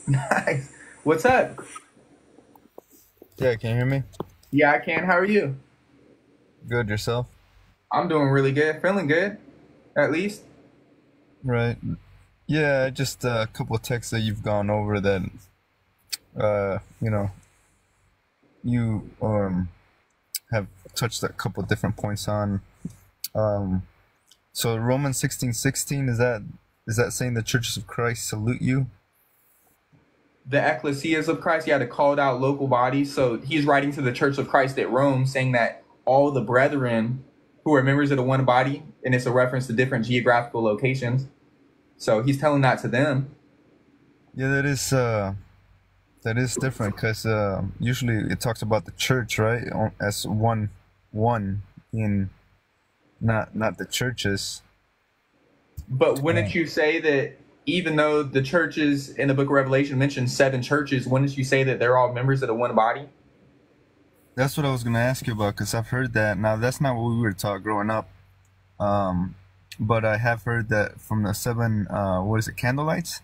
Nice. What's up? Yeah, can you hear me? Yeah, I can. How are you? Good, yourself? I'm doing really good. Feeling good, at least. Right. Yeah, just a couple of texts that you've gone over that, you know, you have touched a couple of different points on. Um, so Romans 16:16, is that saying the churches of Christ salute you? The ecclesias of Christ, yeah, the called out local bodies. So he's writing to the Church of Christ at Rome, saying that all the brethren who are members of the one body, and it's a reference to different geographical locations. So he's telling that to them. Yeah, that is different because usually it talks about the church, right, as one in not the churches. But wouldn't you say that even though the churches in the book of Revelation mention seven churches, wouldn't you say that they're all members of the one body? That's what I was gonna ask you about because I've heard that. Now that's not what we were taught growing up. Um, but I have heard that from the seven, what is it, candlelights?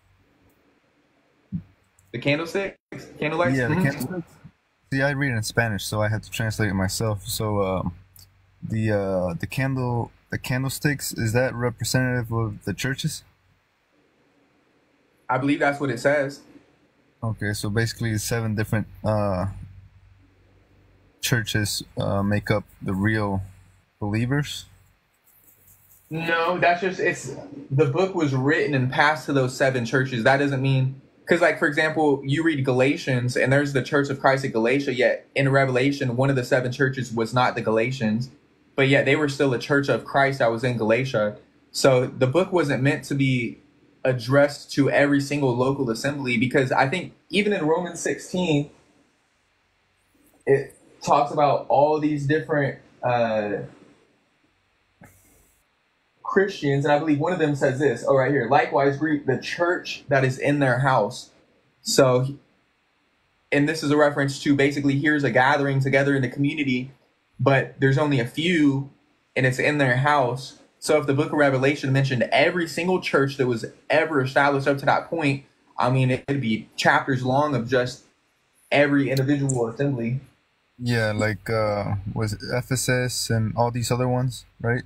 The candlesticks, candlelights. Yeah, the Mhm. candlelights. See, I read it in Spanish, so I have to translate it myself. So the candlesticks, is that representative of the churches? I believe that's what it says. Okay, so basically seven different churches make up the real believers. No, that's just it's the book was written and passed to those seven churches. That doesn't mean because, like, for example, you read Galatians and there's the Church of Christ at Galatia. Yet in Revelation, one of the seven churches was not the Galatians, but yet they were still a church of Christ that was in Galatia. So the book wasn't meant to be addressed to every single local assembly because I think even in Romans 16, it talks about all these different Christians, and I believe one of them says this. Oh, right here. Likewise, greet the church that is in their house. So, and this is a reference to basically here's a gathering together in the community, but there's only a few, and it's in their house. So, if the Book of Revelation mentioned every single church that was ever established up to that point, I mean, it'd be chapters long of just every individual assembly. Yeah, like was it Ephesus and all these other ones, right?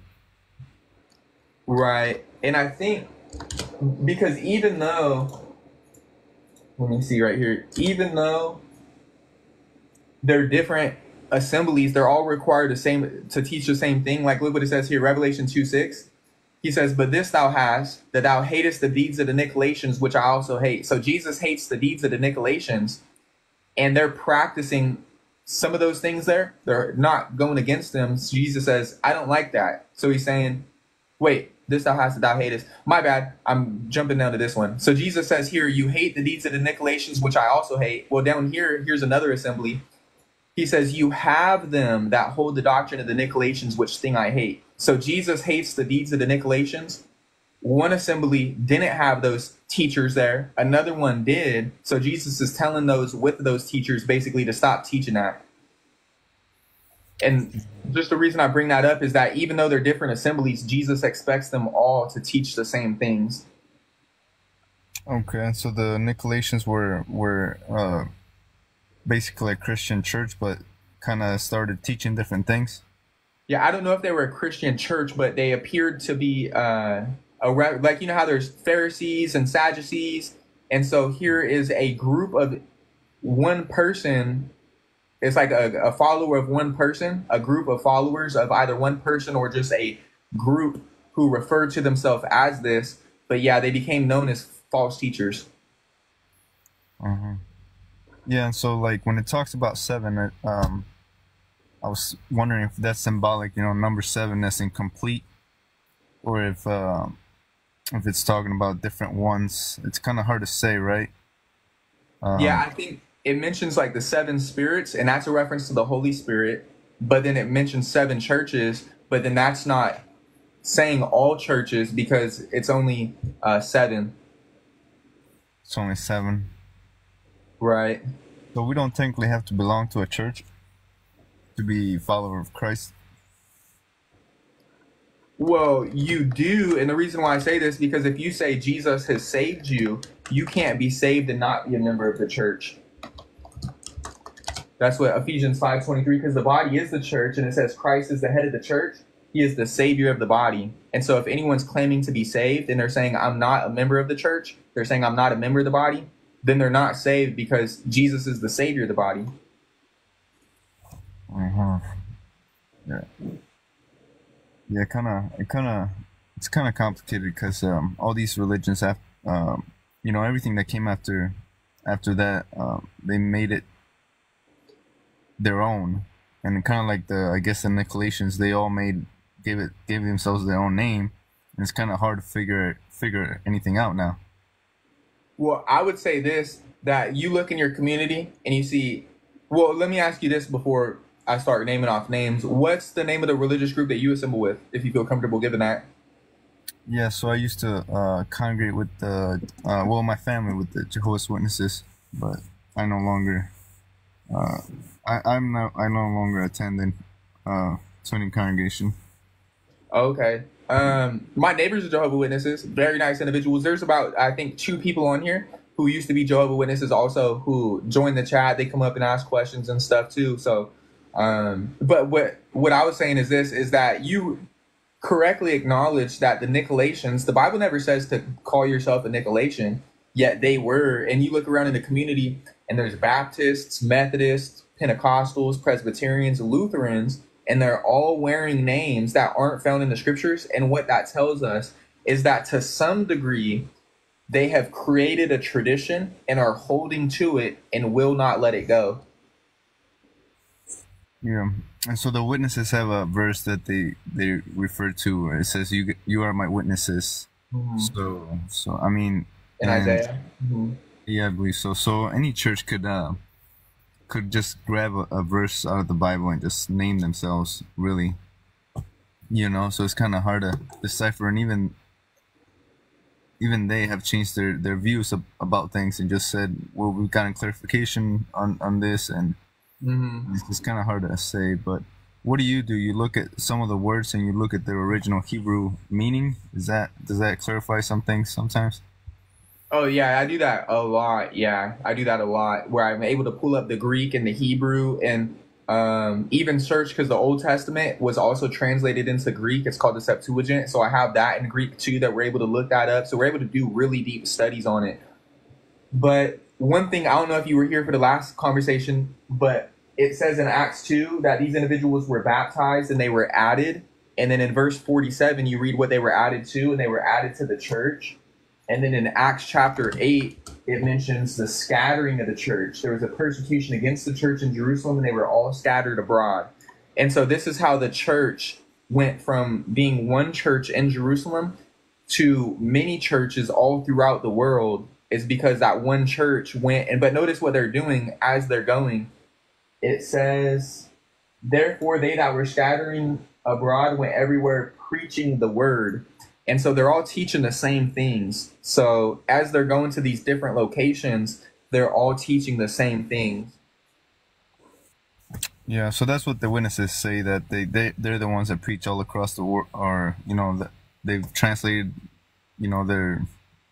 Right. And I think because even though, let me see right here, even though they're different assemblies. They're all required the same to teach the same thing. Like look what it says here, Revelation 2:6. He says, "But this thou hast, that thou hatest the deeds of the Nicolaitans, which I also hate." So Jesus hates the deeds of the Nicolaitans, and they're practicing some of those things there. They're not going against them. So Jesus says, "I don't like that." So he's saying, "Wait, this thou hast that thou hatest." My bad. I'm jumping down to this one. So Jesus says here, "You hate the deeds of the Nicolaitans, which I also hate." Well, down here, here's another assembly. He says, "You have them that hold the doctrine of the Nicolaitans, which thing I hate." So Jesus hates the deeds of the Nicolaitans. One assembly didn't have those teachers there, another one did. So Jesus is telling those with those teachers basically to stop teaching that. And just the reason I bring that up is that even though they're different assemblies, Jesus expects them all to teach the same things. Okay, so the Nicolaitans were basically a Christian church, but kind of started teaching different things. Yeah, I don't know if they were a Christian church, but they appeared to be like you know how there's Pharisees and Sadducees, and so here is a group of one person. It's like a follower of one person, a group of followers of either one person or just a group who refer to themselves as this. But yeah, they became known as false teachers. Uh-huh. Yeah, and so like when it talks about seven, I was wondering if that's symbolic, number seven that's incomplete, or if it's talking about different ones. It's kind of hard to say, right? Yeah, Um, I think it mentions like the seven spirits, and that's a reference to the Holy Spirit. But then it mentions seven churches, but then that's not saying all churches because it's only seven, it's only seven, right? so we don't technically have to belong to a church to be follower of Christ. Well, you do, and the reason why I say this because if you say Jesus has saved you, you can't be saved and not be a member of the church. That's what Ephesians 5:23, because the body is the church, and it says Christ is the head of the church. He is the savior of the body. And so if anyone's claiming to be saved and they're saying, I'm not a member of the church, they're saying I'm not a member of the body, then they're not saved because Jesus is the savior of the body. Yeah. Yeah, it's kind of complicated because all these religions have, everything that came after that, they made it their own, and kind of like I guess the Nicolaitans, they all gave themselves their own name, and it's kind of hard to figure anything out now. Well, I would say this, that you look in your community and you see, well, let me ask you this before I start naming off names. What's the name of the religious group that you assemble with, if you feel comfortable giving that? Yeah, so I used to congregate with my family with the Jehovah's Witnesses, but I no longer, I no longer attend any congregation. Okay. My neighbors are Jehovah's Witnesses, very nice individuals. There's about, I think, 2 people on here who used to be Jehovah's Witnesses also, who join the chat. They come up and ask questions and stuff too. So, but what I was saying is this, is that you correctly acknowledge that the Nicolaitans, the Bible never says to call yourself a Nicolaitan, yet they were. And you look around in the community and there's Baptists, Methodists, Pentecostals, Presbyterians, Lutherans, and they're all wearing names that aren't found in the scriptures. And what that tells us is that to some degree, they have created a tradition and are holding to it and will not let it go. Yeah, and so the witnesses have a verse that they refer to. Where it says, "You are my witnesses." Mm-hmm. So I mean, in Isaiah. Mm-hmm. Yeah, I believe so. So any church could just grab a verse out of the Bible and just name themselves, really. So it's kind of hard to decipher, and even they have changed their views about things and just said, well, we've gotten clarification on this, and it's kind of hard to say. But what do? You look at some of the words and you look at their original Hebrew meaning. Does that clarify some things sometimes? Oh, yeah, I do that a lot. Yeah, I do that a lot, where I'm able to pull up the Greek and the Hebrew and even search, because the Old Testament was also translated into Greek. It's called the Septuagint. So I have that in Greek too, that we're able to look that up. So we're able to do really deep studies on it. But one thing, I don't know if you were here for the last conversation, but it says in Acts 2 that these individuals were baptized and they were added. And then in verse 47, you read what they were added to, and they were added to the church. And then in Acts chapter 8, it mentions the scattering of the church. There was a persecution against the church in Jerusalem, and they were all scattered abroad. And so this is how the church went from being one church in Jerusalem to many churches all throughout the world, is because that one church went. But notice what they're doing as they're going. It says, therefore they that were scattering abroad went everywhere preaching the word. And so they're all teaching the same things. So as they're going to these different locations, they're all teaching the same things. Yeah, so that's what the witnesses say, that they're the ones that preach all across the world, or that they've translated, their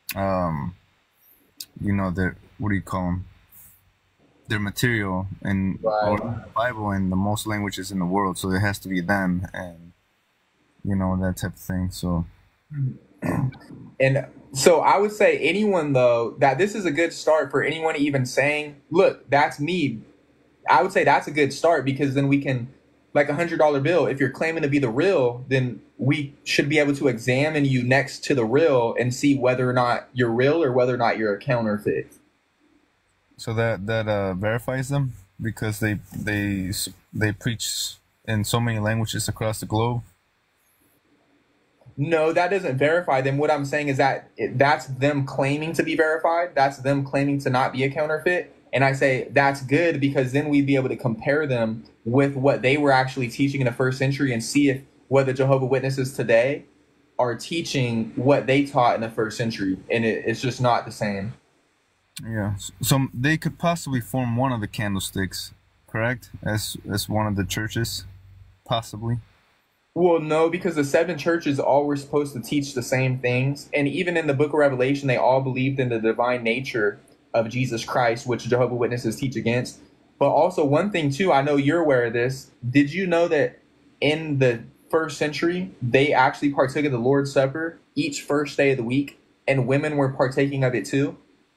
their, what do you call them? Their material and the Bible in the most languages in the world. So it has to be them, and that type of thing. So. And so I would say anyone, though, that this is a good start for anyone even saying, look, that's me. I would say that's a good start, because then we can, like $100 bill, if you're claiming to be the real, then we should be able to examine you next to the real and see whether or not you're real or whether or not you're a counterfeit. So that verifies them, because they preach in so many languages across the globe. No, that doesn't verify them. What I'm saying is that that's them claiming to be verified. That's them claiming to not be a counterfeit. And I say that's good, because then we'd be able to compare them with what they were actually teaching in the first century and see if whether Jehovah's Witnesses today are teaching what they taught in the first century. And it's just not the same. Yeah. So they could possibly form one of the candlesticks, correct? As one of the churches, possibly. Well, no, because the seven churches all were supposed to teach the same things. And even in the book of Revelation, they all believed in the divine nature of Jesus Christ, which Jehovah's Witnesses teach against. But also, one thing, too, I know you're aware of this. Did you know that in the first century, they actually partook of the Lord's Supper each first day of the week, and women were partaking of it, too?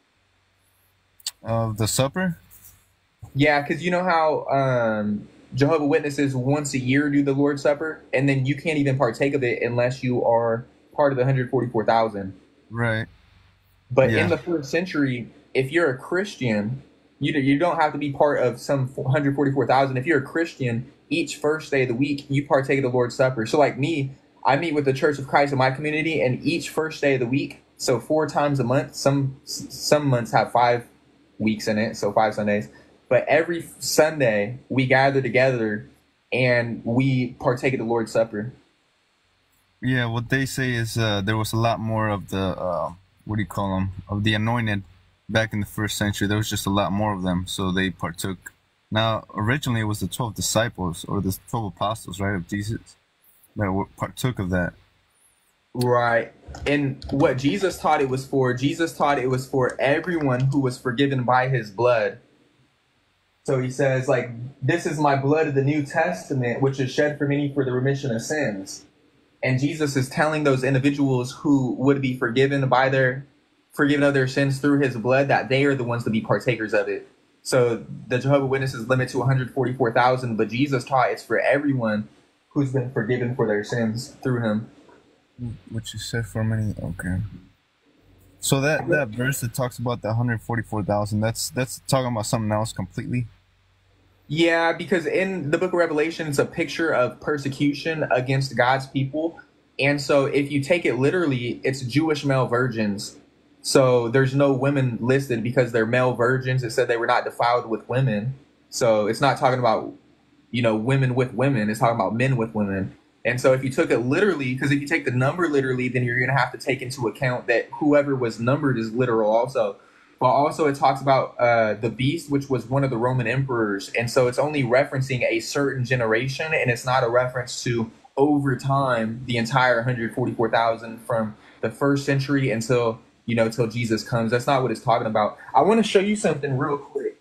Of the supper? Yeah, because you know how Jehovah Witnesses once a year do the Lord's Supper, and then you can't even partake of it unless you are part of the 144,000. Right. But in Yeah. the first century, if you're a Christian, you don't have to be part of some 144,000. If you're a Christian, each first day of the week, you partake of the Lord's Supper. So like me, I meet with the Church of Christ in my community, and each first day of the week, so 4 times a month, some months have 5 weeks in it, so 5 Sundays. But every Sunday, we gather together and we partake of the Lord's Supper. Yeah, what they say is there was a lot more of the what do you call them, of the anointed back in the first century. There was just a lot more of them, so they partook. Now, originally it was the 12 disciples or the 12 apostles, right, of Jesus that partook of that. Right. And what Jesus taught it was for, Jesus taught it was for everyone who was forgiven by his blood. So he says, like, this is my blood of the New Testament, which is shed for many for the remission of sins. And Jesus is telling those individuals who would be forgiven of their sins through his blood, that they are the ones to be partakers of it. So the Jehovah's Witnesses limit to 144,000, but Jesus taught it's for everyone who's been forgiven for their sins through him. Which you said for many. Okay. So that verse that talks about the 144,000, that's talking about something else completely. Yeah, because in the book of Revelation, it's a picture of persecution against God's people. And so if you take it literally, it's Jewish male virgins. So there's no women listed because they're male virgins. It said they were not defiled with women. So it's not talking about, women with women. It's talking about men with women. And so if you took it literally, because if you take the number literally, then you're going to have to take into account that whoever was numbered is literal also. But also it talks about the beast, which was one of the Roman emperors. And so it's only referencing a certain generation, and it's not a reference to over time the entire 144,000 from the first century until Jesus comes. That's not what it's talking about. I want to show you something real quick.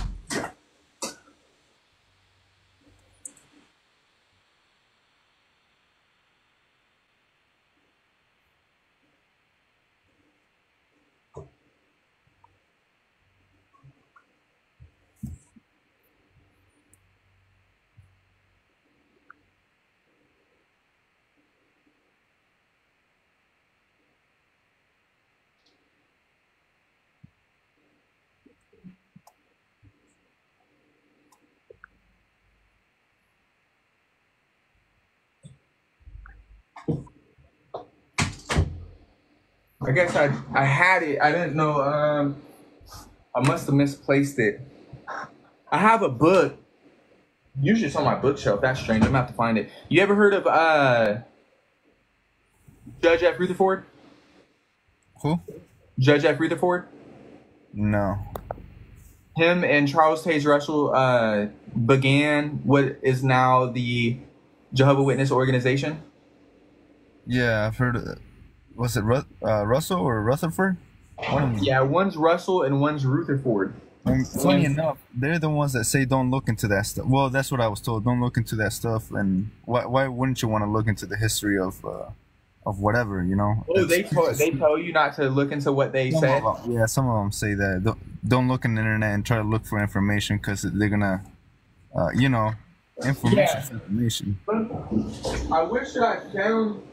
I guess I had it. I didn't know. I must have misplaced it. I have a book. Usually it's on my bookshelf. That's strange. I'm gonna have to find it. You ever heard of Judge F Rutherford? Who? Judge F Rutherford? No. Him and Charles Taze Russell began what is now the Jehovah Witness organization. Yeah, I've heard of it. Was it Russell or Rutherford? One of them. Yeah, one's Russell and one's Rutherford. Funny enough, they're the ones that say don't look into that stuff. Well, that's what I was told. Don't look into that stuff. And why wouldn't you want to look into the history of whatever, Oh, they tell you not to look into what they said. Yeah, some of them say that. Don't look on the internet and try to look for information because they're gonna, information Yeah. is information. I wish that I found.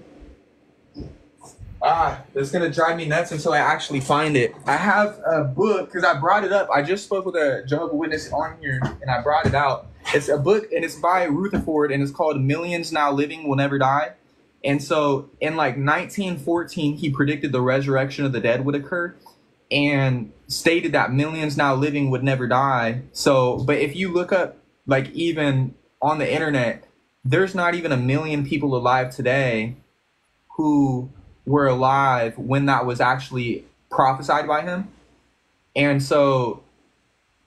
It's gonna drive me nuts until I actually find it. I have a book because I brought it up. I just spoke with a Jehovah's Witness on here, and I brought it out. It's a book, and it's by Rutherford, and it's called "Millions Now Living Will Never Die." And so, in like 1914, he predicted the resurrection of the dead would occur, and stated that millions now living would never die. So, but if you look up, like even on the internet, there's not even 1 million people alive today who were alive when that was actually prophesied by him. And so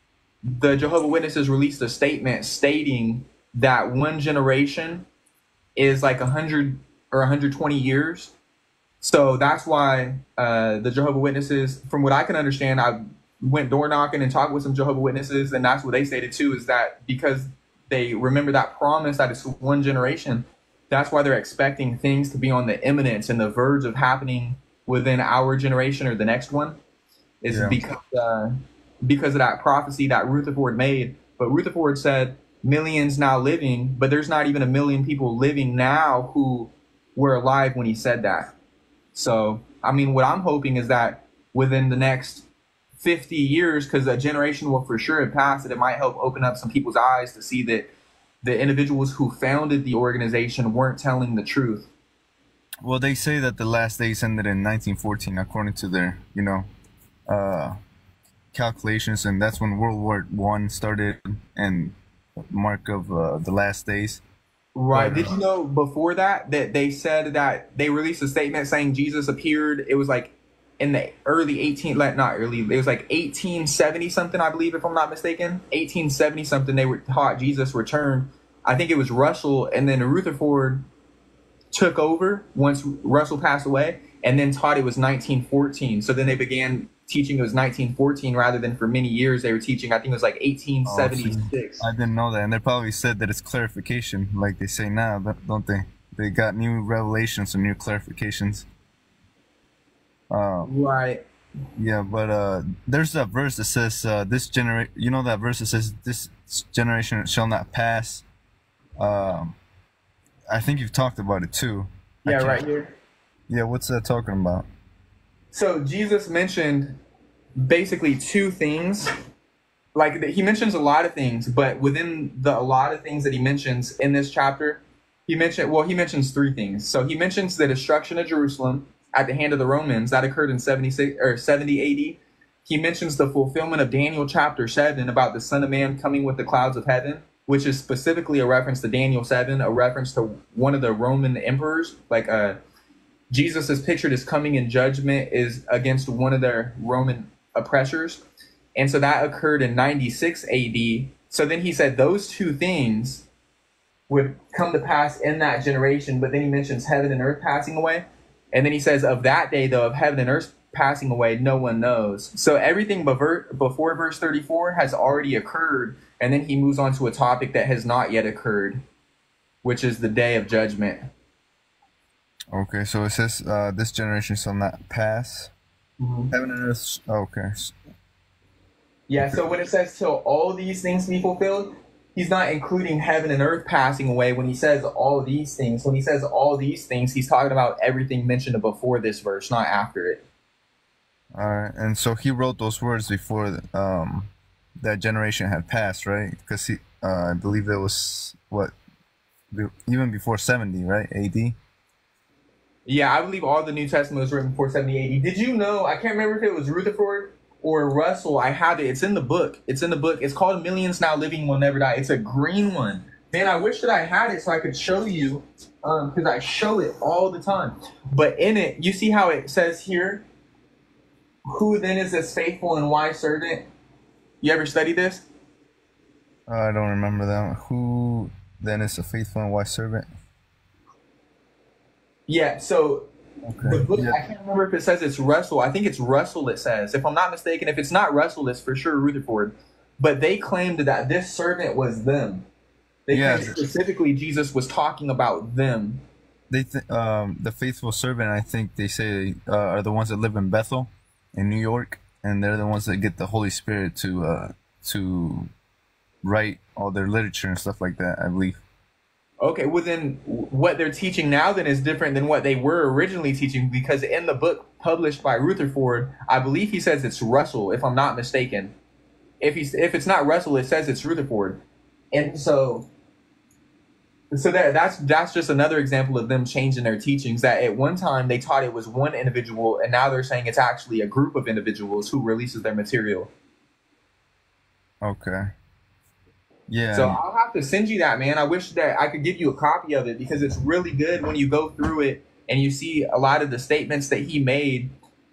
the Jehovah's Witnesses released a statement stating that one generation is like 100 or 120 years. So that's why the Jehovah Witnesses, from what I can understand, I went door knocking and talked with some Jehovah Witnesses, and that's what they stated too, is that because they remember that promise that it's one generation, that's why they're expecting things to be on the imminence and the verge of happening within our generation or the next one, is Yeah. because of that prophecy that Rutherford made. But Rutherford said millions now living, but there's not even a million people living now who were alive when he said that. So, I mean, what I'm hoping is that within the next 50 years, because a generation will for sure have passed, that it might help open up some people's eyes to see that the individuals who founded the organization weren't telling the truth. Well, they say that the last days ended in 1914, according to their, uh, calculations, and that's when World War One started, and mark of the last days. Right. But Did you know before that they said that they released a statement saying Jesus appeared? It was like in the early 18, not early, it was like 1870 something, I believe, if I'm not mistaken. 1870 something, they were taught Jesus returned. I think it was Russell, and then Rutherford took over once Russell passed away, and then taught it was 1914. So then they began teaching it was 1914 rather than for many years they were teaching, I think it was like oh, see, 1876. I didn't know that, and they probably said that it's clarification, like they say now, don't they? They got new revelations and new clarifications. Right. Yeah, but there's that verse that says this generation. You know that verse that says this generation shall not pass. Um, I think you've talked about it too. I Yeah, can't. right here. Yeah, what's that talking about? So Jesus mentioned basically two things. Like he mentions a lot of things, but within the a lot of things that he mentions in this chapter, he mentions three things. So he mentions the destruction of Jerusalem at the hand of the Romans that occurred in 76 or 70 AD. He mentions the fulfillment of Daniel chapter 7 about the Son of Man coming with the clouds of heaven, which is specifically a reference to Daniel 7, a reference to one of the Roman emperors. Like Jesus is pictured as coming in judgment is against one of their Roman oppressors. And so that occurred in 96 AD. So then he said those two things would come to pass in that generation. But then he mentions heaven and earth passing away. And then he says of that day, though, of heaven and earth passing away, no one knows. So everything before verse 34 has already occurred. And then he moves on to a topic that has not yet occurred, which is the day of judgment. Okay, so it says this generation shall not pass. Heaven and earth. Okay. Yeah, so when it says till all these things be fulfilled, he's not including heaven and earth passing away when he says all these things. When he says all these things, he's talking about everything mentioned before this verse, not after it. All right, and so he wrote those words before that generation had passed, right? Because I believe it was even before 70, right? AD. Yeah, I believe all the New Testament was written before 70 AD. Did you know, I can't remember if it was Rutherford or Russell, I have it. It's in the book. It's in the book. It's called Millions Now Living Will Never Die. It's a green one. Man, I wish that I had it so I could show you, because I show it all the time. But in it, you see how it says here, who then is this faithful and wise servant? You ever study this? I don't remember that one. Who then is a faithful and wise servant? Yeah, so Okay. the book, Yeah. I can't remember if it says it's Russell. I think it's Russell it says. If I'm not mistaken, if it's not Russell, it's for sure Rutherford. But they claimed that this servant was them. They Yeah. claimed specifically Jesus was talking about them. The faithful servant, I think they say, are the ones that live in Bethel, in New York, and they're the ones that get the Holy Spirit to write all their literature and stuff like that, I believe. Okay, well then what they're teaching now then is different than what they were originally teaching, because in the book published by Rutherford, I believe he says it's Russell, if I'm not mistaken. If it's not Russell, it says it's Rutherford. And so that's just another example of them changing their teachings, that at one time they taught it was one individual, and now they're saying it's actually a group of individuals who releases their material. Okay. Yeah. So I'll have to send you that, man. I wish that I could give you a copy of it, because it's really good when you go through it and you see a lot of the statements that he made.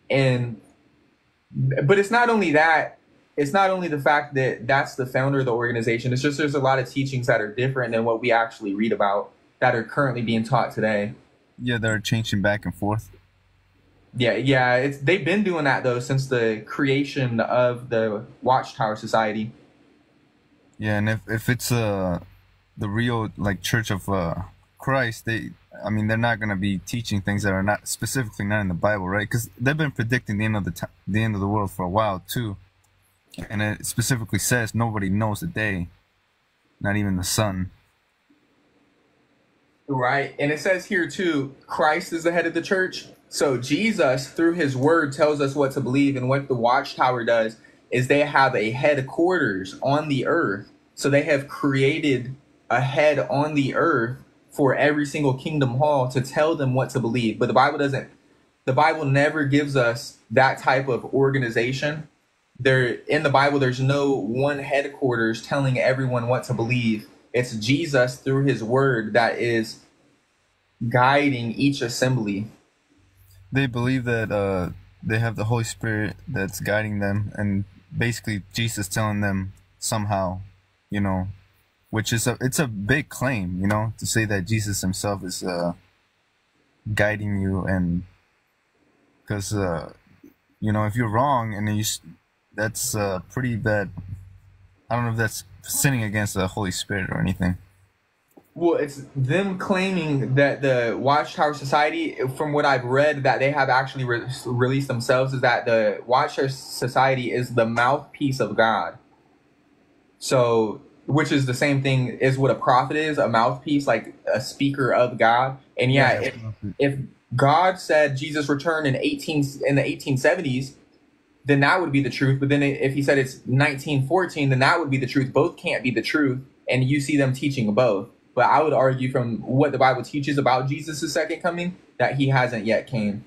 But it's not only that. It's not only the fact that that's the founder of the organization. It's just there's a lot of teachings that are different than what we actually read about. that are currently being taught today. Yeah, they're changing back and forth. Yeah, they've been doing that though since the creation of the Watchtower Society. Yeah, and if it's the real like Church of Christ, I mean, they're not gonna be teaching things that are not specifically not in the Bible, right? Because they've been predicting the end of the end of the world for a while too, and it specifically says nobody knows the day, not even the Son. Right. And it says here too, Christ is the head of the church. So Jesus, through his word, tells us what to believe. And what the Watchtower does is they have a headquarters on the earth. So they have created a head on the earth for every single kingdom hall to tell them what to believe. But the Bible never gives us that type of organization. In the Bible, there's no one headquarters telling everyone what to believe. It's Jesus through his word that is guiding each assembly. They believe that they have the Holy Spirit that's guiding them, and basically Jesus telling them somehow, you know, which is it's a big claim, you know, to say that Jesus himself is guiding you, and because you know, if you're wrong and that's pretty bad. I don't know if that's sinning against the Holy Spirit or anything. Well, it's them claiming that the Watchtower Society, from what I've read, that they have actually released themselves, is that the Watchtower Society is the mouthpiece of God. So, which is the same thing as what a prophet is, a mouthpiece, like a speaker of God. And yeah, if God said Jesus returned in the 1870s, then that would be the truth. But then if he said it's 1914, then that would be the truth. Both can't be the truth. And you see them teaching both. But I would argue from what the Bible teaches about Jesus' second coming, that he hasn't yet came.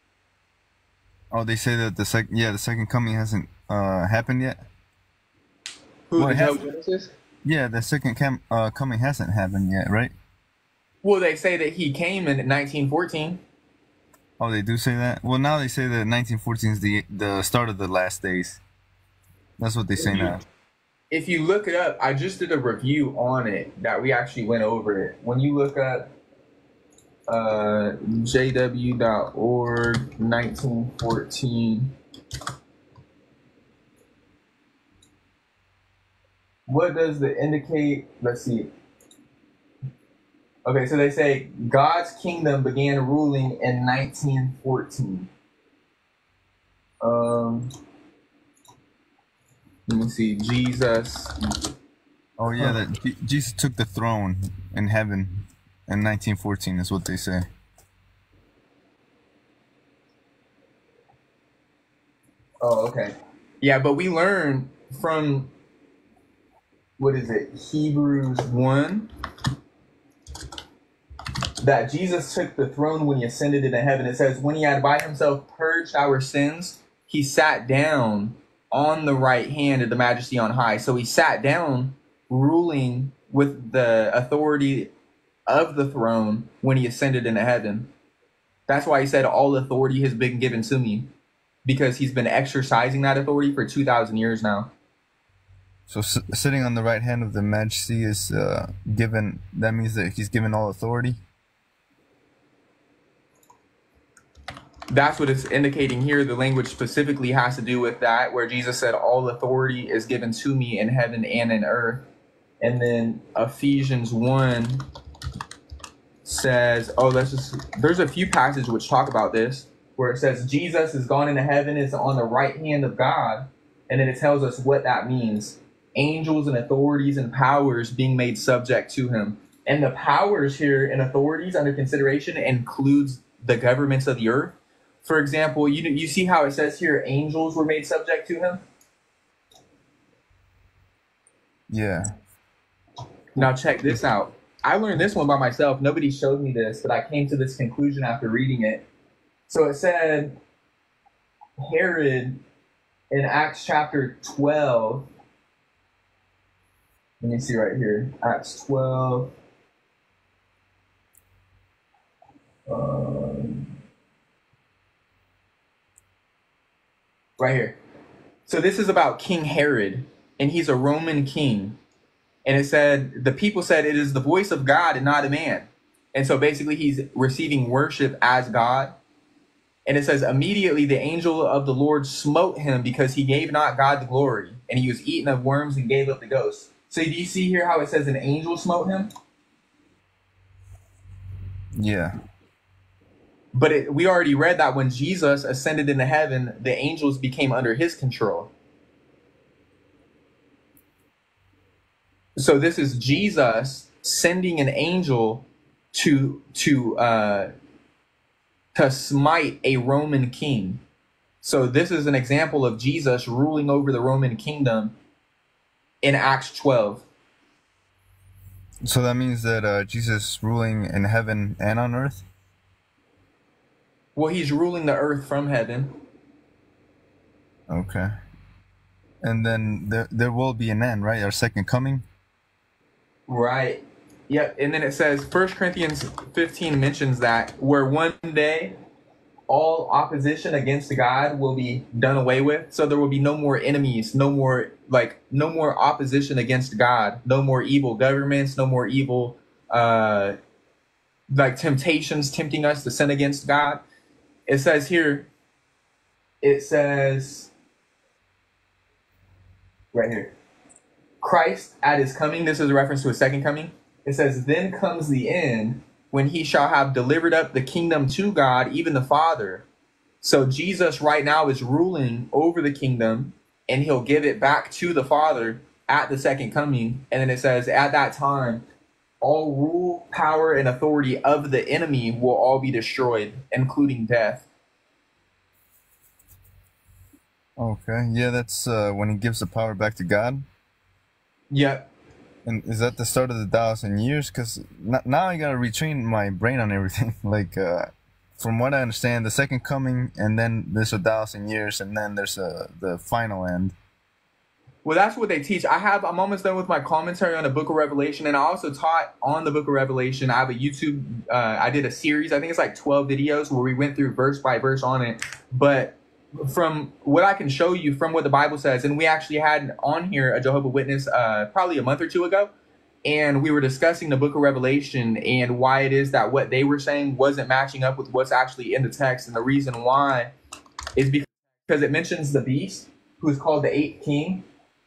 Oh, they say that the second coming hasn't happened yet? Who, the Jehovah's Witnesses? Yeah, the second coming hasn't happened yet, right? Well, they say that he came in 1914. Oh, they do say that? Well, now they say that 1914 is the start of the last days. That's what they say now. If you look it up, I just did a review on it that we actually went over it. When you look up jw.org 1914, what does it indicate? Let's see. Okay, so they say God's kingdom began ruling in 1914. Let me see. Jesus. Oh yeah, that Jesus took the throne in heaven in 1914 is what they say. Oh, okay. Yeah, but we learn from, what is it, Hebrews 1, that Jesus took the throne when he ascended into heaven. It says, when he had by himself purged our sins, he sat down on the right hand of the majesty on high. So he sat down ruling with the authority of the throne when he ascended into heaven. That's why he said all authority has been given to me, because he's been exercising that authority for 2,000 years now. So sitting on the right hand of the majesty is given, that means that he's given all authority? That's what it's indicating here. The language specifically has to do with that, where Jesus said, all authority is given to me in heaven and in earth. And then Ephesians 1 says, there's a few passages which talk about this, where it says Jesus is gone into heaven, is on the right hand of God. And then it tells us what that means. Angels and authorities and powers being made subject to him. And the powers here and authorities under consideration includes the governments of the earth. For example, you see how it says here angels were made subject to him? Yeah. Now check this out. I learned this one by myself. Nobody showed me this, but I came to this conclusion after reading it. So it said Herod in Acts chapter 12. Let me see right here. Acts 12. Right here. So this is about King Herod, and he's a Roman king. And it said, the people said, it is the voice of God and not a man. And so basically he's receiving worship as God. And it says, immediately the angel of the Lord smote him because he gave not God the glory, and he was eaten of worms and gave up the ghost. So do you see here how it says an angel smote him? Yeah. But we already read that when Jesus ascended into heaven, the angels became under his control. So this is Jesus sending an angel to smite a Roman king. So this is an example of Jesus ruling over the Roman kingdom in Acts 12. So that means that Jesus ruling in heaven and on earth? Well, he's ruling the earth from heaven. Okay. And then there will be an end, right? Our second coming? Right. Yep. And then it says 1 Corinthians 15 mentions that where one day all opposition against God will be done away with. So there will be no more enemies, no more opposition against God, no more evil governments, no more evil temptations tempting us to sin against God. It says here, right here, Christ at his coming, this is a reference to his second coming. It says, then comes the end when he shall have delivered up the kingdom to God, even the Father. So Jesus right now is ruling over the kingdom, and he'll give it back to the Father at the second coming. And then it says, at that time, all rule, power, and authority of the enemy will all be destroyed, including death. Okay. Yeah, that's when he gives the power back to God. Yep. And is that the start of the 1,000 years? Because now I gotta retrain my brain on everything. Like, from what I understand, the second coming, and then there's 1,000 years, and then there's the final end. Well, that's what they teach. I'm almost done with my commentary on the Book of Revelation, and I also taught on the Book of Revelation. I have a YouTube. I did a series. I think it's like 12 videos where we went through verse by verse on it. But from what I can show you from what the Bible says, and we actually had on here a Jehovah Witness probably a month or two ago, and we were discussing the Book of Revelation and why it is that what they were saying wasn't matching up with what's actually in the text. And the reason why is because it mentions the beast, who's called the eighth king.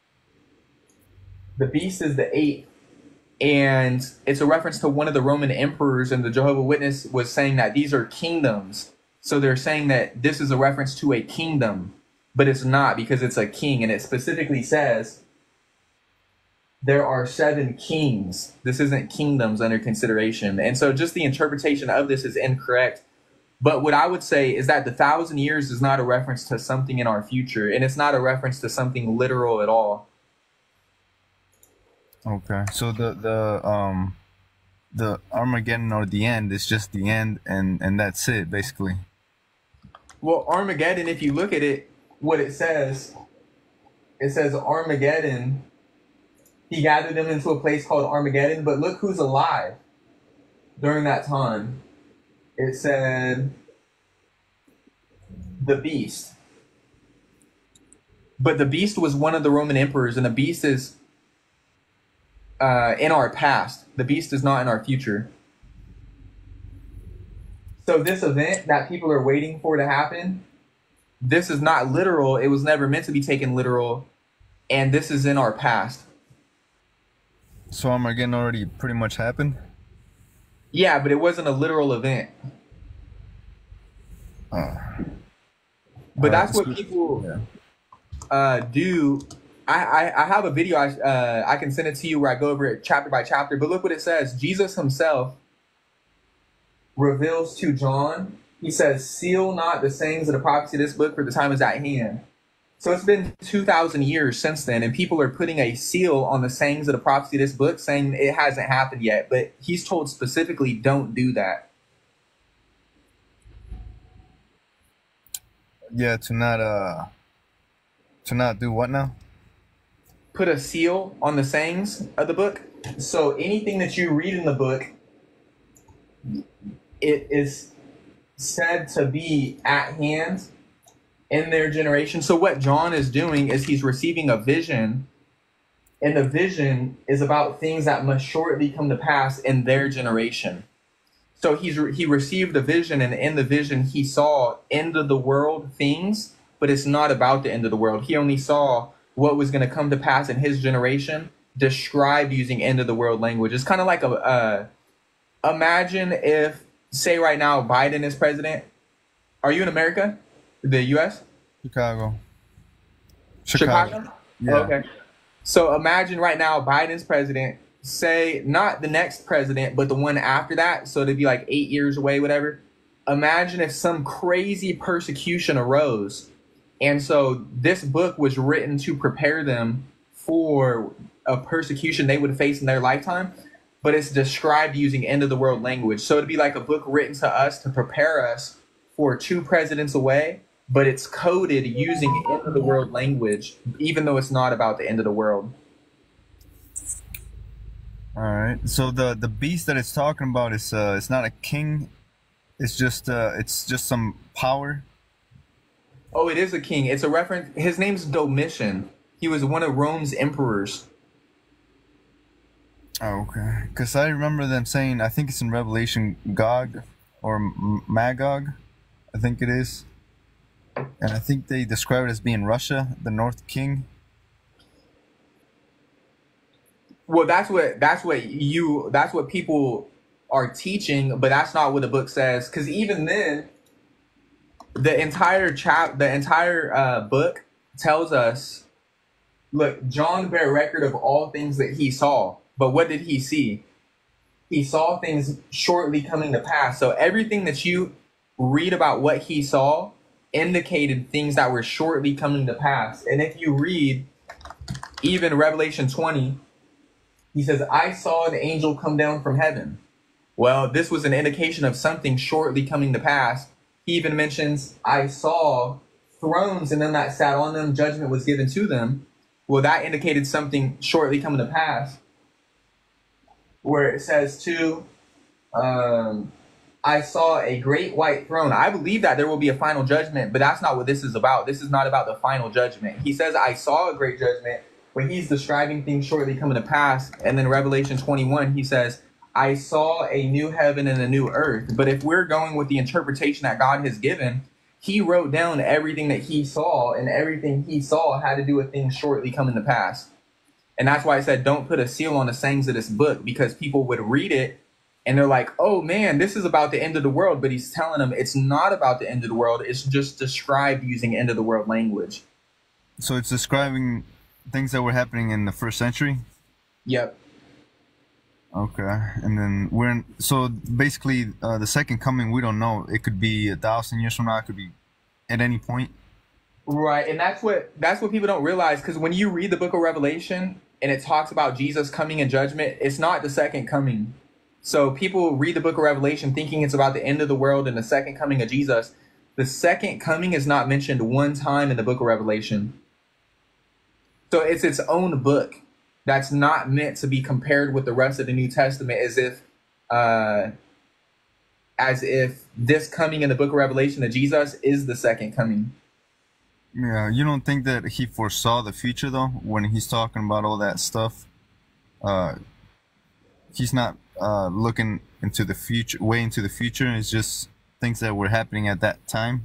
The beast is the eighth, and it's a reference to one of the Roman emperors, and the Jehovah Witness was saying that these are kingdoms. So they're saying that this is a reference to a kingdom, but it's not, because it's a king, and it specifically says there are 7 kings. This isn't kingdoms under consideration. And so just the interpretation of this is incorrect. But what I would say is that the 1,000 years is not a reference to something in our future, and it's not a reference to something literal at all. Okay. So the Armageddon, or the end, is just the end, and that's it, basically. Well, Armageddon, if you look at it, what it says Armageddon, he gathered them into a place called Armageddon, but look who's alive during that time. It said the beast. But the beast was one of the Roman emperors, and the beast is in our past. The beast is not in our future. So this event that people are waiting for to happen, this is not literal. It was never meant to be taken literal, and this is in our past. So Armageddon already pretty much happened? Yeah, but it wasn't a literal event. But that's what people do. I have a video. I can send it to you where I go over it chapter by chapter. But look what it says. Jesus himself reveals to John. He says, seal not the sayings of the prophecy of this book, for the time is at hand. So it's been 2,000 years since then, and people are putting a seal on the sayings of the prophecy of this book, saying it hasn't happened yet. But he's told specifically, don't do that. Yeah, to not do what now? Put a seal on the sayings of the book. So anything that you read in the book, it is said to be at hand in their generation. So what John is doing is he's receiving a vision, and the vision is about things that must shortly come to pass in their generation. So he received a vision, and in the vision he saw end of the world things, but it's not about the end of the world. He only saw what was going to come to pass in his generation, described using end of the world language. It's kind of like imagine if, say right now, Biden is president. Are you in America? The U.S.? Chicago. Chicago? Yeah. Okay. So imagine right now Biden's president, say not the next president, but the one after that. So it'd be like 8 years away, whatever. Imagine if some crazy persecution arose. And so this book was written to prepare them for a persecution they would face in their lifetime, but it's described using end of the world language. So it'd be like a book written to us to prepare us for 2 presidents away, but it's coded using end of the world language, even though it's not about the end of the world. All right. So the beast that it's talking about is it's not a king. It's just some power. Oh, it is a king. It's a reference. His name's Domitian. He was one of Rome's emperors. Oh, okay. Because I remember them saying, I think it's in Revelation, Gog or Magog, I think it is. And I think they describe it as being Russia, the North King. Well, that's what people are teaching, but that's not what the book says. Because even then, the entire book tells us, look, John bare record of all things that he saw. But what did he see? He saw things shortly coming to pass. So everything that you read about what he saw indicated things that were shortly coming to pass. And if you read even Revelation 20, he says, I saw an angel come down from heaven. Well, this was an indication of something shortly coming to pass. He even mentions, I saw thrones and them that sat on them, judgment was given to them. Well, that indicated something shortly coming to pass. Where it says too, I saw a great white throne. I believe that there will be a final judgment, but that's not what this is about. This is not about the final judgment. He says, I saw a great judgment, but he's describing things shortly coming to pass. And then Revelation 21, he says, I saw a new heaven and a new earth. But if we're going with the interpretation that God has given, he wrote down everything that he saw, and everything he saw had to do with things shortly coming to pass. And that's why I said, don't put a seal on the sayings of this book, because people would read it and they're like, oh man, this is about the end of the world. But he's telling them it's not about the end of the world. It's just described using end of the world language. So it's describing things that were happening in the first century? Yep. Okay. And then so basically the second coming, we don't know. It could be 1,000 years from now. It could be at any point. Right. And that's what people don't realize, because when you read the book of Revelation and it talks about Jesus coming in judgment, it's not the second coming. So people read the book of Revelation thinking it's about the end of the world and the second coming of Jesus. The second coming is not mentioned one time in the book of Revelation. So it's its own book that's not meant to be compared with the rest of the New Testament, as if this coming in the book of Revelation of Jesus is the second coming. Yeah, you don't think that he foresaw the future though when he's talking about all that stuff? He's not looking into the future, way into the future. It's just things that were happening at that time.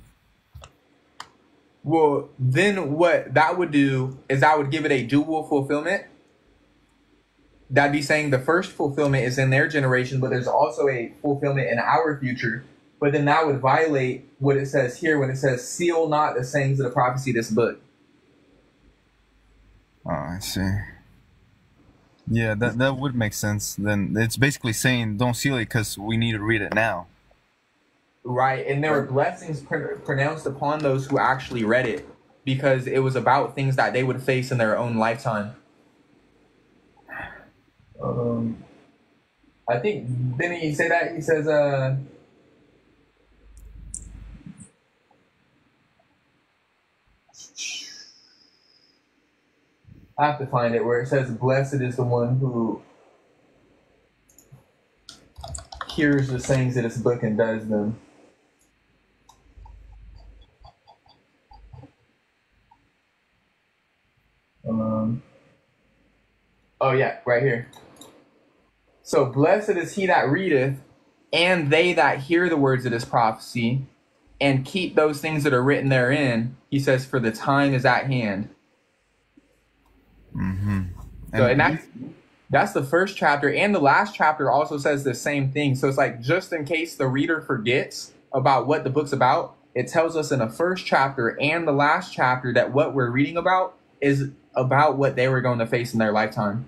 Well, then what that would do is that would give it a dual fulfillment. That'd be saying the first fulfillment is in their generation, but there's also a fulfillment in our future. But then that would violate what it says here when it says, seal not the sayings of the prophecy of this book. Oh, I see. Yeah, that would make sense. Then it's basically saying don't seal it because we need to read it now. Right, and there were blessings pronounced upon those who actually read it, because it was about things that they would face in their own lifetime. I think, didn't he say that? He says, I have to find it where it says, blessed is the one who hears the sayings of this book and does them. Oh yeah, right here. So blessed is he that readeth and they that hear the words of this prophecy and keep those things that are written therein, he says, for the time is at hand. Mm-hmm. So, and that's the first chapter, and the last chapter also says the same thing. So it's like, just in case the reader forgets about what the book's about, it tells us in the first chapter and the last chapter that what we're reading about is about what they were going to face in their lifetime.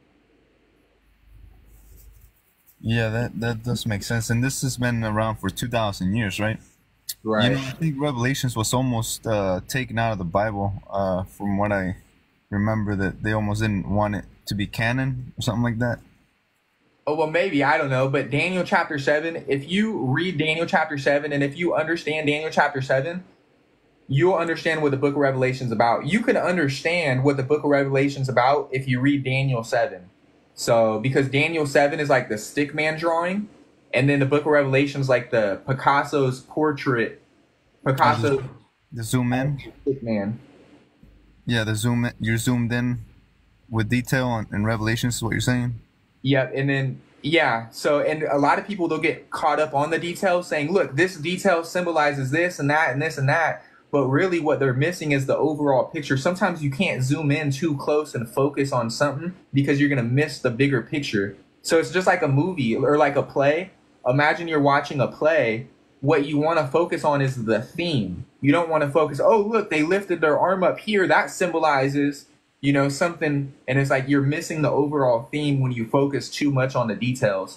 Yeah, that does make sense. And this has been around for 2,000 years, right? Right. You know, I think Revelations was almost taken out of the Bible, from what I remember, that they almost didn't want it to be canon or something like that. Oh, well, maybe, I don't know. But Daniel chapter 7, if you read Daniel chapter 7, and if you understand Daniel chapter 7, you'll understand what the book of Revelation's about. You can understand what the book of Revelation's about if you read Daniel 7. So, because Daniel 7 is like the stick man drawing, and then the book of Revelation's like the Picasso's portrait. Picasso, the zoom in. stick man. Yeah, the zoom in. You're zoomed in with detail in Revelations is what you're saying? Yep, and then, yeah, so, and a lot of people, they'll get caught up on the details saying, look, this detail symbolizes this and that and this and that, but really what they're missing is the overall picture. Sometimes you can't zoom in too close and focus on something because you're going to miss the bigger picture. So it's just like a movie or like a play. Imagine you're watching a play. What you want to focus on is the theme. You don't want to focus, oh, look, they lifted their arm up here. That symbolizes, you know, something. And it's like you're missing the overall theme when you focus too much on the details.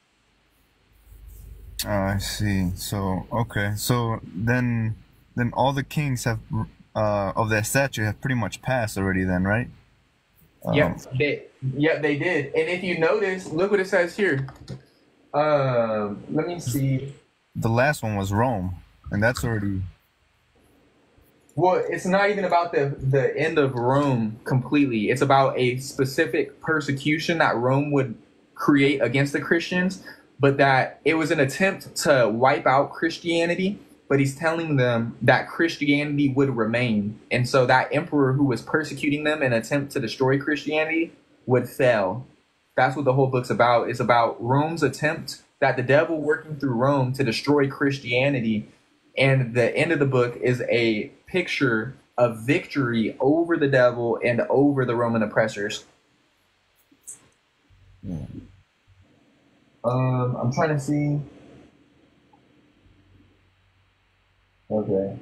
Oh, I see. So, okay. So then all the kings have of that statue have pretty much passed already then, right? Yep, they did. And if you notice, look what it says here. Let me see. The last one was Rome, and that's already... Well, it's not even about the end of Rome completely. It's about a specific persecution that Rome would create against the Christians, but that it was an attempt to wipe out Christianity, but he's telling them that Christianity would remain. And so that emperor who was persecuting them in an attempt to destroy Christianity would fail. That's what the whole book's about. It's about Rome's attempt, that the devil working through Rome to destroy Christianity. And the end of the book is a picture of victory over the devil and over the Roman oppressors. Yeah. I'm trying to see. Okay.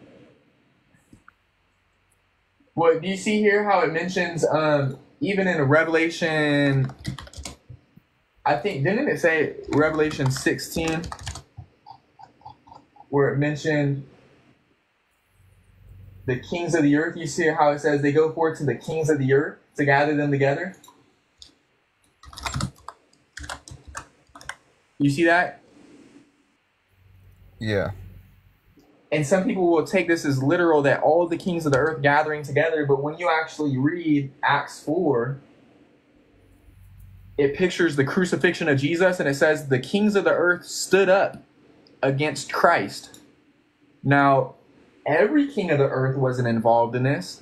Well, do you see here how it mentions, even in Revelation, I think, didn't it say Revelation 16, where it mentioned the kings of the earth? You see how it says they go forth to the kings of the earth to gather them together? You see that? Yeah. And some people will take this as literal, that all the kings of the earth gathering together. But when you actually read Acts 4, it pictures the crucifixion of Jesus, and it says the kings of the earth stood up against Christ. Now, every king of the earth wasn't involved in this.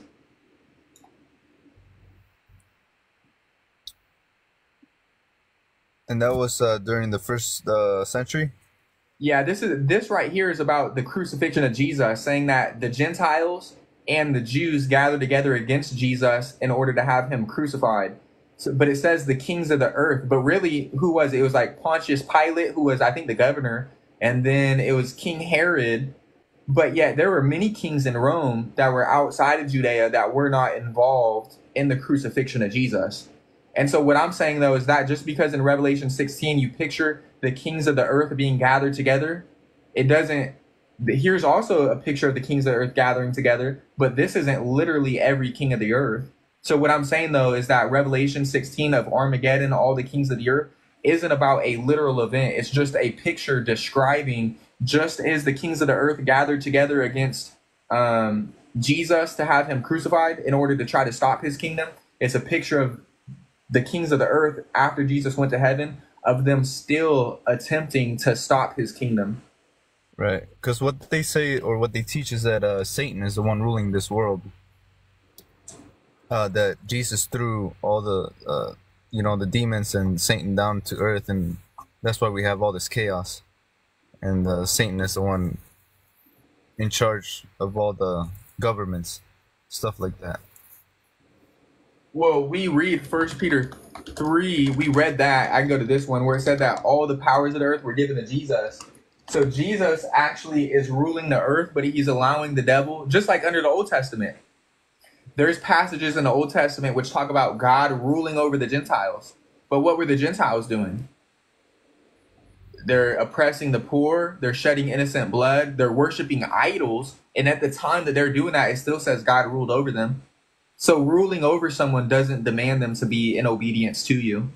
And that was during the first century? Yeah, this right here is about the crucifixion of Jesus, saying that the Gentiles and the Jews gathered together against Jesus in order to have him crucified. So, but it says the kings of the earth. But really, who was it? It was like Pontius Pilate, who was, I think, the governor. And then it was King Herod. But yet there were many kings in Rome that were outside of Judea that were not involved in the crucifixion of Jesus. And so what I'm saying, though, is that just because in Revelation 16 you picture the kings of the earth being gathered together, it doesn't. Here's also a picture of the kings of the earth gathering together, but this isn't literally every king of the earth. So what I'm saying, though, is that Revelation 16 of Armageddon, all the kings of the earth, isn't about a literal event. It's just a picture describing, just as the kings of the earth gathered together against Jesus to have him crucified in order to try to stop his kingdom. It's a picture of the kings of the earth after Jesus went to heaven, of them still attempting to stop his kingdom. Right. Because what they say, or what they teach, is that Satan is the one ruling this world. That Jesus threw all the, the demons and Satan down to earth, and that's why we have all this chaos. and Satan is the one in charge of all the governments, stuff like that. Well, we read 1 Peter 3. We read that. I can go to this one where it said that all the powers of the earth were given to Jesus. So Jesus actually is ruling the earth, but he's allowing the devil, just like under the Old Testament. There's passages in the Old Testament which talk about God ruling over the Gentiles. But what were the Gentiles doing? They're oppressing the poor. They're shedding innocent blood. They're worshiping idols. And at the time that they're doing that, it still says God ruled over them. So ruling over someone doesn't demand them to be in obedience to you.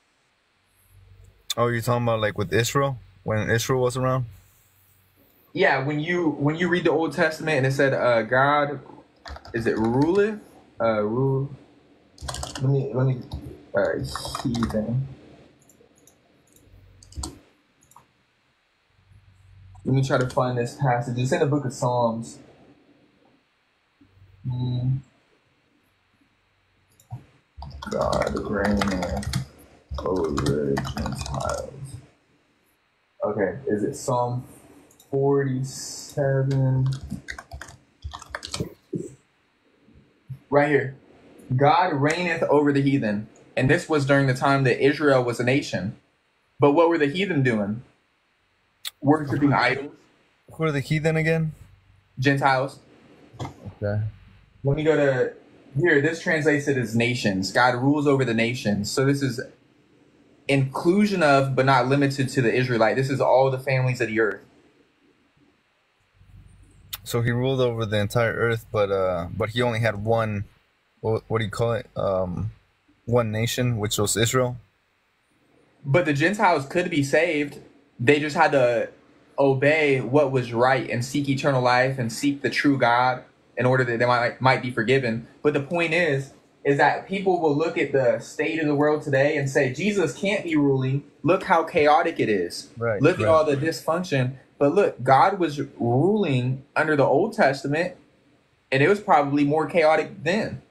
Oh, you're talking about like with Israel, when Israel was around? Yeah, when you read the Old Testament and it said God, is it ruleth? Rule. Let me heathen. Let me try to find this passage. It's in the book of Psalms. God reigneth over Gentiles. Okay, is it Psalm 47? Right here. God reigneth over the heathen. And this was during the time that Israel was a nation. But what were the heathen doing? Worshipping idols. Who are the heathen again? Gentiles. Okay. Let me go to here. This translates it as nations. God rules over the nations. So this is inclusion of, but not limited to the Israelite. This is all the families of the earth. So he ruled over the entire earth, but he only had one. What do you call it? One nation, which was Israel. But the Gentiles could be saved. They just had to obey what was right and seek eternal life and seek the true God in order that they might be forgiven. But the point is that people will look at the state of the world today and say, Jesus can't be ruling. Look how chaotic it is. Right. Look at all the dysfunction. But look, God was ruling under the Old Testament, and it was probably more chaotic then.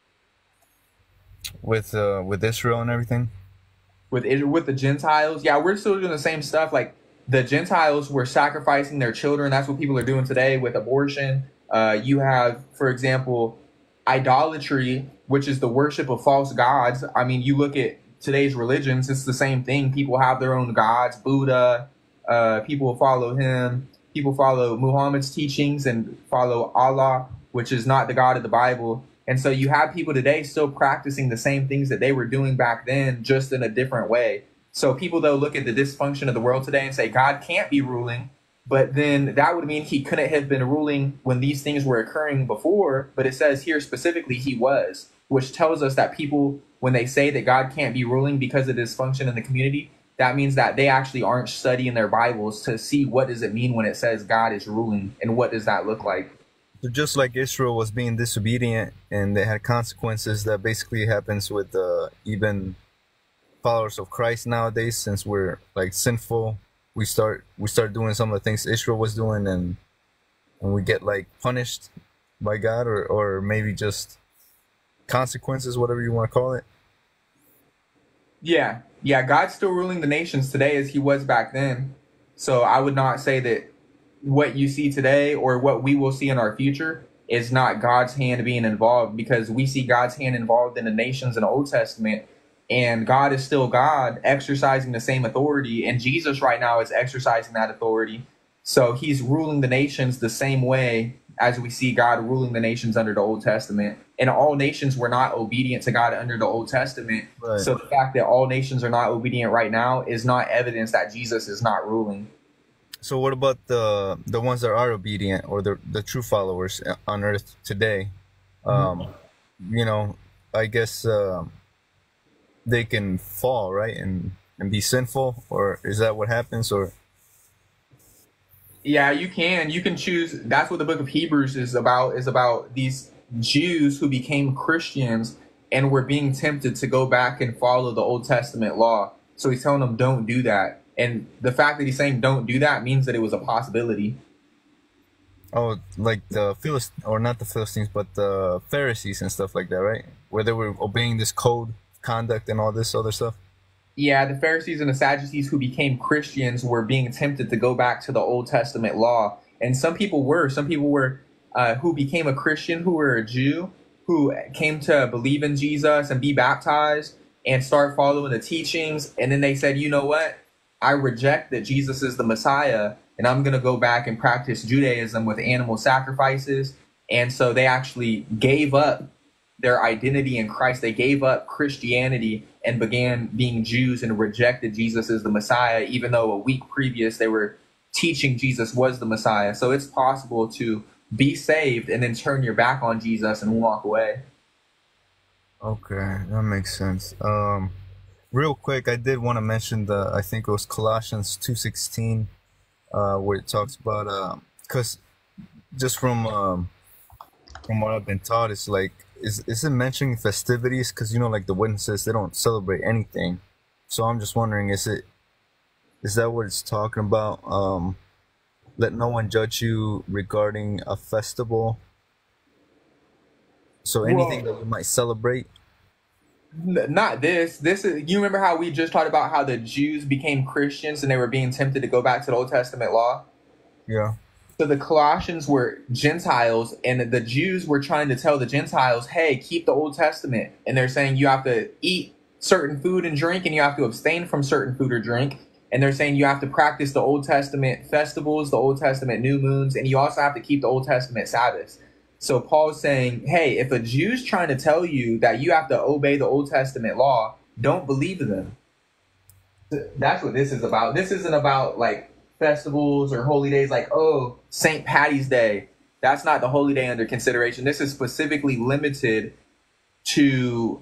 With Israel and everything? With the Gentiles. Yeah, we're still doing the same stuff. Like the Gentiles were sacrificing their children. That's what people are doing today with abortion. You have, for example, idolatry, which is the worship of false gods. I mean, you look at today's religions, it's the same thing. People have their own gods. Buddha, people follow him. People follow Muhammad's teachings and follow Allah, which is not the God of the Bible. And so you have people today still practicing the same things that they were doing back then, just in a different way. So people, though, look at the dysfunction of the world today and say, God can't be ruling. But then that would mean he couldn't have been ruling when these things were occurring before. But it says here specifically he was, which tells us that people, when they say that God can't be ruling because of dysfunction in the community, that means that they actually aren't studying their Bibles to see what does it mean when it says God is ruling and what does that look like. So just like Israel was being disobedient and they had consequences, that basically happens with even followers of Christ nowadays. Since we're like sinful, we start doing some of the things Israel was doing, and we get like punished by God, or maybe just consequences, whatever you want to call it. Yeah, God's still ruling the nations today as he was back then. So I would not say that what you see today or what we will see in our future is not God's hand being involved, because we see God's hand involved in the nations in the Old Testament, and God is still God, exercising the same authority, and Jesus right now is exercising that authority. So he's ruling the nations the same way as we see God ruling the nations under the Old Testament. And all nations were not obedient to God under the Old Testament. Right. So the fact that all nations are not obedient right now is not evidence that Jesus is not ruling. So what about the ones that are obedient, or the true followers on earth today? You know, I guess they can fall, right, and be sinful, or is that what happens? Or yeah, you can choose. That's what the book of Hebrews is about these Jews who became Christians and were being tempted to go back and follow the Old Testament law. So he's telling them, don't do that. And the fact that he's saying don't do that means that it was a possibility. Oh, like the Philistines, or not the Philistines, but the Pharisees and stuff like that, right? Where they were obeying this code of conduct and all this other stuff. Yeah, the Pharisees and the Sadducees who became Christians were being tempted to go back to the Old Testament law, and some people were. Some people were who became a Christian, who were a Jew, who came to believe in Jesus and be baptized and start following the teachings, and then they said, you know what? I reject that Jesus is the Messiah, and I'm going to go back and practice Judaism with animal sacrifices. And so they actually gave up their identity in Christ. They gave up Christianity and began being Jews and rejected Jesus as the Messiah, even though a week previous they were teaching Jesus was the Messiah. So it's possible to be saved and then turn your back on Jesus and walk away. Okay, that makes sense. Real quick, I did want to mention I think it was Colossians 2:16, where it talks about, because just from what I've been taught, it's like, is it mentioning festivities? Because, you know, like the witnesses, they don't celebrate anything. So I'm just wondering, is that what it's talking about? Let no one judge you regarding a festival. So anything that you might celebrate. Not this. This is, you remember how we just talked about how the Jews became Christians and they were being tempted to go back to the Old Testament law? Yeah. So the Colossians were Gentiles, and the Jews were trying to tell the Gentiles, hey, keep the Old Testament. And they're saying you have to eat certain food and drink, and you have to abstain from certain food or drink. And they're saying you have to practice the Old Testament festivals, the Old Testament new moons, and you also have to keep the Old Testament Sabbaths. So Paul's saying, hey, if a Jew's trying to tell you that you have to obey the Old Testament law, don't believe them. That's what this is about. This isn't about like festivals or holy days like, oh, St. Patty's Day. That's not the holy day under consideration. This is specifically limited to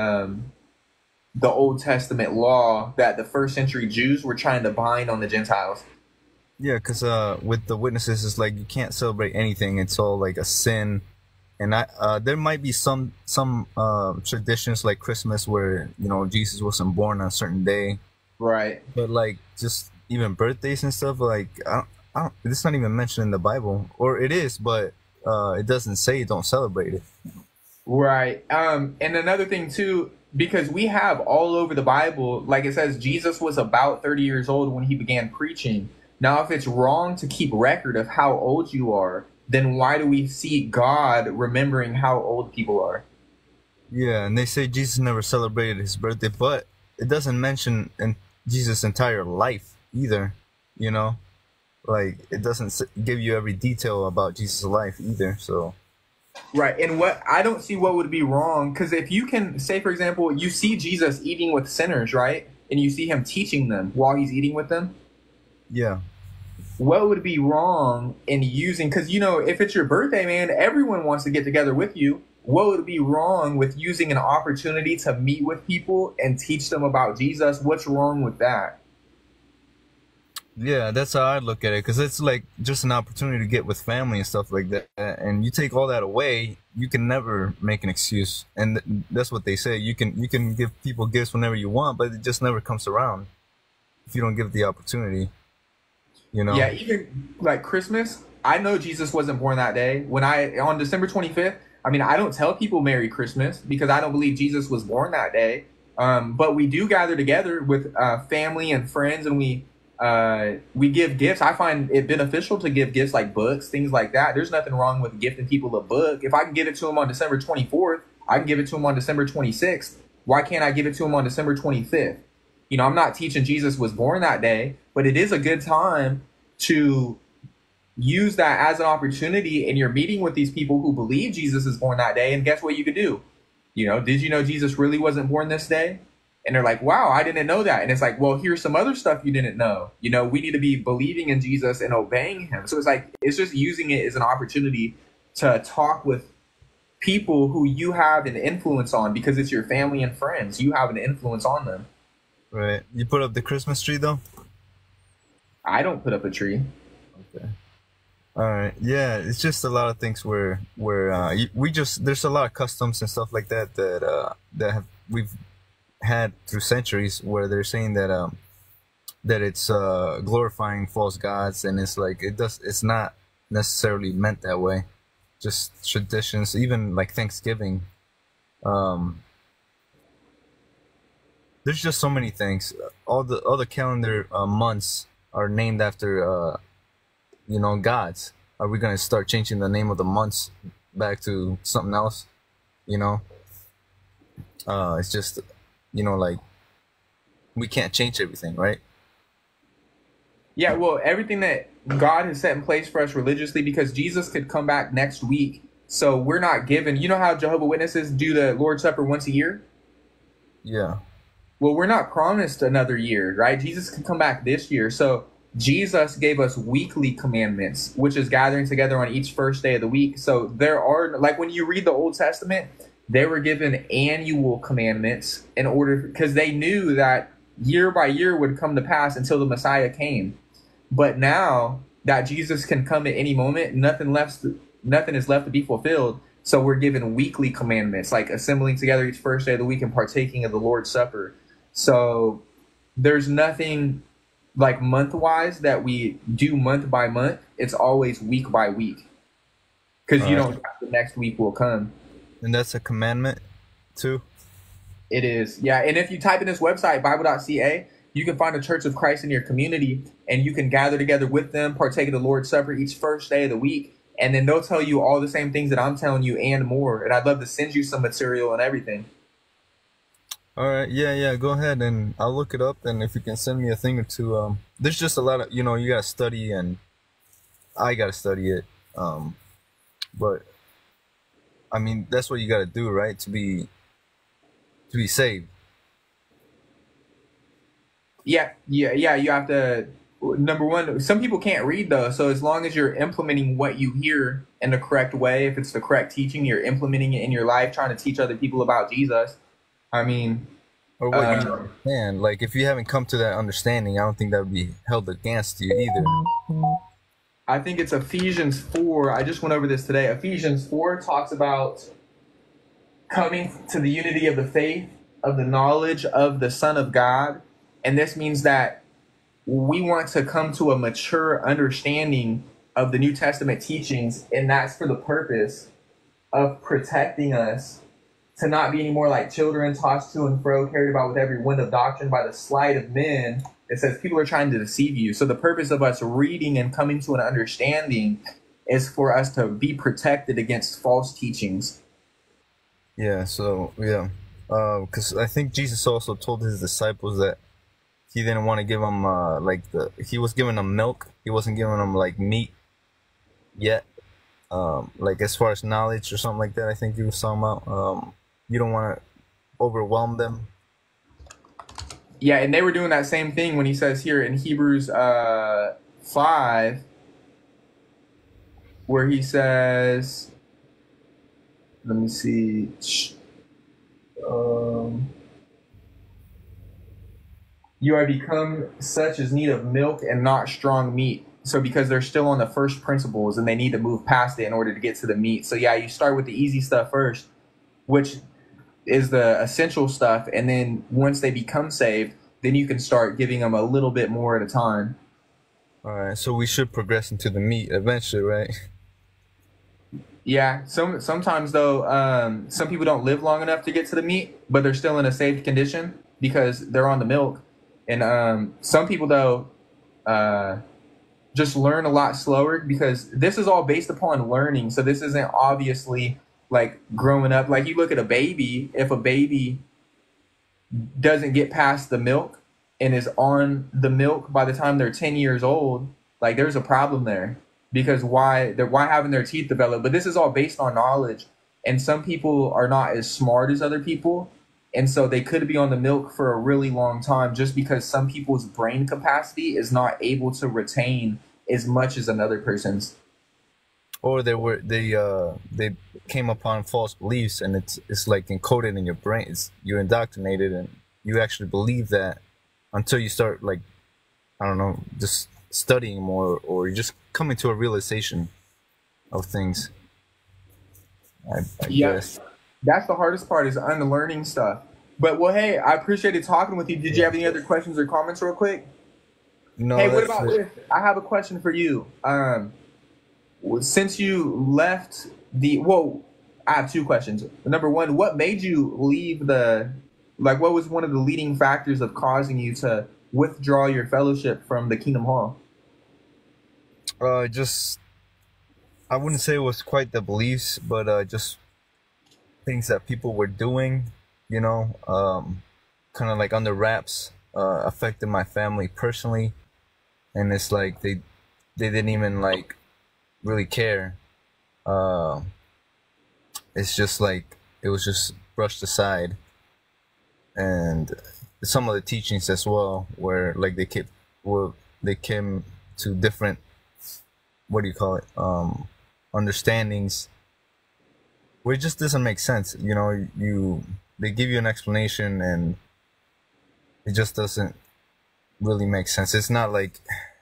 the Old Testament law that the first century Jews were trying to bind on the Gentiles. Yeah, because with the witnesses, it's like you can't celebrate anything. It's all like a sin. And there might be some traditions like Christmas where, you know, Jesus wasn't born on a certain day. Right. But like just even birthdays and stuff, like it's not even mentioned in the Bible, or it is, but it doesn't say don't celebrate it. Right. And another thing too, because we have all over the Bible, like it says, Jesus was about 30 years old when he began preaching. Now, if it's wrong to keep record of how old you are, then why do we see God remembering how old people are? Yeah, and they say Jesus never celebrated his birthday, but it doesn't mention in Jesus' entire life either, you know? Like, it doesn't give you every detail about Jesus' life either, so... Right, and what I don't see what would be wrong, because if you can, say, for example, you see Jesus eating with sinners, right? And you see him teaching them while he's eating with them. Yeah. What would be wrong in using, because, you know, if it's your birthday, man, everyone wants to get together with you. What would be wrong with using an opportunity to meet with people and teach them about Jesus? What's wrong with that? Yeah, that's how I look at it, because it's like just an opportunity to get with family and stuff like that. And you take all that away, you can never make an excuse. And that's what they say. You can give people gifts whenever you want, but it just never comes around if you don't give the opportunity. You know? Yeah, even like Christmas, I know Jesus wasn't born that day. On December 25th, I mean, I don't tell people Merry Christmas because I don't believe Jesus was born that day. But we do gather together with family and friends, and we give gifts. I find it beneficial to give gifts like books, things like that. There's nothing wrong with gifting people a book. If I can give it to them on December 24th, I can give it to them on December 26th. Why can't I give it to them on December 25th? You know, I'm not teaching Jesus was born that day, but it is a good time to use that as an opportunity, and you're meeting with these people who believe Jesus is born that day. And guess what you could do? You know, did you know Jesus really wasn't born this day? And they're like, wow, I didn't know that. And it's like, well, here's some other stuff you didn't know. You know, we need to be believing in Jesus and obeying him. So it's like, it's just using it as an opportunity to talk with people who you have an influence on, because it's your family and friends. You have an influence on them. Right. You put up the Christmas tree though? I don't put up a tree. Okay. All right. Yeah, it's just a lot of things where there's a lot of customs and stuff like that we've had through centuries where they're saying that it's glorifying false gods, and it's like it's not necessarily meant that way. Just traditions, even like Thanksgiving. There's just so many things. All the calendar months are named after gods. Are we gonna start changing the name of the months back to something else? You know, it's just like we can't change everything, right? Yeah, well, everything that God has set in place for us religiously, because Jesus could come back next week. So we're not given, you know how Jehovah Witnesses do the Lord's Supper once a year? Yeah. Well, we're not promised another year, right? Jesus could come back this year. So Jesus gave us weekly commandments, which is gathering together on each first day of the week. So there are, like when you read the Old Testament, they were given annual commandments in order, because they knew that year by year would come to pass until the Messiah came. But now that Jesus can come at any moment, nothing is left to be fulfilled. So we're given weekly commandments, like assembling together each first day of the week and partaking of the Lord's Supper. So there's nothing like month-wise that we do month by month. It's always week by week, because All you right. don't know the next week will come. And that's a commandment too. It is. Yeah. And if you type in this website, Bible.ca, you can find a Church of Christ in your community, and you can gather together with them, partake of the Lord's Supper each first day of the week. And then they'll tell you all the same things that I'm telling you and more. And I'd love to send you some material and everything. All right, yeah, go ahead and I'll look it up. And if you can send me a thing or two, there's just a lot of you gotta study, and I gotta study it. But I mean, that's what you gotta do, right? To be saved. Yeah. You have to, number one, some people can't read though. So as long as you're implementing what you hear in the correct way, if it's the correct teaching, you're implementing it in your life, trying to teach other people about Jesus. I mean, Or what you understand. Like if you haven't come to that understanding, I don't think that would be held against you either. I think it's Ephesians 4. I just went over this today. Ephesians 4 talks about coming to the unity of the faith, of the knowledge of the Son of God. And this means that we want to come to a mature understanding of the New Testament teachings, and that's for the purpose of protecting us to not be any more like children tossed to and fro, carried about with every wind of doctrine by the sleight of men. It says people are trying to deceive you. So the purpose of us reading and coming to an understanding is for us to be protected against false teachings. Yeah. So yeah, because I think Jesus also told his disciples that he didn't want to give them he was giving them milk. He wasn't giving them like meat yet. Like as far as knowledge or something like that. I think he was talking about. You don't want to overwhelm them. Yeah, and they were doing that same thing when he says here in Hebrews 5, where he says, let me see. You are become such as need of milk and not strong meat. So because they're still on the first principles and they need to move past it in order to get to the meat. So yeah, you start with the easy stuff first, which is the essential stuff. And then once they become saved, then you can start giving them a little bit more at a time. All right. So we should progress into the meat eventually, right? Yeah. Sometimes though, some people don't live long enough to get to the meat, but they're still in a saved condition because they're on the milk. And some people though, just learn a lot slower, because this is all based upon learning. So this isn't obviously like growing up. Like you look at a baby, if a baby doesn't get past the milk and is on the milk by the time they're 10 years old, like there's a problem there, because why haven't their teeth developed? But this is all based on knowledge. And some people are not as smart as other people. And so they could be on the milk for a really long time just because some people's brain capacity is not able to retain as much as another person's. Or they came upon false beliefs, and it's like encoded in your brain. You're indoctrinated, and you actually believe that until you start, like, I don't know, just studying more, or you just coming to a realization of things. I guess. That's the hardest part, is unlearning stuff. But well, hey, I appreciated talking with you. Did you have any other questions or comments real quick? No. Hey, what about this? I have a question for you. Since you left I have two questions. Number one, what made you leave the Like, what was one of the leading factors of causing you to withdraw your fellowship from the Kingdom Hall? Just I wouldn't say it was quite the beliefs, but just things that people were doing, kind of like under wraps, affected my family personally, and it's like they didn't even like really care. Uh, it's just like it was just brushed aside, and some of the teachings as well, where like they came to different, what do you call it, understandings, where it just doesn't make sense. They give you an explanation and it just doesn't really make sense. It's not like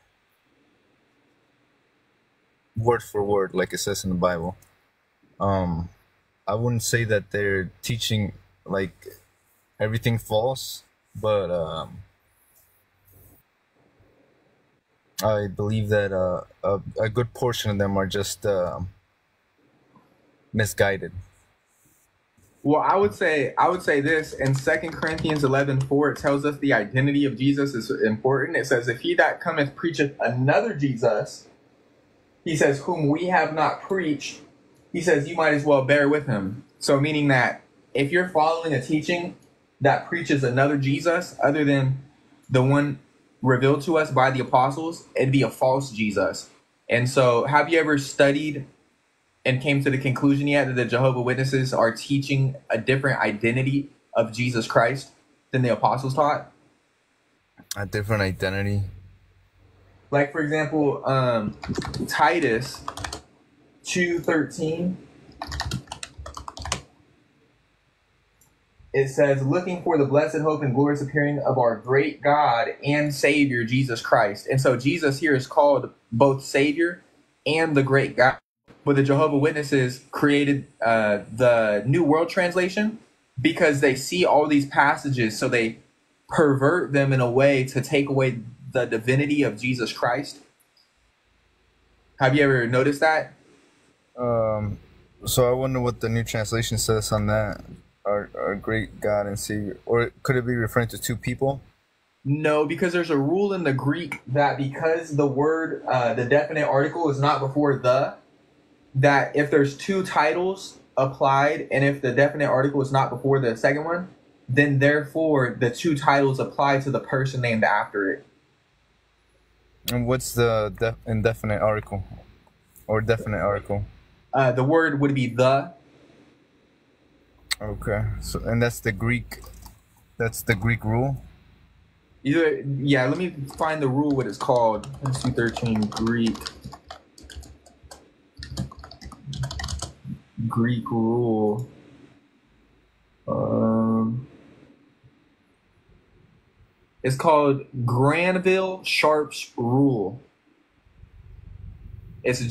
word for word like it says in the Bible. I wouldn't say that they're teaching like everything false, but I believe that a good portion of them are just misguided. Well, I would say this in 2 Corinthians 11:4, it tells us the identity of Jesus is important. It says, "If he that cometh preacheth another Jesus," he says, "whom we have not preached," he says, "you might as well bear with him." So meaning that if you're following a teaching that preaches another Jesus other than the one revealed to us by the apostles, it'd be a false Jesus. And so have you ever studied and came to the conclusion yet that the Jehovah Witnesses are teaching a different identity of Jesus Christ than the apostles taught? A different identity. Like, for example, Titus 2:13, it says, "Looking for the blessed hope and glorious appearing of our great God and Savior, Jesus Christ." And so Jesus here is called both Savior and the great God. But the Jehovah Witnesses created the New World Translation because they see all these passages, so they pervert them in a way to take away the divinity of Jesus Christ. Have you ever noticed that? So I wonder what the new translation says on that. Our great God and Savior, or could it be referring to two people? No, because there's a rule in the Greek that because the word, the definite article is not before that if there's two titles applied and if the definite article is not before the second one, then therefore the two titles apply to the person named after it. And what's the indefinite article or definite article? The word would be the. Okay, so and that's the Greek. That's the Greek rule. Yeah, let me find the rule. What it's called? Let's see, 13 Greek rule. It's called Granville-Sharp's rule. It's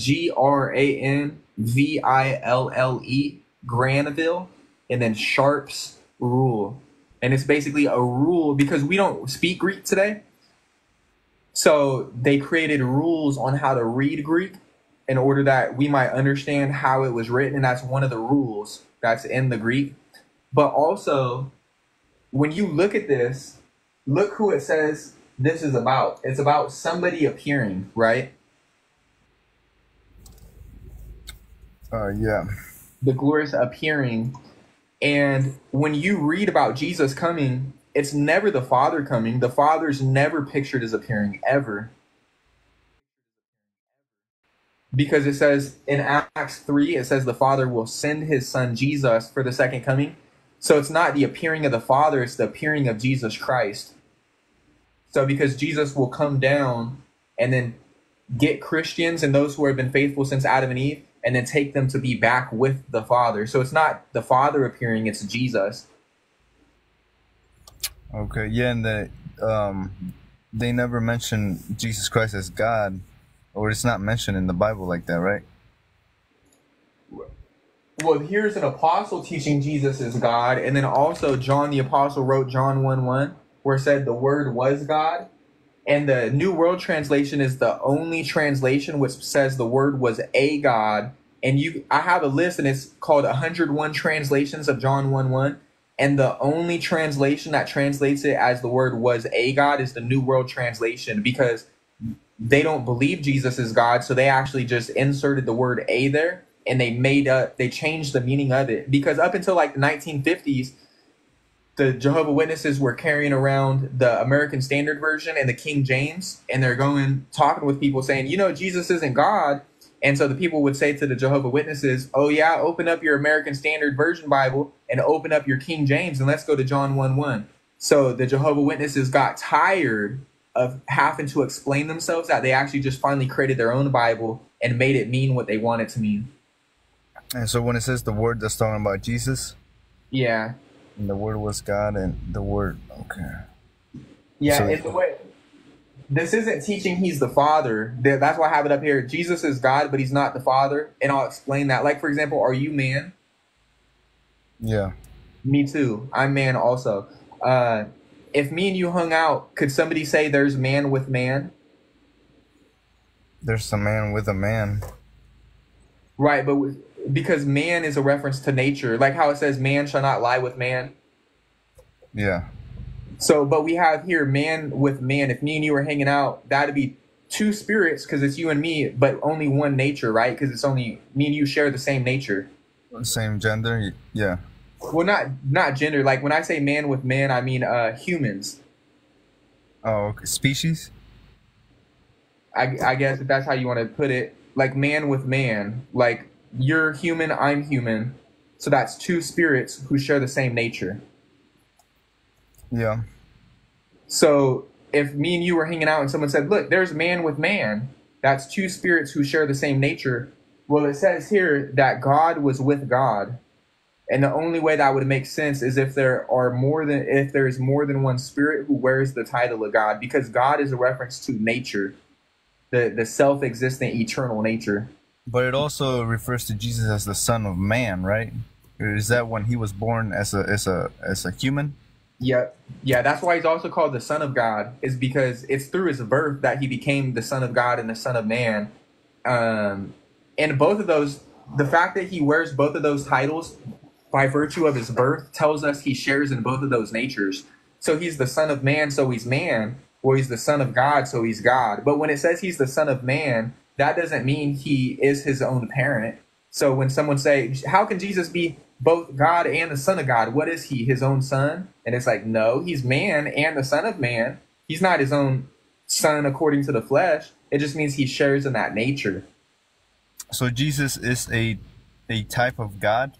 Granville, Granville, and then Sharp's rule. And it's basically a rule because we don't speak Greek today. So they created rules on how to read Greek in order that we might understand how it was written. And that's one of the rules that's in the Greek. But also, when you look at this, look who it says this is about. It's about somebody appearing, right? Yeah. The glorious appearing. And when you read about Jesus coming, it's never the Father coming. The Father's never pictured as appearing, ever. Because it says in Acts 3, it says the Father will send his Son Jesus for the second coming. So it's not the appearing of the Father, it's the appearing of Jesus Christ. So because Jesus will come down and then get Christians and those who have been faithful since Adam and Eve, and then take them to be back with the Father. So it's not the Father appearing, it's Jesus. Okay, yeah, and they never mention Jesus Christ as God, or it's not mentioned in the Bible like that, right? Well, here's an apostle teaching Jesus is God, and then also John the apostle wrote John 1:1, where it said the Word was God. And the New World Translation is the only translation which says the Word was a God. And I have a list, and it's called 101 translations of John 1:1. And the only translation that translates it as the word was a God is the New World Translation, because they don't believe Jesus is God, so they actually just inserted the word a there, and they changed the meaning of it. Because up until like the 1950s, the Jehovah Witnesses were carrying around the American Standard Version and the King James, and they're talking with people saying, Jesus isn't God. And so the people would say to the Jehovah Witnesses, oh yeah, open up your American Standard Version Bible and open up your King James and let's go to John 1:1. So the Jehovah Witnesses got tired of having to explain themselves, that they actually just finally created their own Bible and made it mean what they want it to mean. And so when it says the word, that's talking about Jesus? Yeah. And the word was God, and the word, okay. Yeah, it's the way. This isn't teaching he's the Father. That's why I have it up here. Jesus is God, but he's not the Father. And I'll explain that. Like, for example, are you man? Yeah. Me too. I'm man also. If me and you hung out, could somebody say there's man with man? There's a man with a man. Right, but because man is a reference to nature. Like how it says man shall not lie with man. Yeah. So, but we have here man with man. If me and you were hanging out, that'd be two spirits because it's you and me, but only one nature, right? Because it's only me and you share the same nature. Same gender, yeah. Well, not gender. Like when I say man with man, I mean humans. Oh, okay. Species? I guess if that's how you want to put it. Like man with man. Like you're human, I'm human. So that's two spirits who share the same nature. Yeah. So if me and you were hanging out and someone said, look, there's man with man, that's two spirits who share the same nature. Well, it says here that God was with God. And the only way that would make sense is if there's more than one spirit who wears the title of God, because God is a reference to nature, the self-existent eternal nature. But it also refers to Jesus as the Son of Man, right? Is that when he was born as a human? Yep. Yeah, that's why he's also called the Son of God, is because it's through his birth that he became the Son of God and the Son of Man. And both of those, the fact that he wears both of those titles by virtue of his birth tells us he shares in both of those natures. So he's the Son of Man, so he's man, or he's the Son of God, so he's God. But when it says he's the Son of Man, that doesn't mean he is his own parent. So when someone say, how can Jesus be both God and the Son of God? What is he, his own son? And it's like, no, he's man and the Son of Man. He's not his own son according to the flesh. It just means he shares in that nature. So Jesus is a type of God?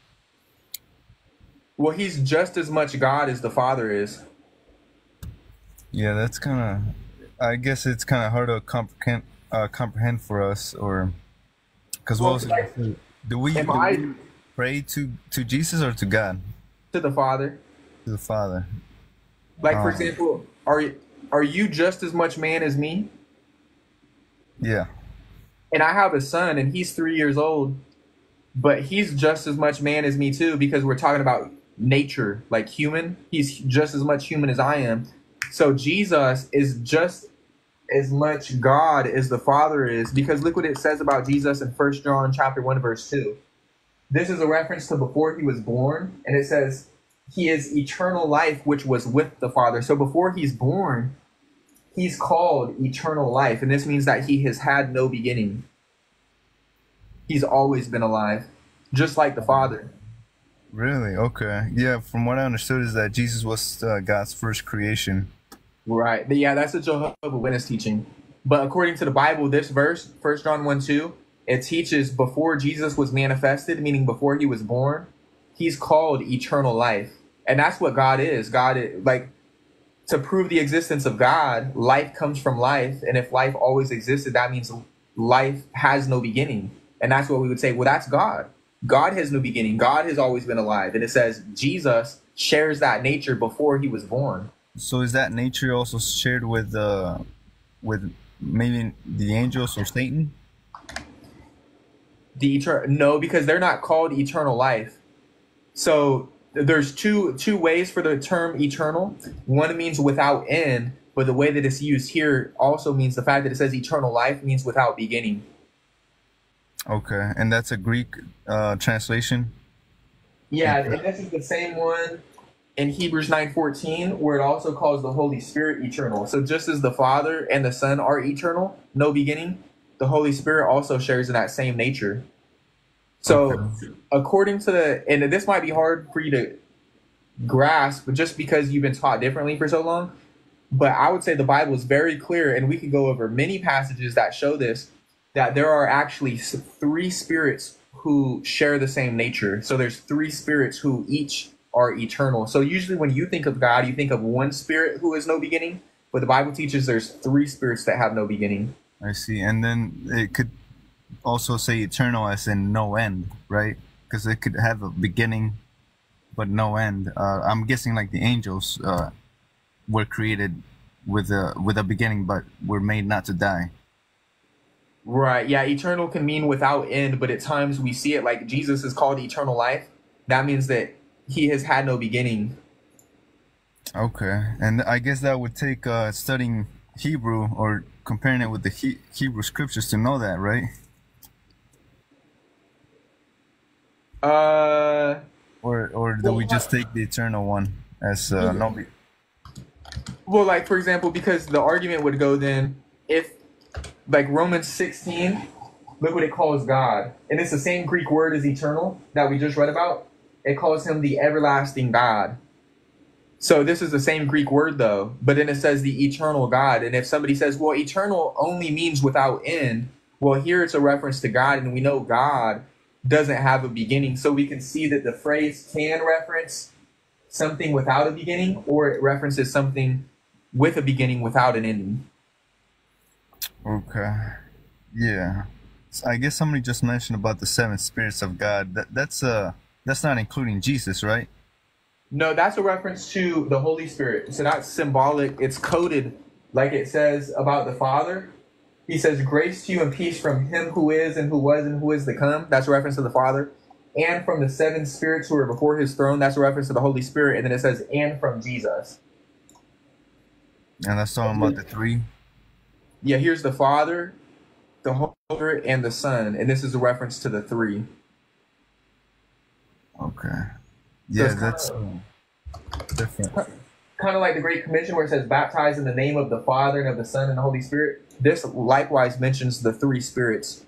Well, he's just as much God as the Father is. Yeah, that's kind of, I guess it's kind of hard to comprehend for us, or because do we pray to Jesus or to God? To the Father. To the Father. Like for example, are you just as much man as me? Yeah. And I have a son, and he's 3 years old, but he's just as much man as me too, because we're talking about nature, like human. He's just as much human as I am. So Jesus is just as much God as the Father is, because look what it says about Jesus in 1 John chapter 1 verse 2. This is a reference to before he was born, and it says he is eternal life which was with the Father. So before he's born, he's called eternal life, and this means that he has had no beginning. He's always been alive, just like the Father. Really? Okay. Yeah, from what I understood is that Jesus was God's first creation. Right. But yeah, that's a Jehovah Witness teaching. But according to the Bible, this verse, 1 John 1:2, it teaches before Jesus was manifested, meaning before he was born, he's called eternal life. And that's what God is. God is, like, to prove the existence of God, life comes from life. And if life always existed, that means life has no beginning. And that's what we would say, well, that's God. God has no beginning. God has always been alive. And it says Jesus shares that nature before he was born. So is that nature also shared with maybe the angels or Satan? No, because they're not called eternal life. So there's two ways for the term eternal. One means without end, but the way that it's used here also means the fact that it says eternal life means without beginning. Okay, and that's a Greek translation? Yeah, and this is the same one. in Hebrews 9:14, where it also calls the Holy Spirit eternal. So just as the Father and the Son are eternal, no beginning, the Holy Spirit also shares in that same nature. Okay. So according to and this might be hard for you to grasp, just because you've been taught differently for so long, but I would say the Bible is very clear, and we could go over many passages that show this, that there are actually three spirits who share the same nature. So there's three spirits who each are eternal. So usually when you think of God, you think of one spirit who has no beginning, but the Bible teaches there's three spirits that have no beginning. I see. And then it could also say eternal as in no end, right? Because it could have a beginning but no end. I'm guessing like the angels were created with a beginning, but were made not to die. Right. Yeah. Eternal can mean without end, but at times we see it like Jesus is called eternal life. That means that he has had no beginning. Okay, and I guess that would take studying Hebrew or comparing it with the Hebrew scriptures to know that, right? Or do we just take the eternal one as no? Well, like for example, because the argument would go then, if like Romans 16, look what it calls God, and it's the same Greek word as eternal that we just read about. It calls him the everlasting God. So this is the same Greek word though, but then it says the eternal God. And if somebody says, well, eternal only means without end, well, here it's a reference to God, and we know God doesn't have a beginning. So we can see that the phrase can reference something without a beginning, or it references something with a beginning without an ending. Okay. Yeah. So I guess somebody just mentioned about the seven spirits of God. That's not including Jesus, right? No, that's a reference to the Holy Spirit. So that's symbolic. It's coded like it says about the Father. He says, grace to you and peace from him who is and who was and who is to come. That's a reference to the Father. And from the seven spirits who are before his throne. That's a reference to the Holy Spirit. And then it says, and from Jesus. And that's talking about the three? Yeah, here's the Father, the Holy Spirit, and the Son. And this is a reference to the three. Okay. Yeah, so that's different. Kind of like the Great Commission where it says, baptize in the name of the Father and of the Son and the Holy Spirit. This likewise mentions the three spirits.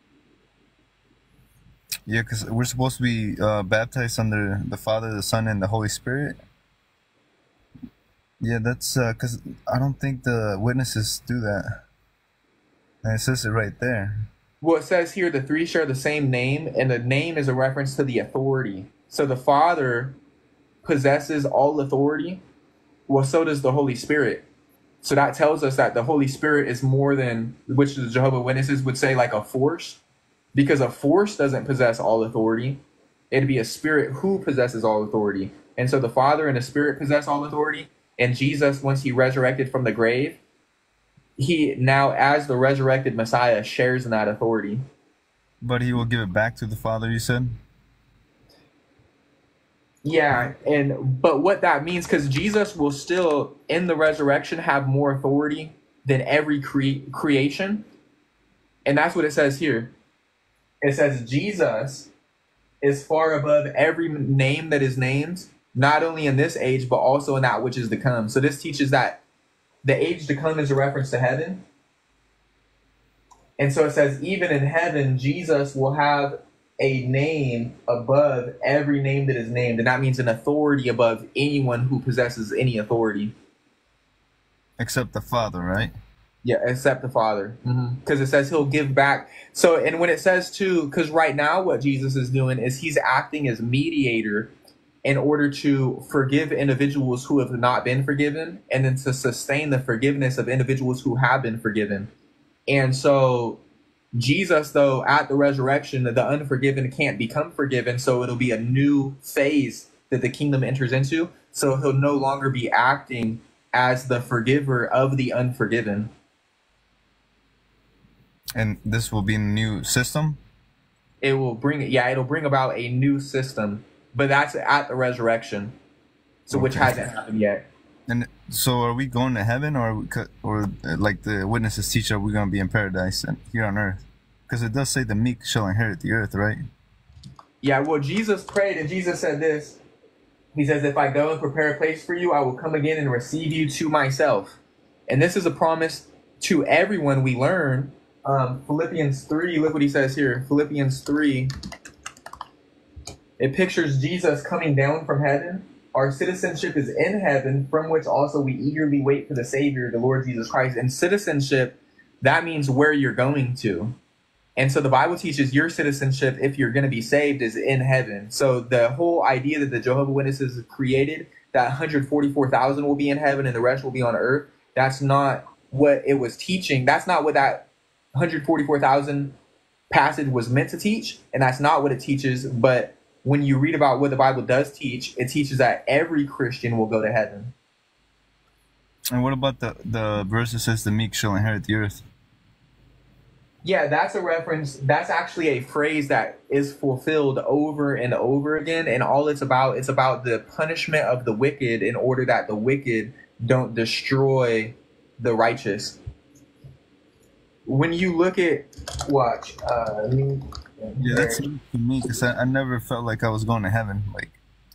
Yeah, because we're supposed to be baptized under the Father, the Son, and the Holy Spirit. Yeah, that's because I don't think the witnesses do that. And it says it right there. Well, it says here the three share the same name, and the name is a reference to the authority. So the Father possesses all authority. Well, so does the Holy Spirit. So that tells us that the Holy Spirit is more than, which the Jehovah's Witnesses would say, like a force, because a force doesn't possess all authority. It'd be a spirit who possesses all authority. And so the Father and the Spirit possess all authority. And Jesus, once he resurrected from the grave, he now, as the resurrected Messiah, shares in that authority. But he will give it back to the Father, you said? Yeah, but what that means, because Jesus will still, in the resurrection, have more authority than every creation. And that's what it says here. It says Jesus is far above every name that is named, not only in this age, but also in that which is to come. So this teaches that the age to come is a reference to heaven. And so it says, even in heaven, Jesus will have a name above every name that is named. And that means an authority above anyone who possesses any authority. Except the Father, right? Yeah, except the Father. Because it says he'll give back. So, and when it says too, because right now what Jesus is doing is he's acting as mediator in order to forgive individuals who have not been forgiven, and then to sustain the forgiveness of individuals who have been forgiven. And so Jesus, though, at the resurrection, the unforgiven can't become forgiven, so it'll be a new phase that the kingdom enters into. So he'll no longer be acting as the forgiver of the unforgiven. And this will be a new system? It'll bring about a new system, but that's at the resurrection, so which hasn't happened yet. And so are we going to heaven, or like the witnesses teach, are we going to be in paradise and here on earth? Because it does say the meek shall inherit the earth, right? Yeah, well, Jesus prayed, and Jesus said this. He says, if I go and prepare a place for you, I will come again and receive you to myself. And this is a promise to everyone we learn. Philippians 3, look what he says here. Philippians 3, it pictures Jesus coming down from heaven. Our citizenship is in heaven, from which also we eagerly wait for the Savior, the Lord Jesus Christ. And citizenship, that means where you're going to. And so the Bible teaches your citizenship, if you're going to be saved, is in heaven. So the whole idea that the Jehovah's Witnesses created, that 144,000 will be in heaven and the rest will be on earth, that's not what it was teaching. That's not what that 144,000 passage was meant to teach. And that's not what it teaches. But when you read about what the Bible does teach, it teaches that every Christian will go to heaven. And what about the verse that says the meek shall inherit the earth? Yeah, that's a reference. That's actually a phrase that is fulfilled over and over again. And all it's about the punishment of the wicked in order that the wicked don't destroy the righteous. When you look at, watch. Yeah, that's to me, because I never felt like I was going to heaven. Like,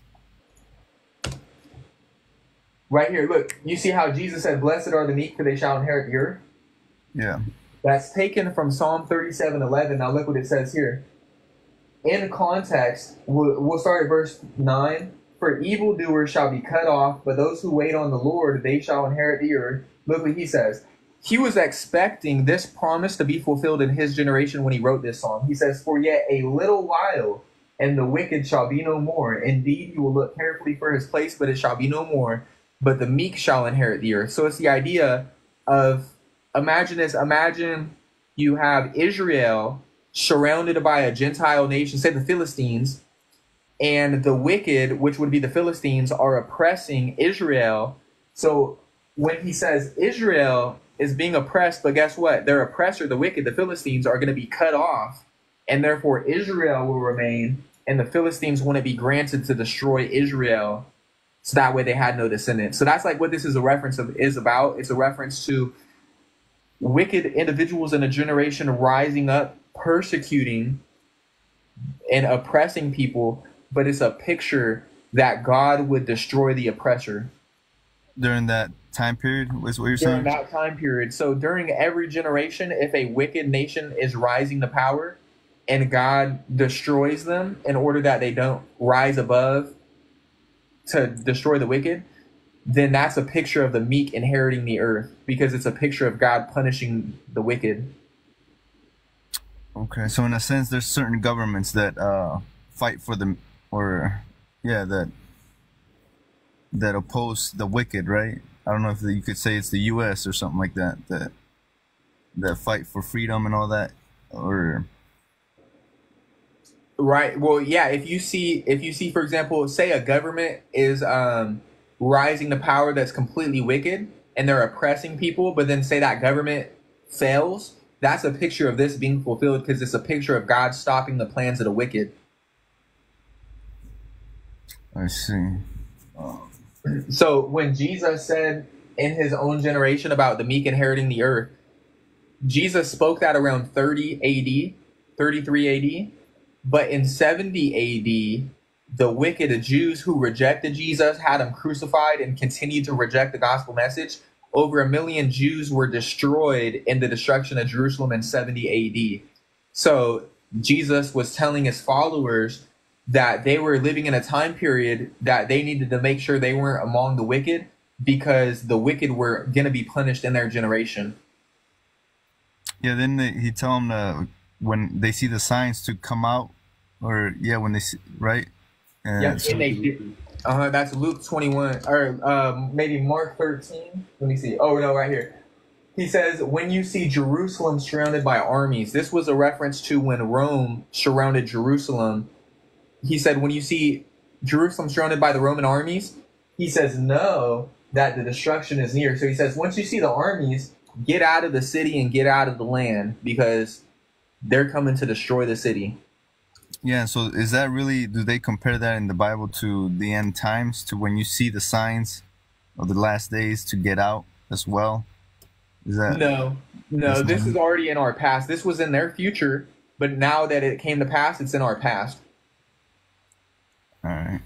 right here, look. You see how Jesus said, blessed are the meek, for they shall inherit the earth? yeah. That's taken from Psalm 37:11. Now look what it says here. In context, we'll start at verse 9. For evildoers shall be cut off, but those who wait on the Lord, they shall inherit the earth. Look what he says. He was expecting this promise to be fulfilled in his generation when he wrote this psalm. He says, for yet a little while, and the wicked shall be no more. Indeed, you will look carefully for his place, but it shall be no more. But the meek shall inherit the earth. So it's the idea of, imagine this. Imagine you have Israel surrounded by a Gentile nation, say the Philistines, and the wicked, which would be the Philistines, are oppressing Israel. So when he says Israel is being oppressed, but guess what? Their oppressor, the wicked, the Philistines, are going to be cut off, and therefore Israel will remain, and the Philistines wouldn't be granted to destroy Israel. So that way they had no descendants. So that's like what this is a reference of is about. It's a reference to wicked individuals in a generation rising up, persecuting and oppressing people, but it's a picture that God would destroy the oppressor. During that time period, is what you're saying? During that time period. So during every generation, if a wicked nation is rising to power and God destroys them in order that they don't rise above to destroy the wicked, then that's a picture of the meek inheriting the earth, because it's a picture of God punishing the wicked. Okay, so in a sense, there's certain governments that fight for them, or that oppose the wicked, right? I don't know if you could say it's the U.S. or something like that, that fight for freedom and all that, or right. Well, yeah. If you see, for example, say a government is rising to power that's completely wicked and they're oppressing people, but then say that government fails, that's a picture of this being fulfilled, because it's a picture of God stopping the plans of the wicked. I see. So when Jesus said in his own generation about the meek inheriting the earth, Jesus spoke that around 30 AD, 33 AD. But in 70 AD, the wicked Jews who rejected Jesus, had him crucified, and continued to reject the gospel message. Over 1 million Jews were destroyed in the destruction of Jerusalem in 70 AD. So Jesus was telling his followers that they were living in a time period that they needed to make sure they weren't among the wicked, because the wicked were going to be punished in their generation. Yeah, then he tell them to, when they see the signs, to come out, or when they see, right? Yeah, and they did. That's Luke 21, or maybe Mark 13. Let me see. Oh no, right here. He says, when you see Jerusalem surrounded by armies, this was a reference to when Rome surrounded Jerusalem. He said, when you see Jerusalem surrounded by the Roman armies, he says, know that the destruction is near. So he says, once you see the armies, get out of the city and get out of the land, because they're coming to destroy the city. Yeah, so is that really, do they compare that in the Bible to the end times, to when you see the signs of the last days to get out as well? Is that No, this is already in our past. This was in their future, but now that it came to pass, it's in our past. All right.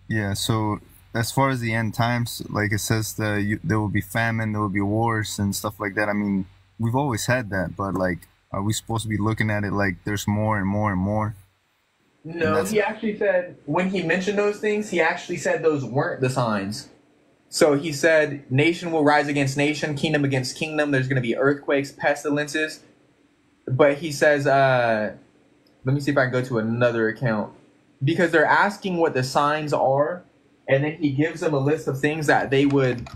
Yeah, so as far as the end times, like it says, there will be famine, there will be wars and stuff like that. I mean, we've always had that, but like, are we supposed to be looking at it like there's more and more and more? And No, that's he actually said when he mentioned those things, he actually said those weren't the signs. So he said, nation will rise against nation, kingdom against kingdom. There's going to be earthquakes, pestilences. But he says, let me see if I can go to another account. Because they're asking what the signs are, and then he gives them a list of things that they would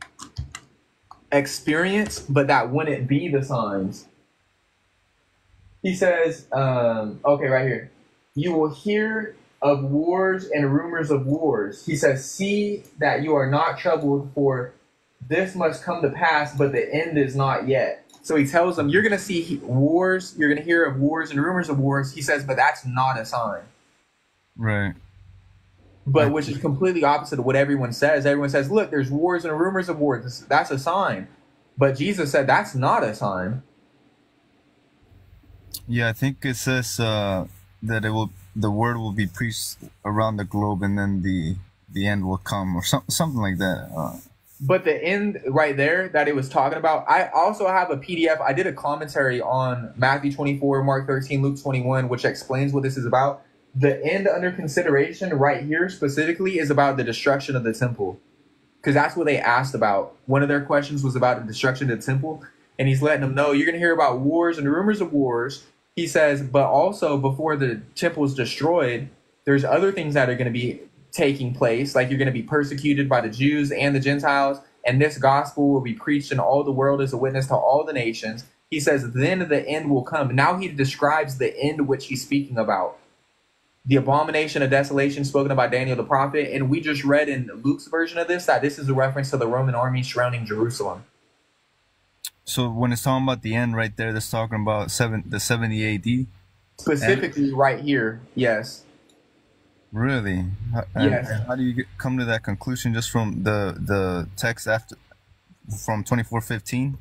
experience, but that wouldn't be the signs. He says, okay, right here. You will hear of wars and rumors of wars. He says, see that you are not troubled, for this must come to pass, but the end is not yet. So he tells them, you're going to see wars, you're going to hear of wars and rumors of wars. He says, but that's not a sign. right. But which is completely opposite of what everyone says. Everyone says, look, there's wars and rumors of wars. That's a sign. But Jesus said, that's not a sign. Yeah, I think it says that the word will be preached around the globe, and then the end will come, or something like that. But the end right there that it was talking about, I also have a PDF. I did a commentary on Matthew 24, Mark 13, Luke 21, which explains what this is about. The end under consideration right here specifically is about the destruction of the temple. Because that's what they asked about. One of their questions was about the destruction of the temple. And he's letting them know, you're going to hear about wars and rumors of wars. He says, but also before the temple is destroyed, there's other things that are going to be taking place. Like you're going to be persecuted by the Jews and the Gentiles. And this gospel will be preached in all the world as a witness to all the nations. He says, then the end will come. Now he describes the end which he's speaking about. The abomination of desolation spoken about Daniel the prophet. And we just read in Luke's version of this that this is a reference to the Roman army surrounding Jerusalem. So when it's talking about the end right there, that's talking about the 70 AD? Specifically right here, yes. Really? Yes. And how do you come to that conclusion just from the text from 24:15?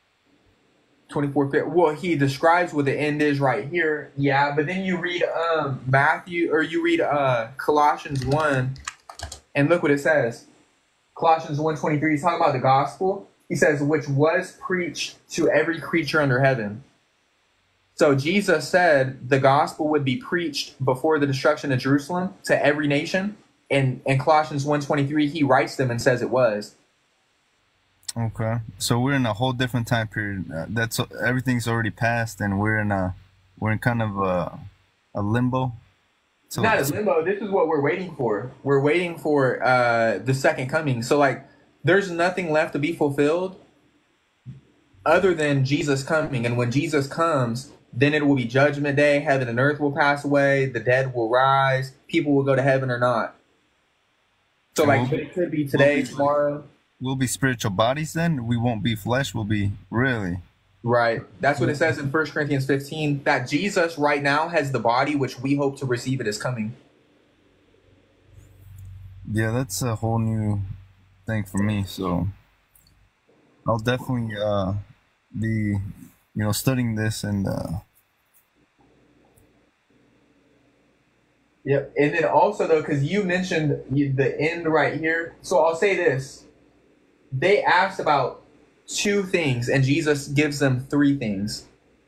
24. Well, he describes what the end is right here. Yeah, but then you read Matthew, or you read Colossians 1, and look what it says. Colossians 1:23, he's talking about the gospel. He says, which was preached to every creature under heaven. So Jesus said the gospel would be preached before the destruction of Jerusalem to every nation. And in Colossians 1:23, he writes them and says it was. Okay, so we're in a whole different time period. That's everything's already passed, and we're in kind of a limbo. So not a limbo. This is what we're waiting for. We're waiting for the second coming. So like, there's nothing left to be fulfilled other than Jesus coming. And when Jesus comes, then it will be judgment day. Heaven and earth will pass away. The dead will rise. People will go to heaven or not. So like, it could be today, tomorrow. We'll be spiritual bodies then? We won't be flesh, we'll be really. Right. That's what it says in 1 Corinthians 15, that Jesus right now has the body which we hope to receive at his coming. Yeah, that's a whole new thing for me. So I'll definitely be, studying this and Yep. And then also though, because you mentioned the end right here. So I'll say this. They asked about two things, and Jesus gives them three things.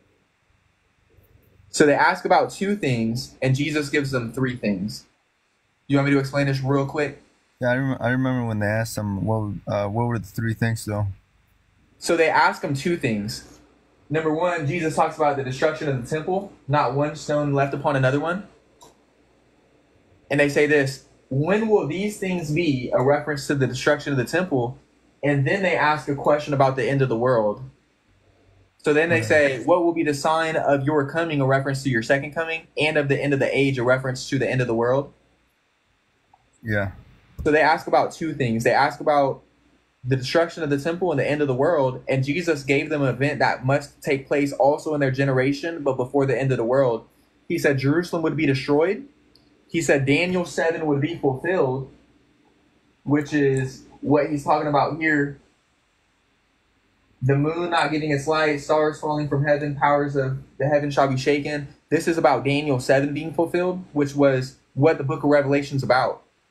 So they ask about two things, and Jesus gives them three things. You want me to explain this real quick? Yeah, I remember when they asked him what were the three things though. So they ask him two things. Number one, Jesus talks about the destruction of the temple, not one stone left upon another one. And they say this, when will these things be? A reference to the destruction of the temple. And then they ask a question about the end of the world. So then they say, what will be the sign of your coming? A reference to your second coming, and of the end of the age, a reference to the end of the world. Yeah. So they ask about two things. They ask about the destruction of the temple and the end of the world. And Jesus gave them an event that must take place also in their generation, but before the end of the world. He said Jerusalem would be destroyed. He said Daniel 7 would be fulfilled, which is what he's talking about here. The moon not giving its light, stars falling from heaven, powers of the heaven shall be shaken. This is about Daniel 7 being fulfilled, which was what the book of Revelation is about.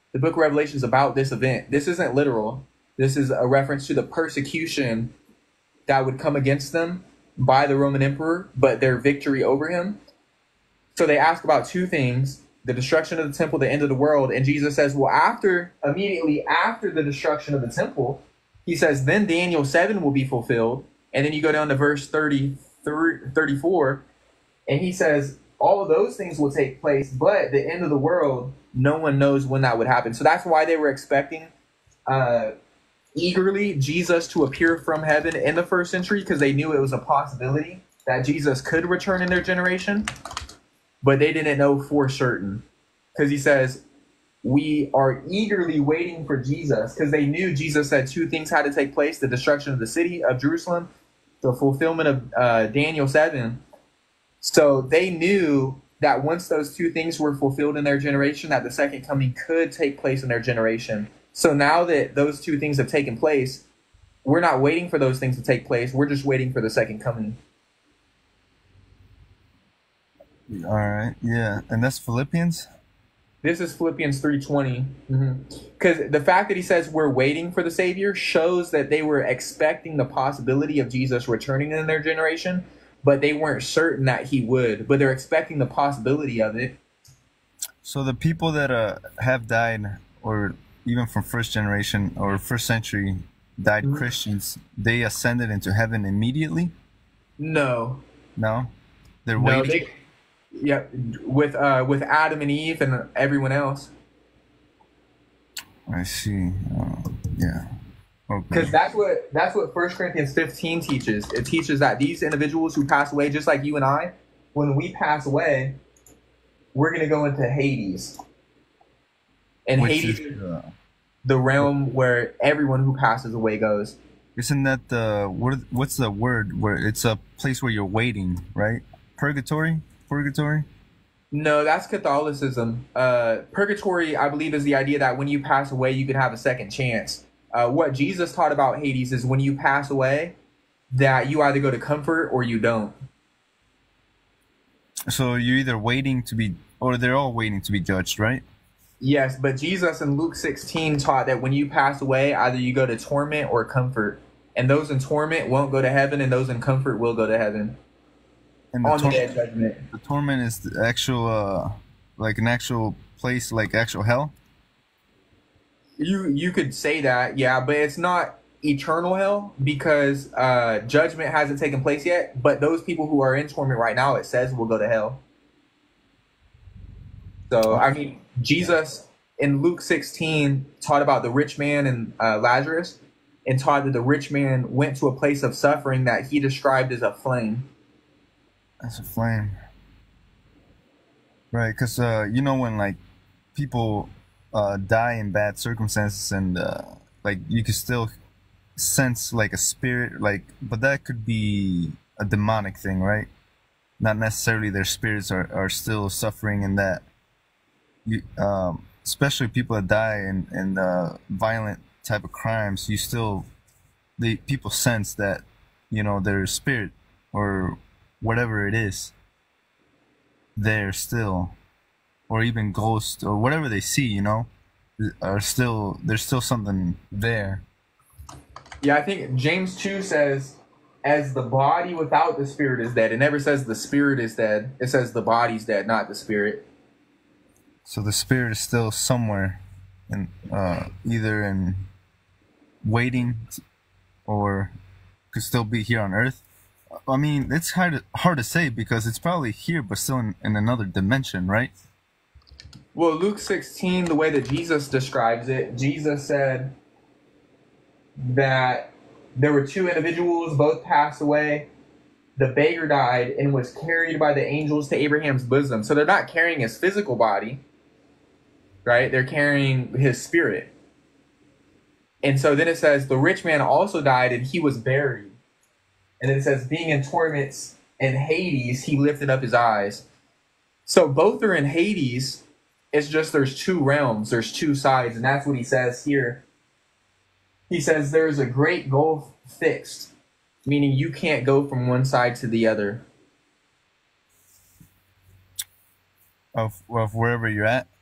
The book of Revelation is about this event. This isn't literal. This is a reference to the persecution that would come against them by the Roman emperor, but their victory over him. So they ask about two things: the destruction of the temple, the end of the world. And Jesus says, well, immediately after the destruction of the temple, he says, then Daniel 7 will be fulfilled. And then you go down to verse 34, and he says, all of those things will take place, but the end of the world, no one knows when that would happen. So that's why they were expecting eagerly Jesus to appear from heaven in the first century, because they knew it was a possibility that Jesus could return in their generation. But they didn't know for certain, because he says, we are eagerly waiting for Jesus, because they knew Jesus said two things had to take place: the destruction of the city of Jerusalem, the fulfillment of Daniel 7. So they knew that once those two things were fulfilled in their generation, that the second coming could take place in their generation. So now that those two things have taken place, we're not waiting for those things to take place. We're just waiting for the second coming. All right, yeah, and that's Philippians. This is Philippians 3:20. Because the fact that he says we're waiting for the Savior shows that they were expecting the possibility of Jesus returning in their generation, but they weren't certain that he would. But they're expecting the possibility of it. So the people that have died, or even from first generation or first century, died Christians, they ascended into heaven immediately? No. No? They're No, waiting? Yeah, with Adam and Eve and everyone else. I see. Yeah. Okay. Because that's what 1 Corinthians 15 teaches. It teaches that these individuals who pass away, just like you and I, when we pass away, we're going to go into Hades. And Which Hades is, is the realm where everyone who passes away goes. Isn't that the word? What's the word? Where it's a place where you're waiting, right? Purgatory? Purgatory? No, that's Catholicism. Purgatory, I believe, is the idea that when you pass away, you can have a second chance. What Jesus taught about Hades is when you pass away, that you either go to comfort or you don't. So you're either waiting to be, or they're all waiting to be judged, right? Yes, but Jesus in Luke 16 taught that when you pass away, either you go to torment or comfort. And those in torment won't go to heaven, and those in comfort will go to heaven. And On the day of judgment. The torment is the actual, like an actual place, like actual hell? You could say that, yeah, but it's not eternal hell, because judgment hasn't taken place yet. But those people who are in torment right now, it says, will go to hell. So, I mean, Jesus in Luke 16 taught about the rich man and Lazarus, and taught that the rich man went to a place of suffering that he described as a flame. That's a flame. Right, because, you know, when, like, people die in bad circumstances, and, like, you can still sense, like, a spirit, like, but that could be a demonic thing, right? Not necessarily their spirits are still suffering in that. You, especially people that die in violent type of crimes, people sense that, you know, their spirit or whatever it is there still, or even ghosts or whatever they see, you know, there's still something there. Yeah, I think James 2 says, as the body without the spirit is dead. It never says the spirit is dead. It says the body's dead, not the spirit. So the spirit is still somewhere, in either in waiting, or could still be here on Earth. I mean, it's hard to say, because it's probably here, but still in another dimension, right? Well, Luke 16, the way that Jesus describes it, Jesus said that there were two individuals, both passed away. The beggar died and was carried by the angels to Abraham's bosom. So they're not carrying his physical body, right? They're carrying his spirit. And so then it says the rich man also died and he was buried. And then it says, being in torments in Hades, he lifted up his eyes. So both are in Hades. It's just there's two realms, there's two sides, and that's what he says here. He says there's a great gulf fixed, meaning you can't go from one side to the other. Of wherever you're at?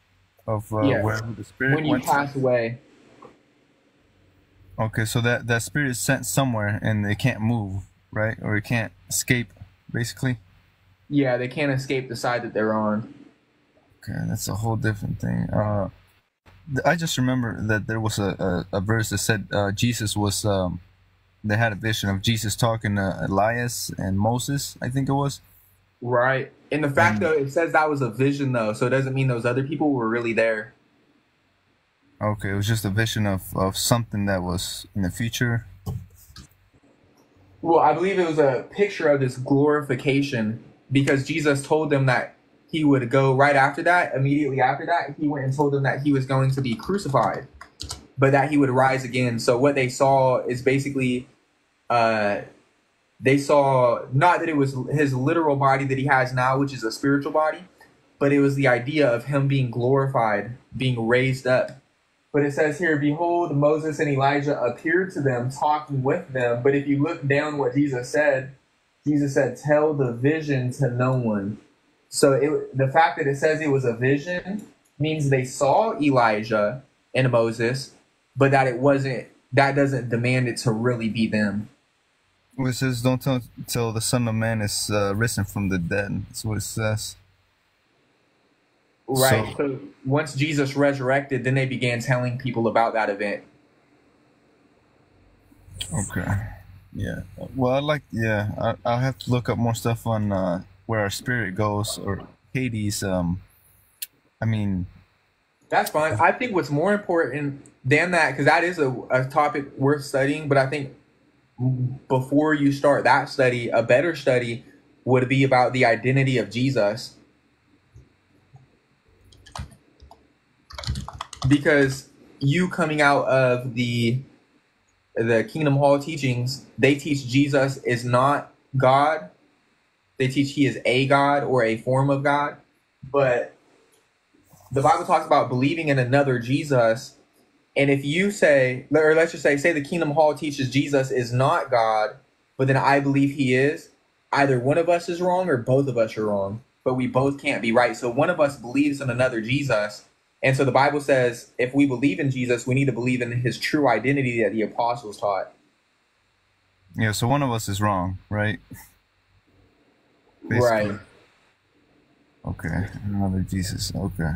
of Yeah. wherever the spirit When you went to? pass away. Okay, so that spirit is sent somewhere and it can't move, right? Or it can't escape, basically. Yeah, they can't escape the side that they're on. Okay, that's a whole different thing. I just remember that there was a verse that said Jesus was they had a vision of Jesus talking to Elias and Moses, I think it was. Right. And the fact And though, it says that was a vision though, so it doesn't mean those other people were really there. okay, it was just a vision of something that was in the future. Well, I believe it was a picture of this glorification because Jesus told them that he would go right after that, immediately after that, he went and told them that he was going to be crucified, but that he would rise again. So what they saw is basically uh they saw not that it was his literal body that he has now, which is a spiritual body, but it was the idea of him being glorified, being raised up. But it says here, behold, Moses and Elijah appeared to them, talking with them. But if you look down what Jesus said, tell the vision to no one. So the fact that it says it was a vision means they saw Elijah and Moses, but that it wasn't, that doesn't demand it to really be them. It says, "Don't tell till the Son of Man is risen from the dead." That's what it says. Right. So once Jesus resurrected, then they began telling people about that event. Okay. Yeah. Well, I'll have to look up more stuff on where our spirit goes or Hades. I mean, That's fine. I think what's more important than that, because that is a topic worth studying, but I think before you start that study, a better study would be about the identity of Jesus. Because you coming out of the Kingdom Hall teachings, they teach Jesus is not God. They teach he is a God or a form of God. But the Bible talks about believing in another Jesus. And if you say, or let's just say the Kingdom Hall teaches Jesus is not God, but then I believe he is, either one of us is wrong or both of us are wrong. But we both can't be right. So one of us believes in another Jesus. And so the Bible says if we believe in Jesus, we need to believe in his true identity that the apostles taught. yeah. So one of us is wrong, right? Basically. Right. Okay. Another Jesus. Okay.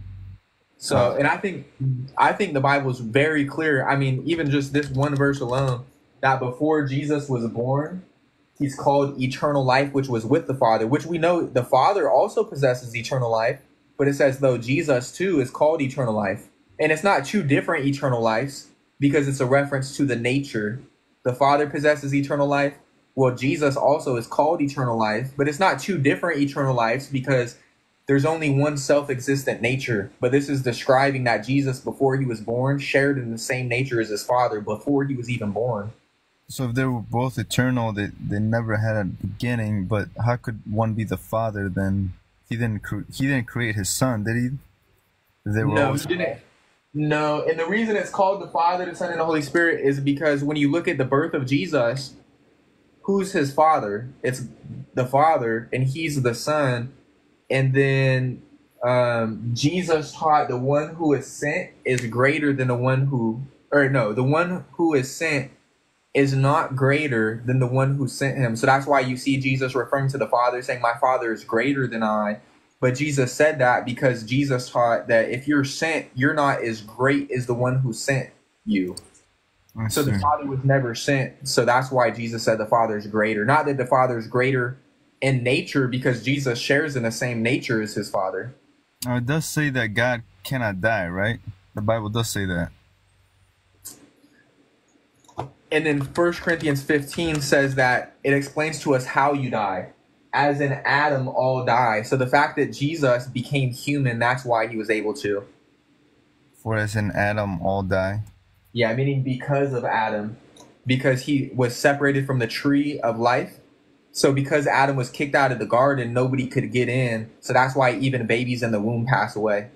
So, and I think the Bible is very clear. I mean, even just this one verse alone, that before Jesus was born, he's called eternal life, which was with the Father, which we know the Father also possesses eternal life. But it says, though, Jesus, too, is called eternal life. And it's not two different eternal lives because it's a reference to the nature. The Father possesses eternal life. Well, Jesus also is called eternal life. But it's not two different eternal lives because there's only one self-existent nature. But this is describing that Jesus, before he was born, shared in the same nature as his Father before he was even born. So if they were both eternal, they never had a beginning. But how could one be the Father then? He didn't create his son, did he? No, he didn't. No, and the reason it's called the Father, the Son, and the Holy Spirit is because when you look at the birth of Jesus, who's his father? It's the Father, and he's the Son. And then Jesus taught the one who is sent is greater than the one who, or no, the one who is sent is not greater than the one who sent him. So that's why you see Jesus referring to the Father saying, my Father is greater than I. But Jesus said that because Jesus taught that if you're sent, you're not as great as the one who sent you. So the Father was never sent. So that's why Jesus said the Father is greater. Not that the Father is greater in nature because Jesus shares in the same nature as his Father. It does say that God cannot die, right? The Bible does say that. And then 1 Corinthians 15 says that it explains to us how you die. As in Adam, all die. So the fact that Jesus became human, that's why he was able to. For as in Adam, all die? Yeah, meaning because of Adam. Because he was separated from the tree of life. So because Adam was kicked out of the garden, nobody could get in. So that's why even babies in the womb pass away.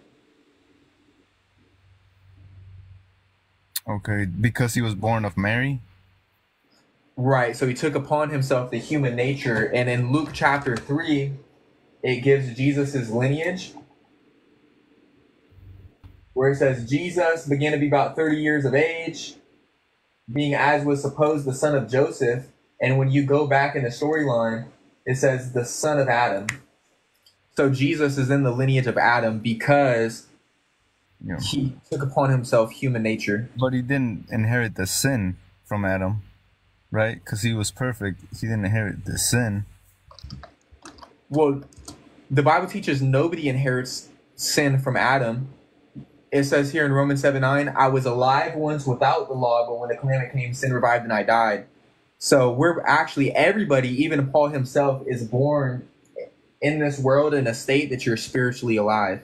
Okay, because he was born of Mary? Right, so he took upon himself the human nature. And in Luke chapter 3, it gives Jesus his lineage. where it says Jesus began to be about 30 years of age, being as was supposed the son of Joseph. And when you go back in the storyline, it says the son of Adam. So Jesus is in the lineage of Adam because Yeah. he took upon himself human nature. But he didn't inherit the sin from Adam, right? Because he was perfect. He didn't inherit the sin. Well, the Bible teaches nobody inherits sin from Adam. It says here in Romans 7:9, I was alive once without the law, but when the commandment came, sin revived and I died. So we're actually, everybody, even Paul himself, is born in this world in a state that you're spiritually alive.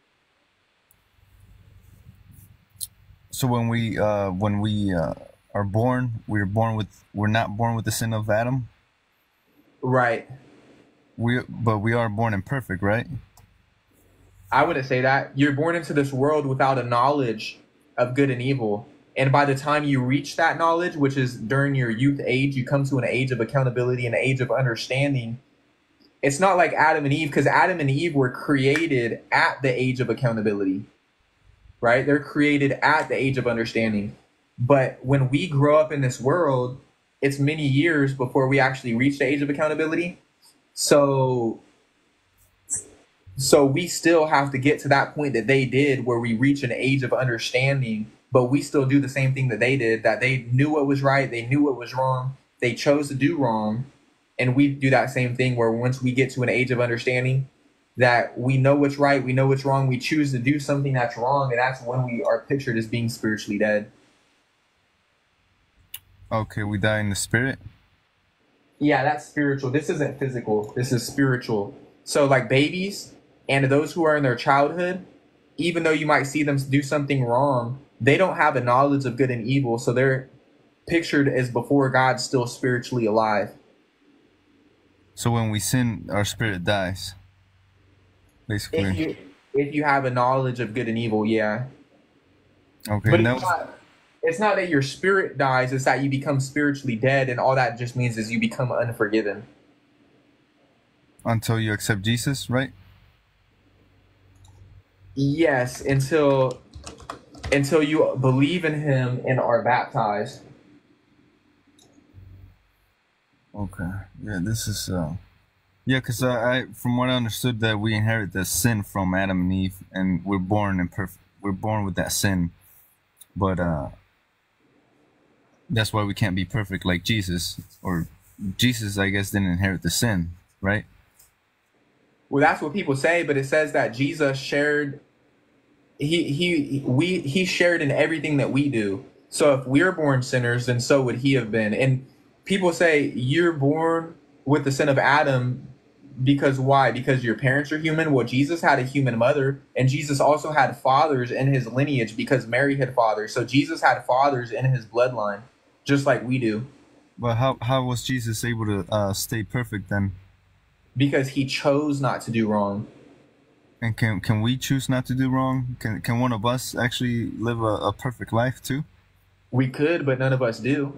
So when we are born, we're not born with the sin of Adam. Right. But we are born imperfect, right? I wouldn't say that. You're born into this world without a knowledge of good and evil. And by the time you reach that knowledge, which is during your youth age, you come to an age of accountability and an age of understanding. It's not like Adam and Eve, because Adam and Eve were created at the age of accountability, right? They're created at the age of understanding. But when we grow up in this world, it's many years before we actually reach the age of accountability. So we still have to get to that point that they did, where we reach an age of understanding, but we still do the same thing that they did, that they knew what was right, they knew what was wrong, they chose to do wrong. And we do that same thing where once we get to an age of understanding, that we know what's right, we know what's wrong, we choose to do something that's wrong, and that's when we are pictured as being spiritually dead. Okay, we die in the spirit? Yeah, that's spiritual. This isn't physical. This is spiritual. So like babies and those who are in their childhood, even though you might see them do something wrong, they don't have a knowledge of good and evil. So they're pictured as before God, still spiritually alive. So when we sin, our spirit dies, basically. If you have a knowledge of good and evil, yeah. Okay, But it's not that your spirit dies, it's that you become spiritually dead, and all that just means is you become unforgiven. Until you accept Jesus, right? Yes, until you believe in him and are baptized. Okay. Yeah, this is yeah, because I from what I understood that we inherit the sin from Adam and Eve, and we're born imperfect. We're born with that sin, but that's why we can't be perfect like Jesus. Or Jesus, I guess, didn't inherit the sin, right? Well, that's what people say, but it says that Jesus shared. He shared in everything that we do. So if we're born sinners, then so would he have been. And people say you're born with the sin of Adam because why? Because your parents are human. Well, Jesus had a human mother, and Jesus also had fathers in his lineage because Mary had fathers. So Jesus had fathers in his bloodline, just like we do. But how was Jesus able to stay perfect then? Because he chose not to do wrong. And can we choose not to do wrong? Can one of us actually live a perfect life too? We could, but none of us do.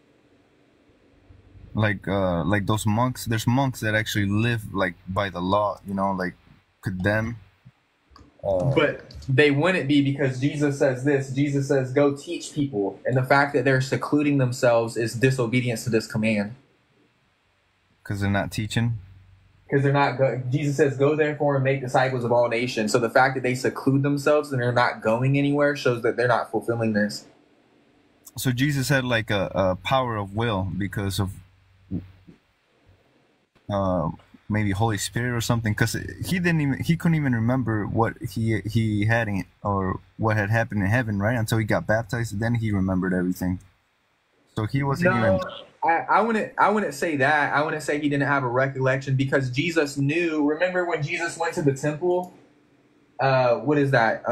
Like those monks. There's monks that actually live like by the law. You know, like condemn. But they wouldn't be, because Jesus says this. Jesus says, "Go teach people," and the fact that they're secluding themselves is disobedience to this command. Because they're not teaching. Because they're not. Jesus says, "Go therefore and make disciples of all nations." So the fact that they seclude themselves and they're not going anywhere shows that they're not fulfilling this. So Jesus had like a power of will because of maybe Holy Spirit or something, because he couldn't even remember what he had or what had happened in heaven, right? Until he got baptized, then he remembered everything. So he wasn't even. I wouldn't say that. I wouldn't say he didn't have a recollection, because Jesus knew. Remember when Jesus went to the temple? What is that?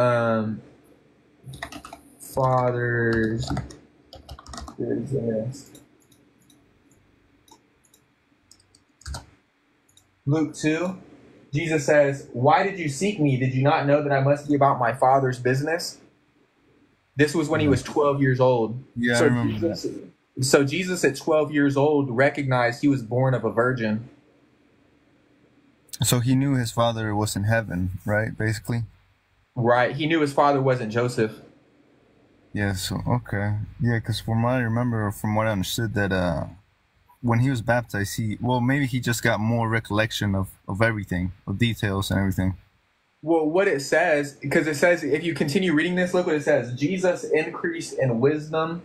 Father's business. Luke 2, Jesus says, "Why did you seek me? Did you not know that I must be about my Father's business?" This was when he was 12 years old. Yeah, I remember that. So Jesus at 12 years old recognized he was born of a virgin. So he knew his father was in heaven, right? Basically. Right. He knew his father wasn't Joseph. Yeah. So okay. Yeah, because from what I remember, from what I understood, that when he was baptized, he well maybe he just got more recollection of everything, of details and everything. Well, what it says, because it says, if you continue reading this, look what it says. Jesus increased in wisdom.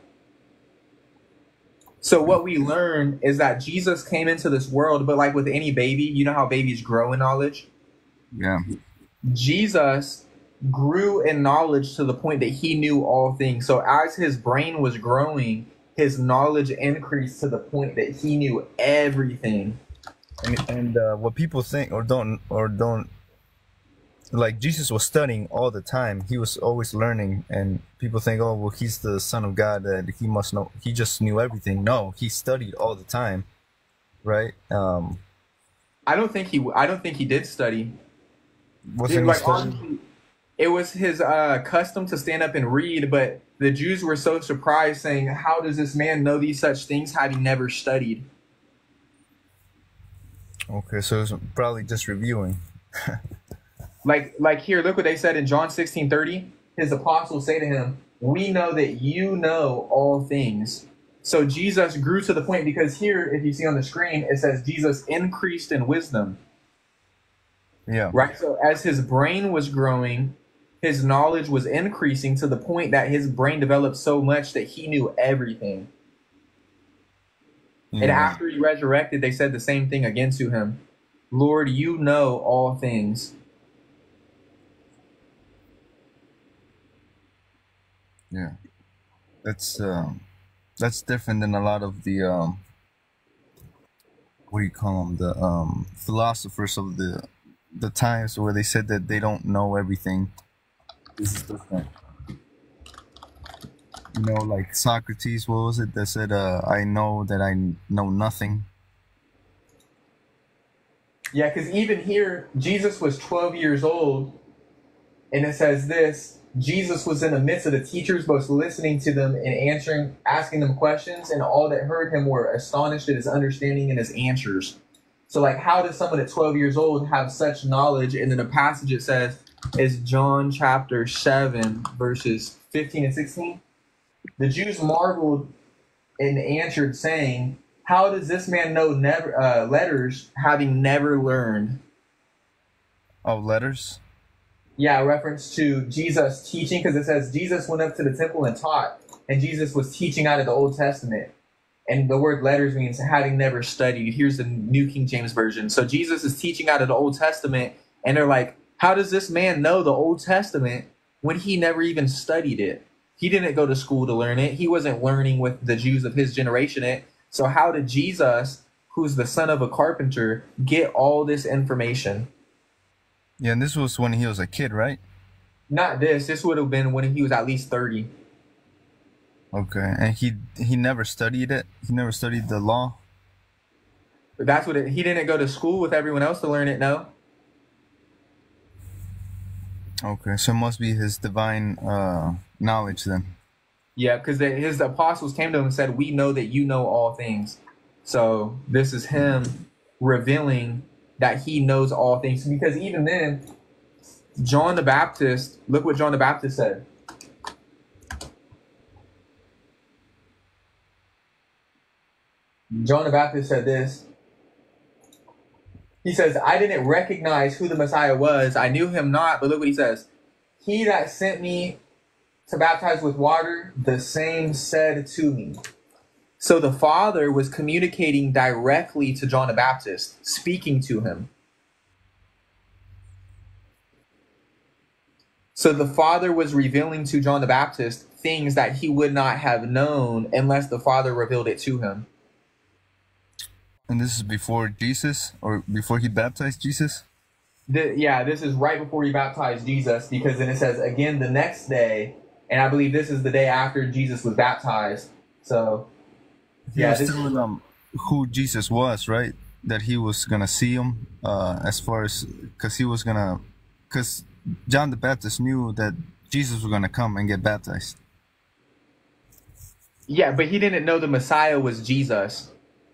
So what we learn is that Jesus came into this world, but like with any baby, you know how babies grow in knowledge? Yeah. Jesus grew in knowledge to the point that he knew all things. So as his brain was growing, his knowledge increased to the point that he knew everything. And what people think or don't like Jesus was studying all the time. He was always learning, and people think, oh, well, he's the son of God, that he must know. He just knew everything. No, he studied all the time, right? I don't think he did study. Wasn't he Like studying? honestly, it was his custom to stand up and read, but the Jews were so surprised, saying, "How does this man know these such things, having never studied?" Okay, so it's probably just reviewing. Like here, look what they said in John 16:30. His apostles say to him, "We know that you know all things." So Jesus grew to the point, because here, if you see on the screen, it says Jesus increased in wisdom. Yeah. Right? So as his brain was growing, his knowledge was increasing to the point that his brain developed so much that he knew everything. And Yeah. after he resurrected, they said the same thing again to him. Lord, you know all things. Yeah. That's that's different than a lot of the what do you call them, the philosophers of the times, where they said that they don't know everything. This is different. You know, like Socrates, what was it that said, I know that I know nothing. Yeah, because even here, Jesus was 12 years old, and it says this: Jesus was in the midst of the teachers, both listening to them and answering, asking them questions, and all that heard him were astonished at his understanding and his answers. So, like, how does someone at 12 years old have such knowledge? And then the passage it says is John chapter 7, verses 15 and 16. The Jews marveled and answered, saying, "How does this man know never letters, having never learned?" Oh, letters. Yeah, reference to Jesus teaching, because it says Jesus went up to the temple and taught, and Jesus was teaching out of the Old Testament. And the word letters means having never studied. Here's the New King James Version. So Jesus is teaching out of the Old Testament, and they're like, how does this man know the Old Testament when he never even studied it? He didn't go to school to learn it. He wasn't learning with the Jews of his generation it. So how did Jesus, who's the son of a carpenter, get all this information? Yeah, and this was when he was a kid, right? Not this. This would have been when he was at least 30. Okay, and he never studied it. He never studied the law. But that's what he didn't go to school with everyone else to learn it, no? Okay, so it must be his divine knowledge then. Yeah, because his apostles came to him and said, "We know that you know all things." So this is him revealing that he knows all things. Because even then, John the Baptist, look what John the Baptist said. John the Baptist said this. He says, "I didn't recognize who the Messiah was. I knew him not." But look what he says. "He that sent me to baptize with water, the same said to me." So the Father was communicating directly to John the Baptist, speaking to him. So the Father was revealing to John the Baptist things that he would not have known unless the Father revealed it to him. And this is before Jesus, or before he baptized Jesus? Yeah, this is right before he baptized Jesus, because then it says again the next day, and I believe this is the day after Jesus was baptized. So, He yeah, was this telling them who Jesus was, right? That he was gonna see him, as far as, because John the Baptist knew that Jesus was gonna come and get baptized. yeah, but he didn't know the Messiah was Jesus.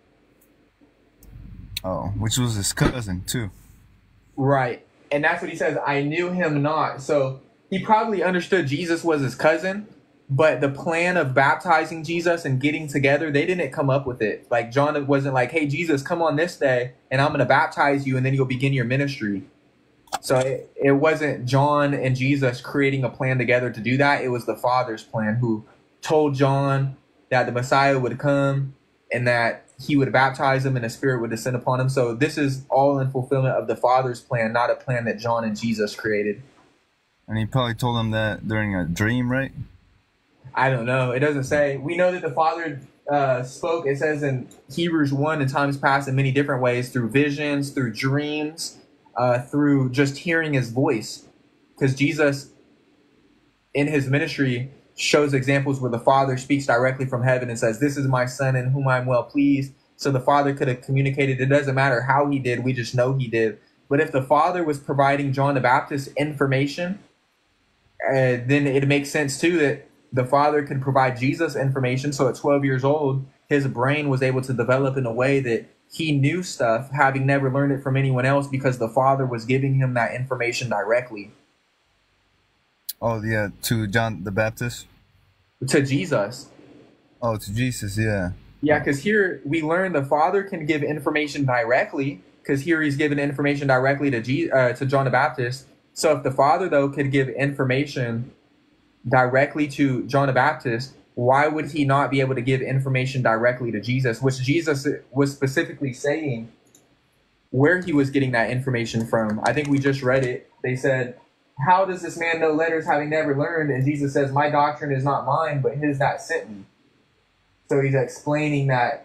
Oh, which was his cousin too. Right. And that's what he says, "I knew him not." So he probably understood Jesus was his cousin, but the plan of baptizing Jesus and getting together, they didn't come up with it. Like John wasn't like, "Hey Jesus, come on this day and I'm going to baptize you and then you'll begin your ministry." So it wasn't John and Jesus creating a plan together to do that. It was the Father's plan, who told John that the Messiah would come and that he would baptize him and the Spirit would descend upon him. So this is all in fulfillment of the Father's plan, not a plan that John and Jesus created. And he probably told him that during a dream, right? I don't know. It doesn't say. We know that the Father spoke. It says in Hebrews 1, in times past in many different ways, through visions, through dreams, through just hearing his voice. Because Jesus, in his ministry, shows examples where the Father speaks directly from heaven and says, "This is my Son in whom I'm well pleased." So the Father could have communicated. It doesn't matter how he did. We just know he did. But if the Father was providing John the Baptist information, then it makes sense too that the Father could provide Jesus information. So at 12 years old, his brain was able to develop in a way that he knew stuff, having never learned it from anyone else, because the Father was giving him that information directly. Oh, yeah, to John the Baptist? To Jesus. Oh, to Jesus, yeah. Yeah, because here we learn the Father can give information directly, because here he's given information directly to John the Baptist. So if the Father, though, could give information directly to John the Baptist, why would he not be able to give information directly to Jesus, which Jesus was specifically saying where he was getting that information from? I think we just read it. They said, "How does this man know letters having never learned?" And Jesus says, "My doctrine is not mine, but his that sent me." So he's explaining that,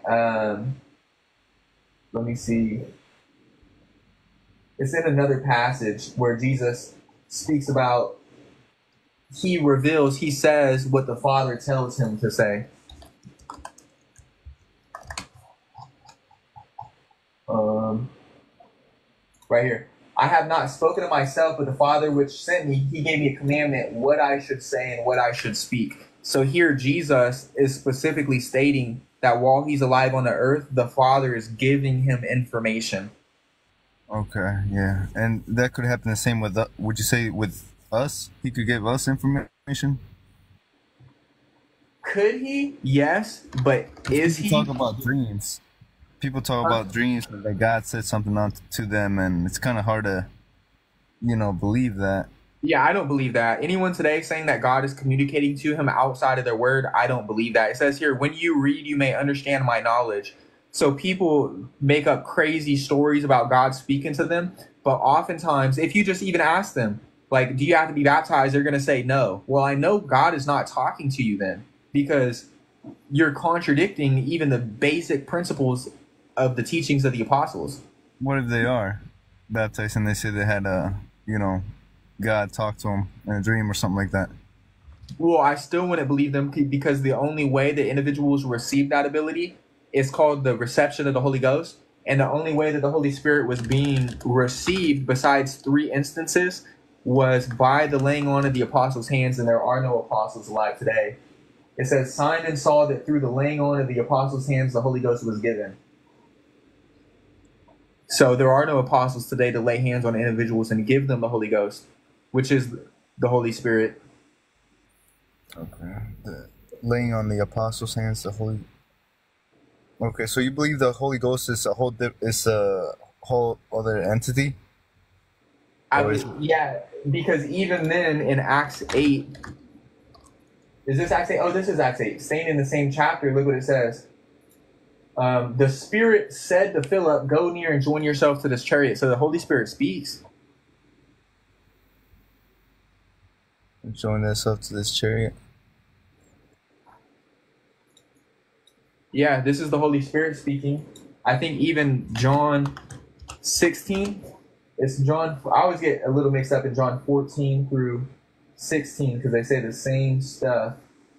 let me see. It's in another passage where Jesus speaks about, he says what the Father tells him to say. Right here. "I have not spoken of myself, but the Father which sent me, he gave me a commandment, what I should say and what I should speak." So here Jesus is specifically stating that while he's alive on the earth, the Father is giving him information. Okay, yeah. And that could happen the same with, would you say, with us? He could give us information? Could he? Yes, but is he? Talk about dreams. People talk about dreams that God said something on to them, and it's kind of hard to, believe that. Yeah, I don't believe that. Anyone today saying that God is communicating to him outside of their word, I don't believe that. It says here, "When you read, you may understand my knowledge." So people make up crazy stories about God speaking to them, but oftentimes, if you just even ask them, like, "Do you have to be baptized?" they're going to say no. Well, I know God is not talking to you then, because you're contradicting even the basic principles of the teachings of the apostles. What if they are baptized and they say they had God talk to them in a dream or something like that? Well, I still wouldn't believe them, because the only way that individuals receive that ability is called the reception of the Holy Ghost. And the only way that the Holy Spirit was being received, besides 3 instances, was by the laying on of the apostles' hands, and there are no apostles alive today. It says, "Simon saw that through the laying on of the apostles' hands, the Holy Ghost was given." So there are no apostles today to lay hands on individuals and give them the Holy Ghost, which is the Holy Spirit. Okay. The laying on the apostles' hands, the Holy... Okay, so you believe the Holy Ghost is a whole other entity? Yeah, because even then in Acts 8, is this Acts 8? Oh, this is Acts 8. Staying in the same chapter, look what it says. The Spirit said to Philip, "Go near and join yourself to this chariot." So the Holy Spirit speaks. Join yourself to this chariot. Yeah, this is the Holy Spirit speaking. I think even John 16, it's John. I always get a little mixed up in John 14 through 16 because they say the same stuff.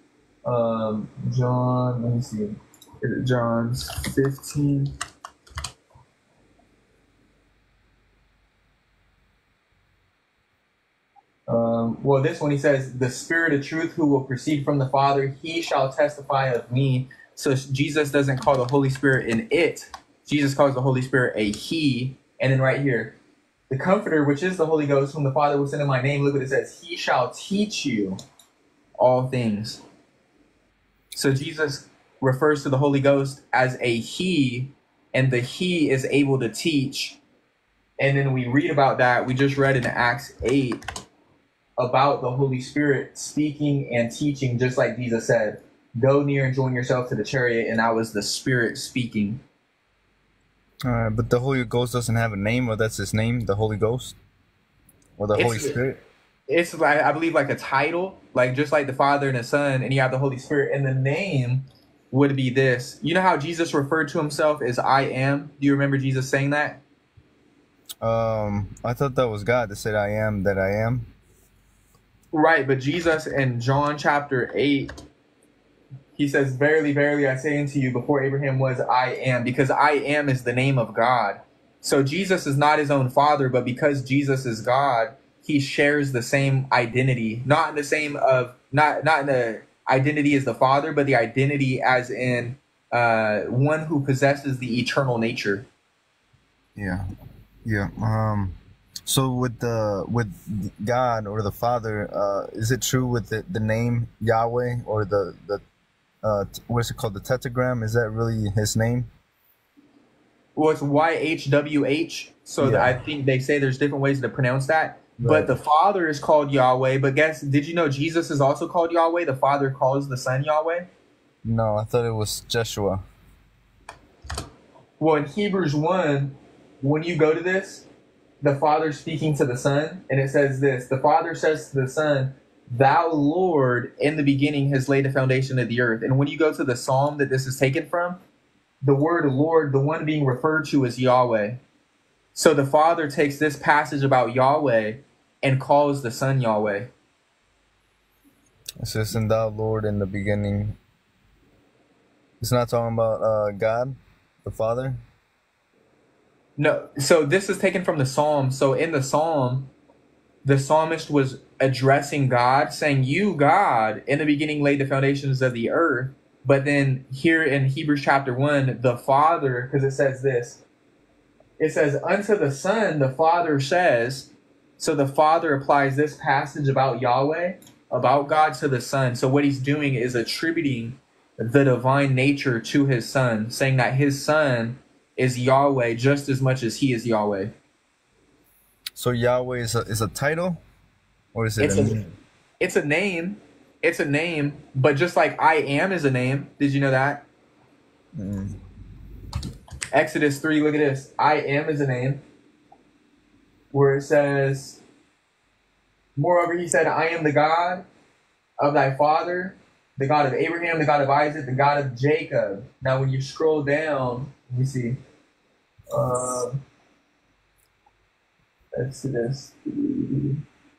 John, let me see. Is it John 15? Well, this one he says, "The Spirit of truth who will proceed from the Father, he shall testify of me." So Jesus doesn't call the Holy Spirit an it. Jesus calls the Holy Spirit a he. And then right here, The Comforter, which is the Holy Ghost, whom the Father will send in my name. Look what it says. He shall teach you all things. So Jesus refers to the Holy Ghost as a he, and the he is able to teach. And then we read about that. We just read in Acts 8 about the Holy Spirit speaking and teaching, just like Jesus said, go near and join yourself to the chariot, and that was the Spirit speaking. But the Holy Ghost doesn't have a name, or that's his name, the Holy Ghost? Or the Holy Spirit? It's like, I believe, like a title, like just like the Father and the Son, and you have the Holy Spirit, and the name would be this. You know how Jesus referred to himself as I am? Do you remember Jesus saying that? I thought that was God that said, I am that I am. Right, but Jesus in John chapter 8, he says, verily, verily, I say unto you, before Abraham was, I am, because I am is the name of God. So Jesus is not his own father, but because Jesus is God, he shares the same identity, not in the same of, not in the identity as the Father, but the identity as in one who possesses the eternal nature. Yeah. So with God or the Father, is it true with the name Yahweh, or the what's it called, the tetragram? Is that really his name? Well, it's YHWH. So Yeah. I think they say there's different ways to pronounce that. Right. But the Father is called Yahweh. But did you know Jesus is also called Yahweh? The Father calls the Son Yahweh. No, I thought it was Jeshua. Well, in Hebrews 1, when you go to this, the Father speaking to the Son, and it says this. The Father says to the Son, thou, Lord, in the beginning has laid the foundation of the earth. And when you go to the Psalm that this is taken from, the word Lord, the one being referred to is Yahweh. So the Father takes this passage about Yahweh and calls the Son Yahweh. It says, and thou, Lord, in the beginning. It's not talking about God, the Father? No, so this is taken from the Psalm. So in the Psalm, the psalmist was addressing God, saying, you, God, in the beginning laid the foundations of the earth. But then here in Hebrews chapter 1, the Father, because it says this, it says, unto the Son, the Father says, so the Father applies this passage about Yahweh, about God, to the Son. So what he's doing is attributing the divine nature to his Son, saying that his Son is Yahweh just as much as he is Yahweh. So Yahweh is a title? Or is it a name? It's a name. It's a name, but just like I am is a name. Did you know that? Exodus 3, look at this. I am is a name. Where it says, moreover, he said, I am the God of thy father, the God of Abraham, the God of Isaac, the God of Jacob. Now, when you scroll down, let me see. Exodus 3.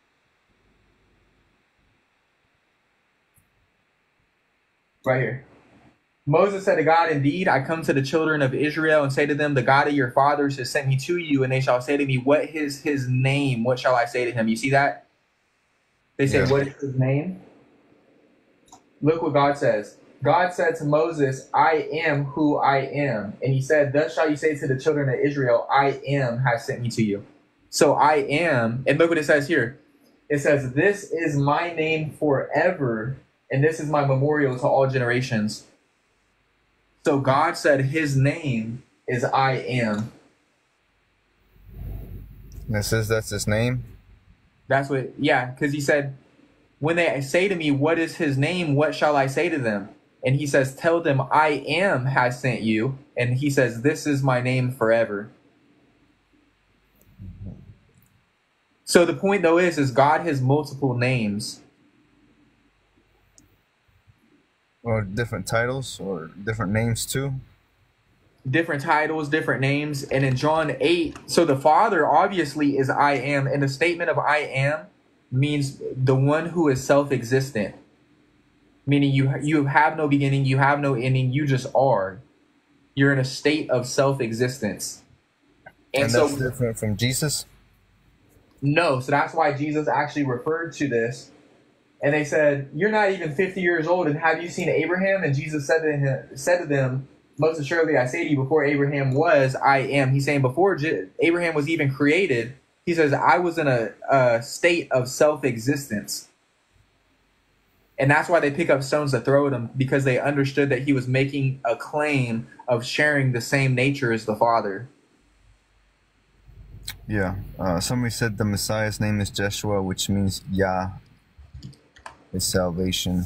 Right here. Moses said to God, indeed, I come to the children of Israel and say to them, the God of your fathers has sent me to you, and they shall say to me, what is his name? What shall I say to him? You see that? They say, what is his name? Look what God says. God said to Moses, I am who I am. And he said, thus shall you say to the children of Israel, I am has sent me to you. So I am, and look what it says here. It says, this is my name forever, and this is my memorial to all generations. So God said his name is I am. And it says that's his name? That's what, yeah, because he said, when they say to me, what is his name? What shall I say to them? And he says, tell them I am has sent you. And he says, this is my name forever. So the point, though, is God has multiple names. Or different titles, or different names too? Different titles, different names. And in John 8, so the Father obviously is I am. And the statement of I am means the one who is self-existent. Meaning you have no beginning, you have no ending, you just are. You're in a state of self-existence. And that's different from Jesus? No, so that's why Jesus actually referred to this. And they said, you're not even 50 years old, and have you seen Abraham? And Jesus said to them, most assuredly I say to you, before Abraham was, I am. He's saying before Abraham was even created, He says, I was in a state of self-existence. And that's why they pick up stones to throw at him, because they understood that he was making a claim of sharing the same nature as the Father. Yeah. Somebody said the Messiah's name is Jeshua, which means Yah is salvation.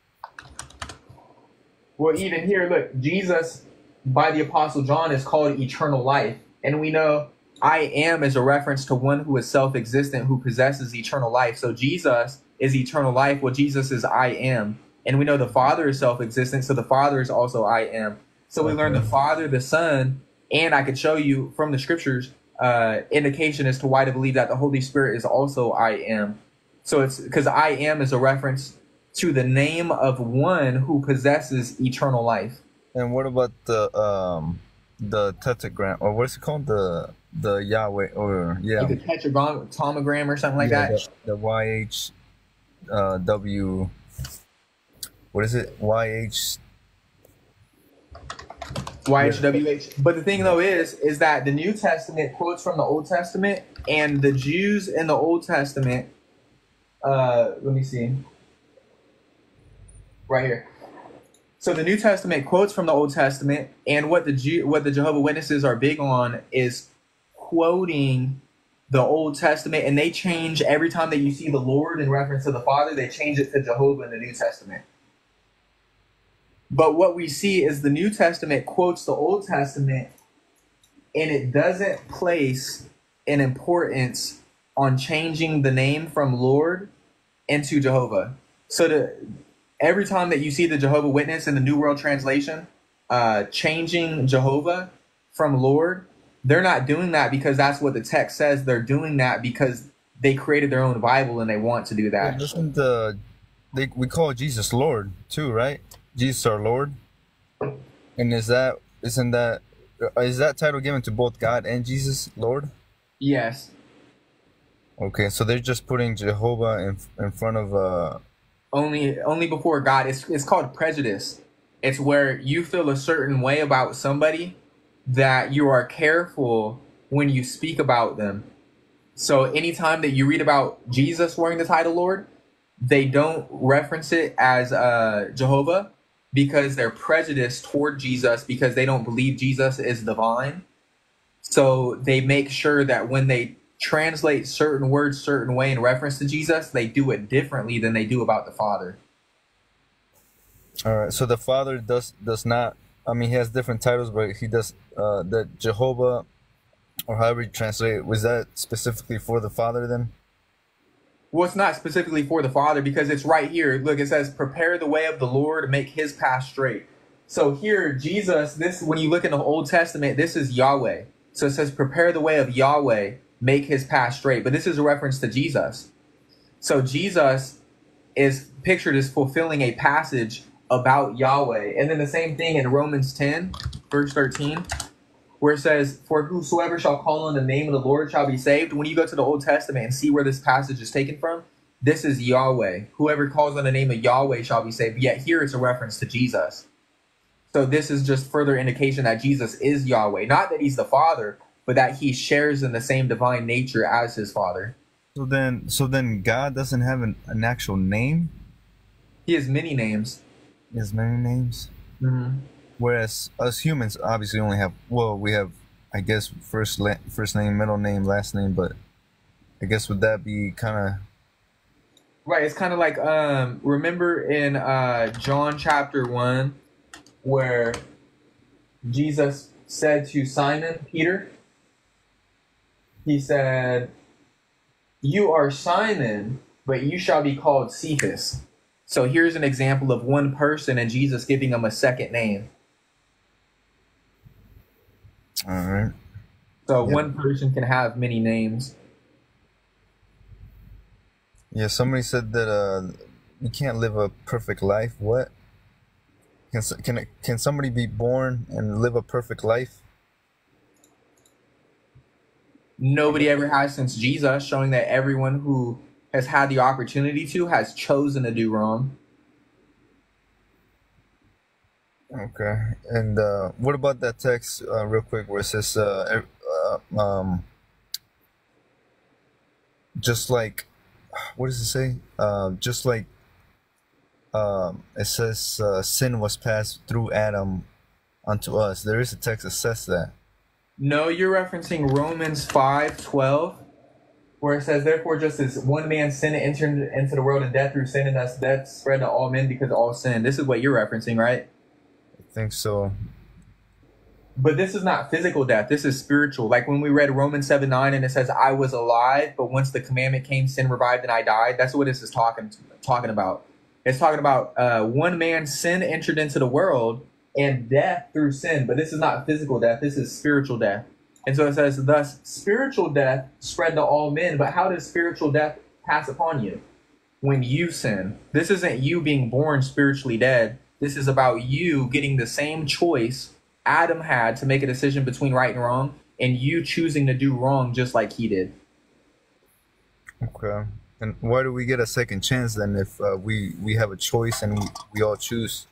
Well, even here, look, Jesus, by the Apostle John, is called eternal life. And we know I am is a reference to one who is self-existent, who possesses eternal life. So Jesus is eternal life. Well, Jesus is I am. And we know the Father is self-existent, so the Father is also I am. So we learn the Father, the Son, and I could show you from the Scriptures indication as to why to believe that the Holy Spirit is also I am. So it's because I am is a reference to the name of one who possesses eternal life. And what about the tetragram, or what's it called, the Yahweh, or yeah, Like the tetragrammaton or something like that. the YHW, what is it? YHWH. But the thing though is that the New Testament quotes from the Old Testament, and the Jews in the Old Testament. Let me see. Right here. So the New Testament quotes from the Old Testament, and what the Jehovah's Witnesses are big on is quoting the Old Testament, and they change every time that you see the Lord in reference to the Father, they change it to Jehovah in the New Testament. But what we see is the New Testament quotes the Old Testament, and it doesn't place an importance on changing the name from Lord into Jehovah. So every time that you see the Jehovah's Witness in the New World Translation changing Jehovah from Lord, they're not doing that because that's what the text says. They're doing that because they created their own Bible and they want to do that. We call Jesus Lord too, right? Jesus our Lord. And is that title given to both God and Jesus Lord? Yes. Okay, so they're just putting Jehovah in front of only before God. It's called prejudice. It's where you feel a certain way about somebody that you are careful when you speak about them. So anytime that you read about Jesus wearing the title Lord, they don't reference it as Jehovah, because they're prejudiced toward Jesus, because they don't believe Jesus is divine. So they make sure that when they translate certain words certain way in reference to Jesus, they do it differently than they do about the Father. All right. So the Father does not. I mean, he has different titles, but he does the Jehovah, or however you translate it. Was that specifically for the Father then? Well, it's not specifically for the Father, because it's right here. Look, it says, prepare the way of the Lord, make his path straight. So here, Jesus, when you look in the Old Testament, this is Yahweh. So it says, prepare the way of Yahweh, make his path straight. But this is a reference to Jesus. So Jesus is pictured as fulfilling a passage about Yahweh. And then the same thing in Romans 10, verse 13. Where it says, for whosoever shall call on the name of the Lord shall be saved. When you go to the Old Testament and see where this passage is taken from, this is Yahweh. Whoever calls on the name of Yahweh shall be saved. Yet here it's a reference to Jesus. So this is just further indication that Jesus is Yahweh. Not that he's the Father, but that he shares in the same divine nature as his Father. So then God doesn't have an actual name? He has many names. He has many names? Mm-hmm. Whereas us humans obviously only have, we have, I guess, first name, middle name, last name, but I guess would that be kind of... Right, it's kind of like, remember in John chapter 1, where Jesus said to Simon Peter, he said, you are Simon, but you shall be called Cephas. So here's an example of one person and Jesus giving him a second name. All right. So one person can have many names. Yeah, somebody said that you can't live a perfect life. What? Can somebody be born and live a perfect life? Nobody ever has since Jesus, showing that everyone who has had the opportunity to has chosen to do wrong. Okay. And what about that text, real quick, where it says, just like, what does it say? Just like it says, sin was passed through Adam unto us. There is a text that says that. No, you're referencing Romans 5:12, where it says, "Therefore, just as one man sin entered into the world, and death through sin, and thus death spread to all men because all sin." This is what you're referencing, right? I think so. But this is not physical death. This is spiritual. Like when we read Romans 7:9, and it says, "I was alive, but once the commandment came, sin revived, and I died." That's what this is talking about. It's talking about one man's sin entered into the world, and death through sin. But this is not physical death. This is spiritual death. And so it says, "Thus spiritual death spread to all men." But how does spiritual death pass upon you? When you sin. This isn't you being born spiritually dead. This is about you getting the same choice Adam had to make a decision between right and wrong, and you choosing to do wrong just like he did. Okay. And why do we get a second chance then if we have a choice and we all choose?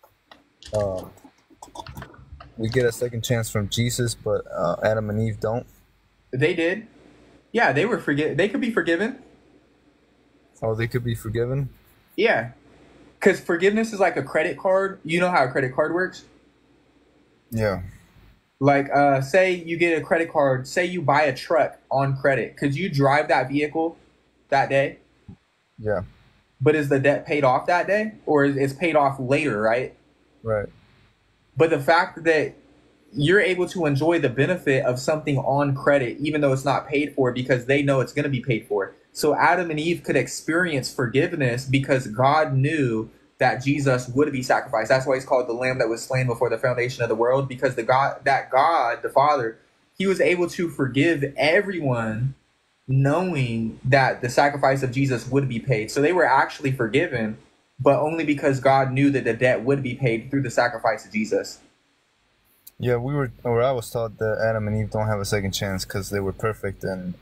We get a second chance from Jesus, but Adam and Eve don't. They did. Yeah, they were they could be forgiven. Oh, they could be forgiven? Yeah. Because forgiveness is like a credit card. You know how a credit card works? Yeah. Like, say you get a credit card. Say you buy a truck on credit. Could you drive that vehicle that day? Yeah. But is the debt paid off that day? Or is it's paid off later, right? Right. But the fact that you're able to enjoy the benefit of something on credit, even though it's not paid for, because they know it's going to be paid for. So Adam and Eve could experience forgiveness because God knew that Jesus would be sacrificed. That's why he's called the Lamb that was slain before the foundation of the world, because God, the Father, he was able to forgive everyone knowing that the sacrifice of Jesus would be paid. So they were actually forgiven, but only because God knew that the debt would be paid through the sacrifice of Jesus. Yeah, I was taught that Adam and Eve don't have a second chance because they were perfect and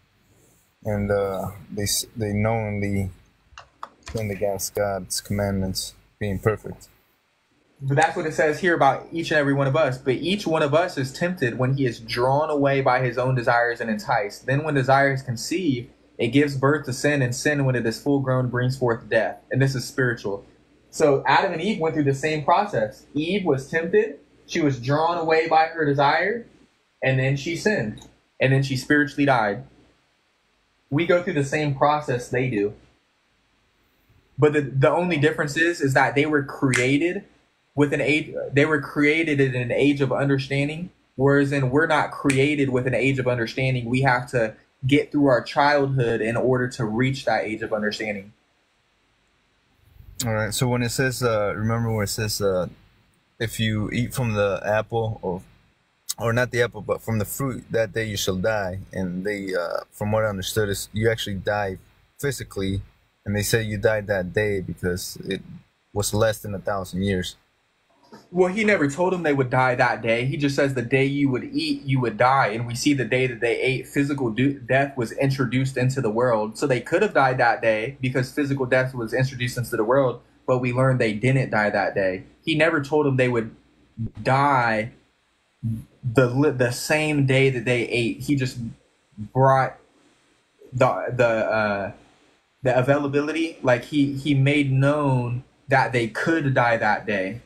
they knowingly sinned against God's commandments, being perfect. But that's what it says here about each and every one of us. But each one of us is tempted when he is drawn away by his own desires and enticed. Then when desire is conceived, it gives birth to sin, and sin, when it is full grown, brings forth death. And this is spiritual. So Adam and Eve went through the same process. Eve was tempted. She was drawn away by her desire, and then she sinned. And then she spiritually died. We go through the same process they do. But the only difference is that they were created with an age. They were created in an age of understanding, whereas we're not created with an age of understanding. We have to get through our childhood in order to reach that age of understanding. All right. So when it says, remember when it says, if you eat from the apple, or not the apple, but from the fruit, that day you shall die. And they, from what I understood, is you actually die physically, and they say you died that day because it was less than 1,000 years. Well, he never told them they would die that day. He just says the day you would eat, you would die. And we see the day that they ate, physical death was introduced into the world. So they could have died that day because physical death was introduced into the world, but we learned they didn't die that day. He never told them they would die the same day that they ate. He just brought the availability, like he made known that they could die that day.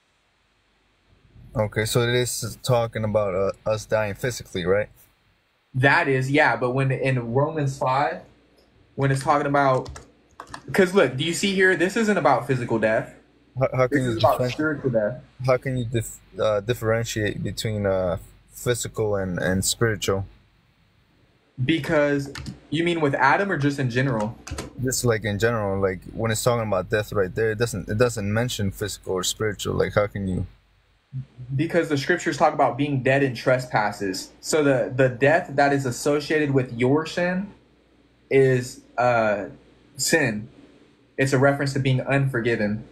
Okay, so it is talking about us dying physically, right? That is, yeah. But when in Romans 5, when it's talking about, because look, do you see here? This isn't about physical death. How can this is about spiritual death. How can you differentiate between physical and spiritual? Because you mean with Adam or just in general? Just like in general, like when it's talking about death right there, it doesn't mention physical or spiritual. Like how can you? Because the scriptures talk about being dead in trespasses. So the death that is associated with your sin is sin. It's a reference to being unforgiven.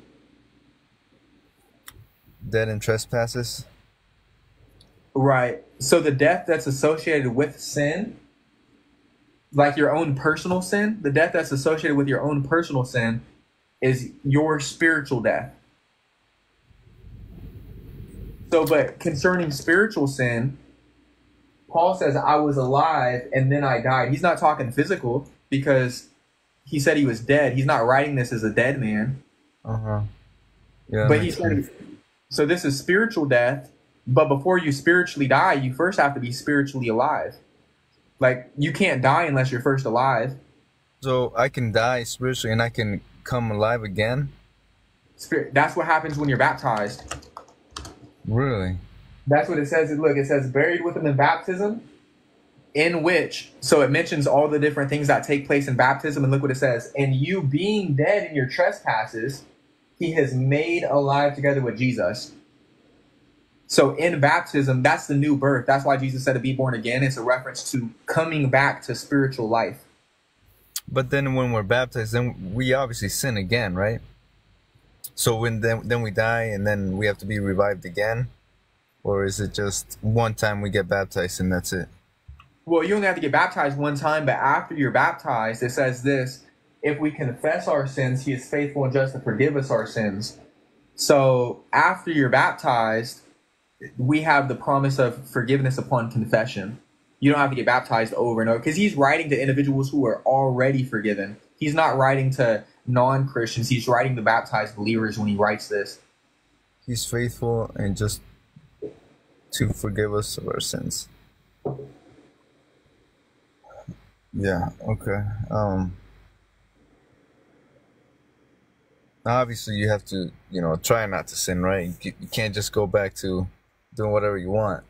Dead in trespasses? Right. So the death that's associated with sin, like your own personal sin, the death that's associated with your own personal sin is your spiritual death. So, but concerning spiritual sin, Paul says, I was alive and then I died. He's not talking physical. because he said he was dead. He's not writing this as a dead man. Uh-huh. Yeah, that But he makes sense. said, so this is spiritual death. But before you spiritually die, you first have to be spiritually alive. Like, you can't die unless you're first alive. So I can die spiritually and I can come alive again? Spirit, that's what happens when you're baptized. Really? That's what it says. Look, it says buried with him in baptism, in which, so it mentions all the different things that take place in baptism. And look what it says. And you being dead in your trespasses, he has made alive together with Jesus. So in baptism, that's the new birth. That's why Jesus said to be born again. It's a reference to coming back to spiritual life. But then when we're baptized, then we obviously sin again, right? So when then we die and then we have to be revived again? Or is it just one time we get baptized and that's it? Well, you only have to get baptized one time, but after you're baptized, it says this: if we confess our sins, he is faithful and just to forgive us our sins. So after you're baptized, we have the promise of forgiveness upon confession. You don't have to get baptized over and over, because he's writing to individuals who are already forgiven. He's not writing to non-Christians. He's writing to baptized believers when he writes this. He's faithful and just to forgive us of our sins. Yeah, okay. Obviously you have to, try not to sin, right? You can't just go back to doing whatever you want.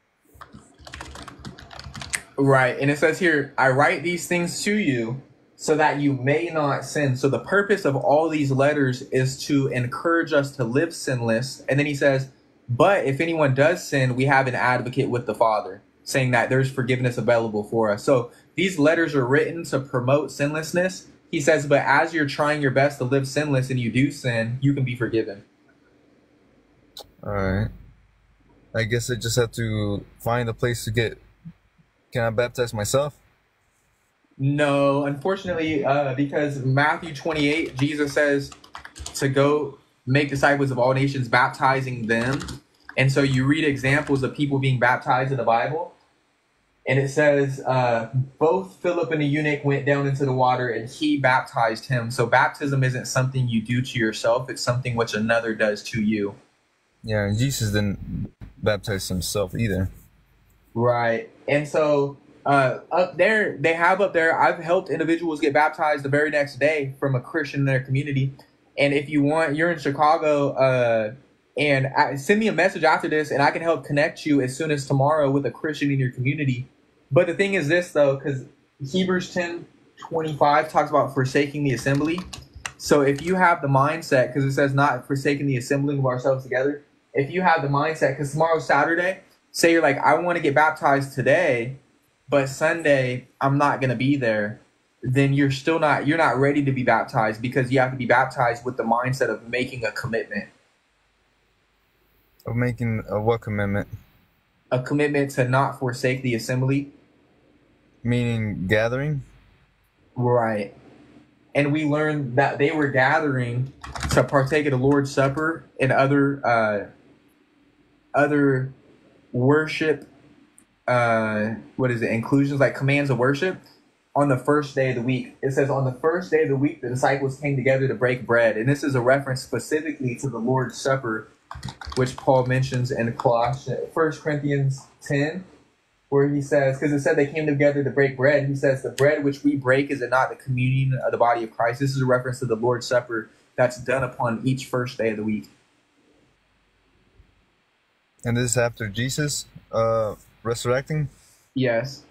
Right. And it says here, I write these things to you so that you may not sin. So the purpose of all these letters is to encourage us to live sinless. And then he says, but if anyone does sin, we have an advocate with the Father, saying that there's forgiveness available for us. So these letters are written to promote sinlessness. He says, but as you're trying your best to live sinless and you do sin, you can be forgiven. All right. I guess I just have to find a place to get. Can I baptize myself? No, unfortunately, because Matthew 28, Jesus says to go make disciples of all nations, baptizing them. And so you read examples of people being baptized in the Bible. And it says, both Philip and the eunuch went down into the water and he baptized him. So baptism isn't something you do to yourself. It's something which another does to you. Yeah, and Jesus didn't baptize himself either. Right. And so up there, I've helped individuals get baptized the very next day from a Christian in their community. And if you want, you're in Chicago, send me a message after this and I can help connect you as soon as tomorrow with a Christian in your community. But the thing is this, though, because Hebrews 10:25 talks about forsaking the assembly. So if you have the mindset, because it says not forsaking the assembling of ourselves together, if you have the mindset, because tomorrow's Saturday, say you're like, I want to get baptized today, but Sunday I'm not going to be there, then you're not ready to be baptized, because you have to be baptized with the mindset of making a commitment. Of making what commitment? A commitment to not forsake the assembly. Meaning gathering? Right. And we learned that they were gathering to partake of the Lord's Supper and other worship, inclusions, like commands of worship, on the first day of the week. It says on the first day of the week, the disciples came together to break bread. And this is a reference specifically to the Lord's Supper, which Paul mentions in 1 Corinthians 10, where he says, because it said they came together to break bread. He says, the bread which we break, is it not the communion of the body of Christ? This is a reference to the Lord's Supper that's done upon each first day of the week. And this is after Jesus resurrecting? Yes.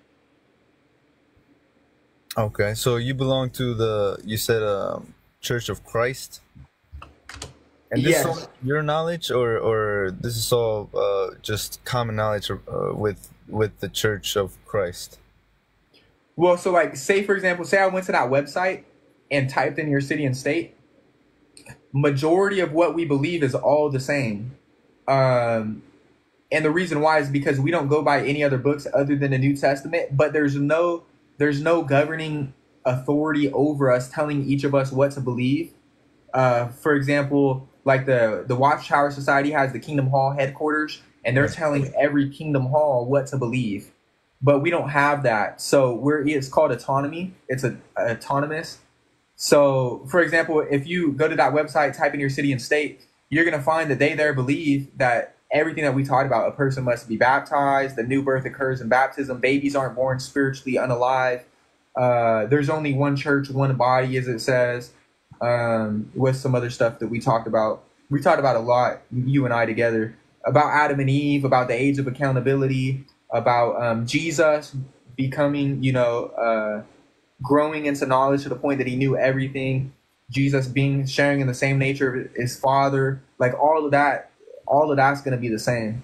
Okay, so you belong to you said Church of Christ? And this is all your knowledge, or this is all just common knowledge with the Church of Christ? Well, so like, say for example, say I went to that website and typed in your city and state. Majority of what we believe is all the same. And the reason why is because we don't go by any other books other than the New Testament, but there's no governing authority over us telling each of us what to believe. For example, like the Watchtower Society has the Kingdom Hall headquarters, and they're telling every Kingdom Hall what to believe. but we don't have that. So it's called autonomy. It's autonomous. So, for example, if you go to that website, type in your city and state, you're going to find that they there believe that everything that we talked about, a person must be baptized, the new birth occurs in baptism, babies aren't born spiritually unalive. There's only one church, one body, as it says, with some other stuff that we talked about. We talked about a lot, you and I together, about Adam and Eve, about the age of accountability, about Jesus becoming, growing into knowledge to the point that he knew everything. Jesus being sharing in the same nature of his Father, like all of that's going to be the same.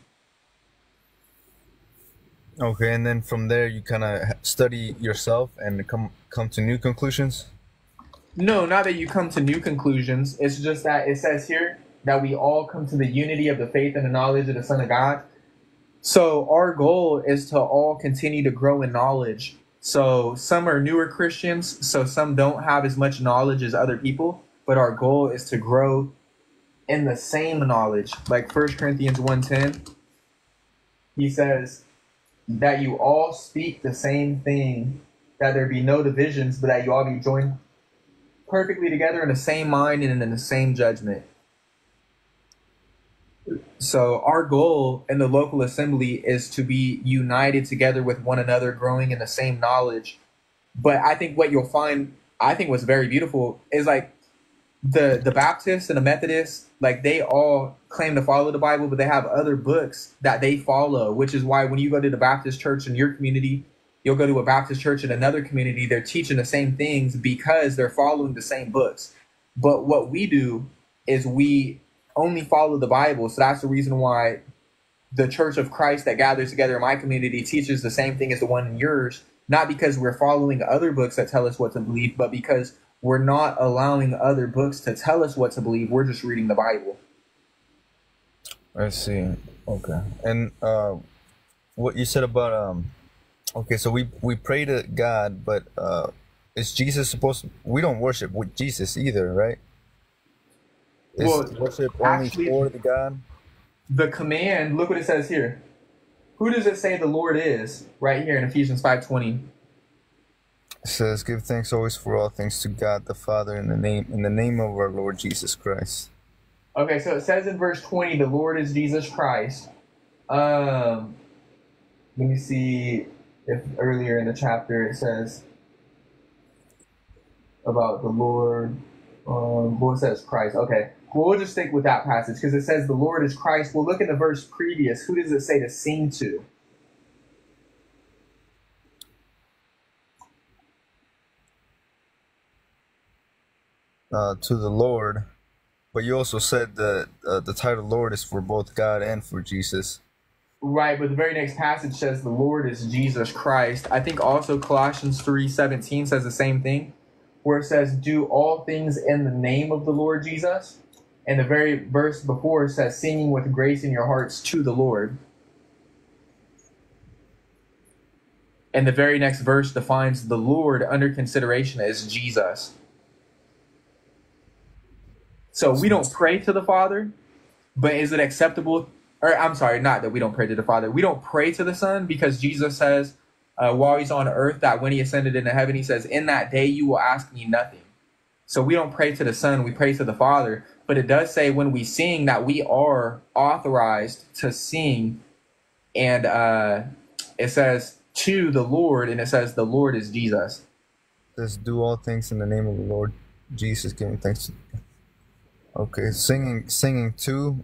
Okay, and then from there you kind of study yourself and come to new conclusions. No, not that you come to new conclusions. It's just that it says here that we all come to the unity of the faith and the knowledge of the Son of God. So our goal is to all continue to grow in knowledge. So some are newer Christians, so some don't have as much knowledge as other people, but our goal is to grow in the same knowledge. Like 1 Corinthians 1:10, he says that you all speak the same thing, that there be no divisions, but that you all be joined perfectly together in the same mind and in the same judgment. So our goal in the local assembly is to be united together with one another, growing in the same knowledge. But I think what you'll find, I think what's very beautiful is like the Baptists and the Methodists, like they all claim to follow the Bible, but they have other books that they follow, which is why when you go to the Baptist church in your community, you'll go to a Baptist church in another community, they're teaching the same things because they're following the same books. But what we do is we only follow the Bible. So that's the reason why the Church of Christ that gathers together in my community teaches the same thing as the one in yours, not because we're following other books that tell us what to believe, but because we're not allowing other books to tell us what to believe. We're just reading the Bible. I see. Okay. And what you said about okay, so we pray to God, but is Jesus supposed to, we don't worship with Jesus either, right? Is worship only actually, for the God? The command, look what it says here. Who does it say the Lord is? Right here in Ephesians 5:20. It says, "Give thanks always for all things to God the Father in the name of our Lord Jesus Christ." Okay, so it says in verse 20, the Lord is Jesus Christ. Let me see if earlier in the chapter it says about the Lord. Well, it says Christ. Okay, well, we'll just stick with that passage because it says the Lord is Christ. Well, look at the verse previous. Who does it say to sing to? To the Lord. But you also said that the title Lord is for both God and for Jesus. Right, but the very next passage says the Lord is Jesus Christ. I think also Colossians 3:17 says the same thing, where it says, do all things in the name of the Lord Jesus. And the very verse before says, singing with grace in your hearts to the Lord. And the very next verse defines the Lord under consideration as Jesus. So we don't pray to the Father, but is it acceptable? Or I'm sorry, not that we don't pray to the Father. We don't pray to the Son because Jesus says while he's on earth that when he ascended into heaven, he says, in that day you will ask me nothing. So we don't pray to the Son, we pray to the Father. But it does say when we sing that we are authorized to sing. And it says to the Lord, and it says the Lord is Jesus. It says do all things in the name of the Lord Jesus, giving thanks to. Okay, singing to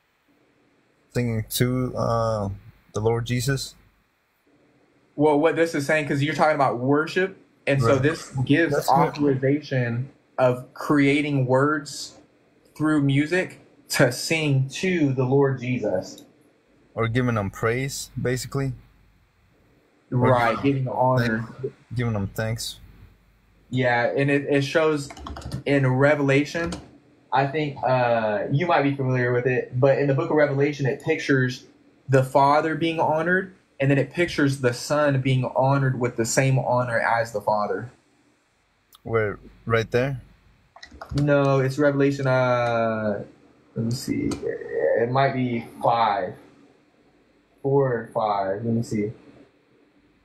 the Lord Jesus. Well, what this is saying, because you're talking about worship, and right. So this gives authorization of creating words through music to sing to the Lord Jesus. Or giving them praise, basically. Right, giving honor. Giving them thanks. Yeah, and it shows in Revelation. I think you might be familiar with it, but in the book of Revelation, it pictures the Father being honored, and then it pictures the Son being honored with the same honor as the Father. Where? Right there? No, it's Revelation, let me see. It might be 5. 4 or 5. Let me see.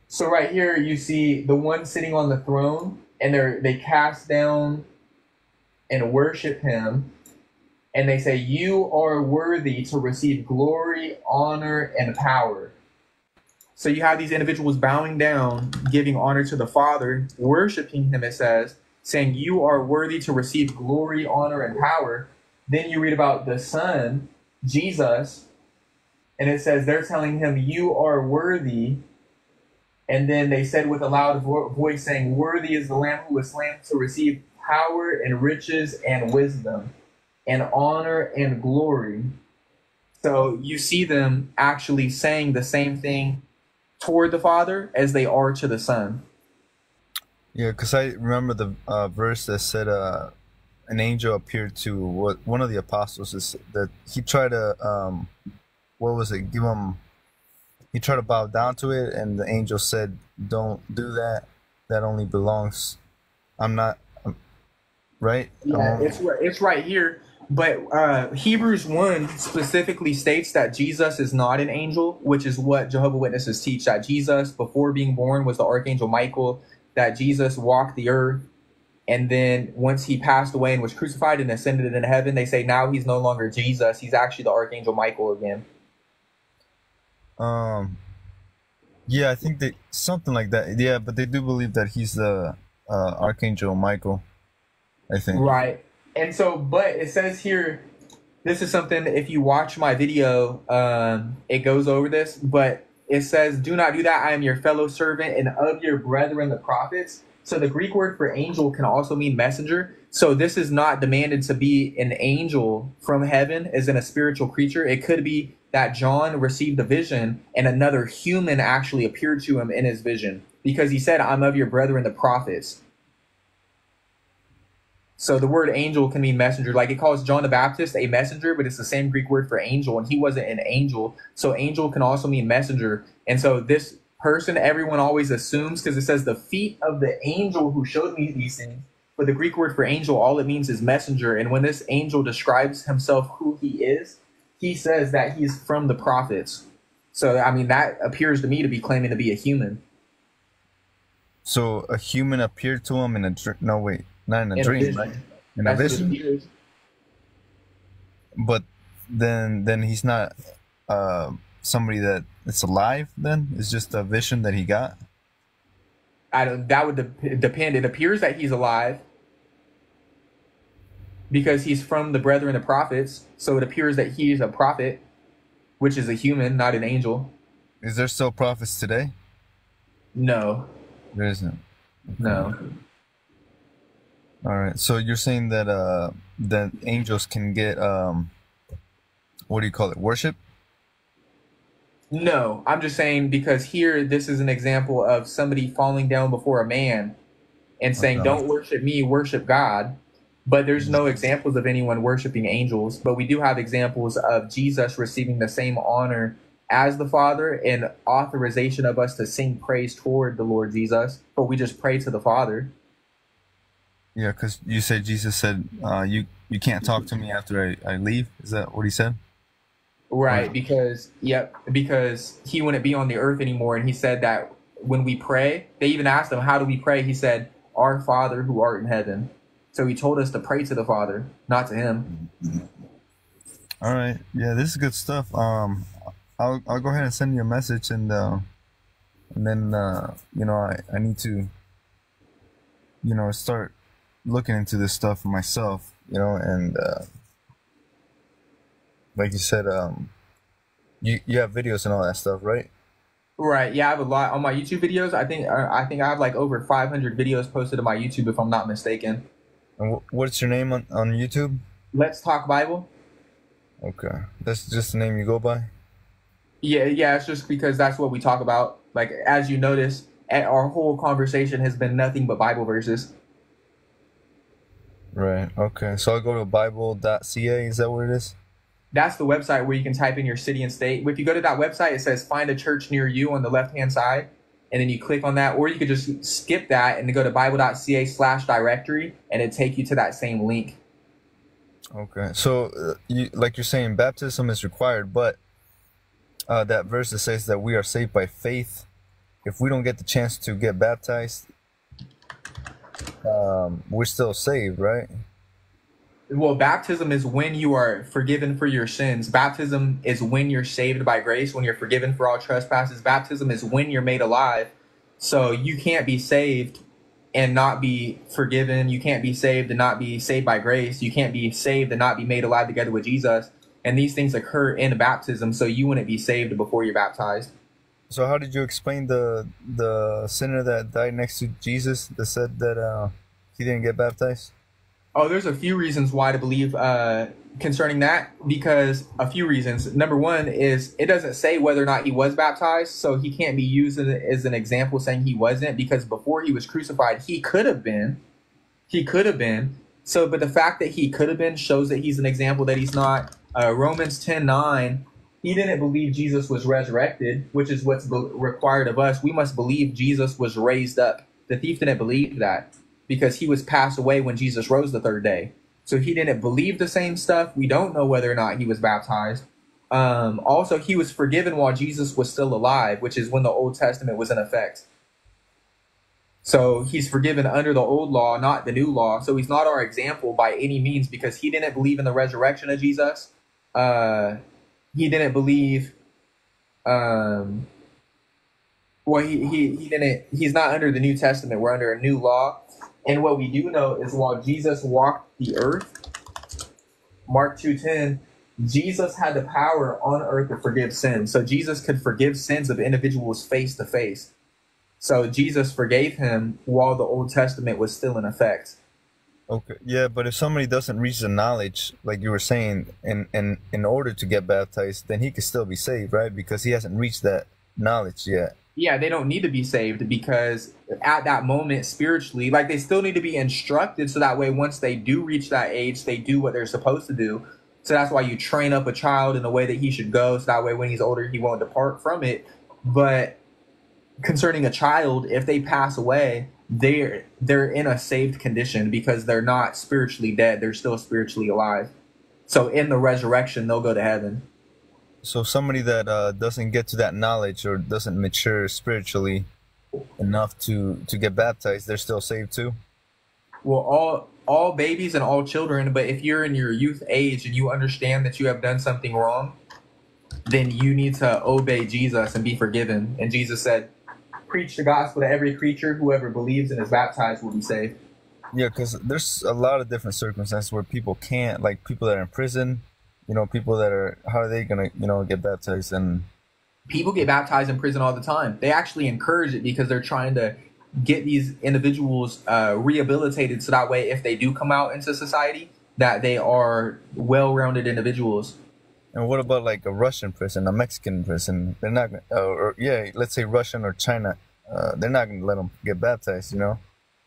So right here you see the one sitting on the throne, and they cast down and worship him, and they say, "You are worthy to receive glory, honor, and power." So you have these individuals bowing down, giving honor to the Father, worshiping him, it says, saying, "You are worthy to receive glory, honor, and power." Then you read about the Son, Jesus, and it says they're telling him, "You are worthy." And then they said with a loud voice, saying, "Worthy is the Lamb who was slain to receive power and riches and wisdom and honor and glory." So you see them actually saying the same thing toward the Father as they are to the Son. Yeah, because I remember the verse that said an angel appeared to one of the apostles, is that he tried to what was it? Give him. He tried to bow down to it, and the angel said, "Don't do that. That only belongs. I'm not right." Yeah, it's right here. But Hebrews 1 specifically states that Jesus is not an angel, which is what Jehovah Witnesses teach, that Jesus, before being born, was the Archangel Michael, that Jesus walked the earth, and then once he passed away and was crucified and ascended into heaven, they say now he's no longer Jesus. He's actually the Archangel Michael again. Um. Yeah, I think they something like that. Yeah, but they do believe that he's the Archangel Michael, I think. Right. And so, but it says here, this is something, if you watch my video, it goes over this, but it says, "Do not do that. I am your fellow servant and of your brethren, the prophets." So the Greek word for angel can also mean messenger. So this is not demanded to be an angel from heaven, as in a spiritual creature. It could be that John received a vision and another human actually appeared to him in his vision, because he said, "I'm of your brethren, the prophets." So the word angel can mean messenger. Like it calls John the Baptist a messenger, but it's the same Greek word for angel, and he wasn't an angel. So angel can also mean messenger. And so this person, everyone always assumes, because it says the feet of the angel who showed me these things. But the Greek word for angel, all it means is messenger. And when this angel describes himself who he is, he says that he's from the prophets. So, I mean, that appears to me to be claiming to be a human. So a human appeared to him in a no, wait, not in a In a dream, right? vision. In a That's what it vision. appears. But then he's not somebody that it's alive. Then it's just a vision that he got. I don't. That would depend. It appears that he's alive because he's from the brethren of prophets. So it appears that he's a prophet, which is a human, not an angel. Is there still prophets today? No, There isn't. no. All right. So you're saying that that angels can get what do you call it? Worship? No, I'm just saying because here this is an example of somebody falling down before a man and saying, Okay. "Don't worship me, worship God." But there's no examples of anyone worshiping angels. But we do have examples of Jesus receiving the same honor as the Father and authorization of us to sing praise toward the Lord Jesus. But we just pray to the Father. Yeah, because you said Jesus said you can't talk to me after I leave. Is that what he said? Right, because he wouldn't be on the earth anymore, and he said that when we pray, they even asked him, "How do we pray?" He said, "Our Father who art in heaven." So he told us to pray to the Father, not to him. All right. Yeah, this is good stuff. I'll go ahead and send you a message, and then you know I need to start looking into this stuff for myself. And like you said, you have videos and all that stuff, right? Right, yeah, I have a lot on my YouTube videos. I think I have like over 500 videos posted to my YouTube, if I'm not mistaken. And what's your name on YouTube? Let's Talk Bible. Okay, that's just the name you go by. Yeah, it's just because that's what we talk about. Like, as you notice, our whole conversation has been nothing but Bible verses. Right. Okay. So I'll go to bible.ca. Is that what it is? That's the website where you can type in your city and state. If you go to that website, it says find a church near you on the left-hand side, and then you click on that, or you could just skip that and go to bible.ca/directory, and it take you to that same link. Okay. So like you're saying, baptism is required, but that verse that says that we are saved by faith if we don't get the chance to get baptized, we're still saved, right? Well, baptism is when you are forgiven for your sins. Baptism is when you're saved by grace, when you're forgiven for all trespasses. Baptism is when you're made alive. So you can't be saved and not be forgiven. You can't be saved and not be saved by grace. You can't be saved and not be made alive together with Jesus. And these things occur in baptism, so you wouldn't be saved before you're baptized. So how did you explain the sinner that died next to Jesus that said that he didn't get baptized? Oh, there's a few reasons why to believe concerning that, because a few reasons. Number one is it doesn't say whether or not he was baptized, so he can't be used as an example saying he wasn't, because before he was crucified, he could have been. He could have been. So, but the fact that he could have been shows that he's an example that he's not. Romans 10:9, he didn't believe Jesus was resurrected, which is what's required of us. We must believe Jesus was raised up. The thief didn't believe that, because he was passed away when Jesus rose the third day. So he didn't believe the same stuff. We don't know whether or not he was baptized. Also, he was forgiven while Jesus was still alive, which is when the Old Testament was in effect. So he's forgiven under the old law, not the new law. So he's not our example by any means, because he didn't believe in the resurrection of Jesus. He didn't believe... well, he didn't. He's not under the New Testament. We're under a new law. And what we do know is while Jesus walked the earth, Mark 2:10, Jesus had the power on earth to forgive sins. So Jesus could forgive sins of individuals face to face. So Jesus forgave him while the Old Testament was still in effect. Okay, yeah, but if somebody doesn't reach the knowledge, like you were saying, in order to get baptized, then he could still be saved, right? Because he hasn't reached that knowledge yet. Yeah, they don't need to be saved, because at that moment, spiritually, like, they still need to be instructed, so that way once they do reach that age, they do what they're supposed to do. So that's why you train up a child in the way that he should go, so that way when he's older, he won't depart from it. But concerning a child, if they pass away, they're in a saved condition, because they're not spiritually dead, they're still spiritually alive. So in the resurrection, they'll go to heaven. So somebody that doesn't get to that knowledge or doesn't mature spiritually enough to get baptized, they're still saved too? Well, all babies and all children, but if you're in your youth age and you understand that you have done something wrong, then you need to obey Jesus and be forgiven. And Jesus said, preach the gospel to every creature. Whoever believes and is baptized will be saved. Yeah, because there's a lot of different circumstances where people can't, like people that are in prison, people that are, how are they going to, get baptized? And people get baptized in prison all the time. They actually encourage it because they're trying to get these individuals rehabilitated, so that way if they do come out into society, that they are well-rounded individuals. And what about like a Russian prison, a Mexican prison? They're not, or yeah, let's say Russian or China. They're not going to let them get baptized, Well,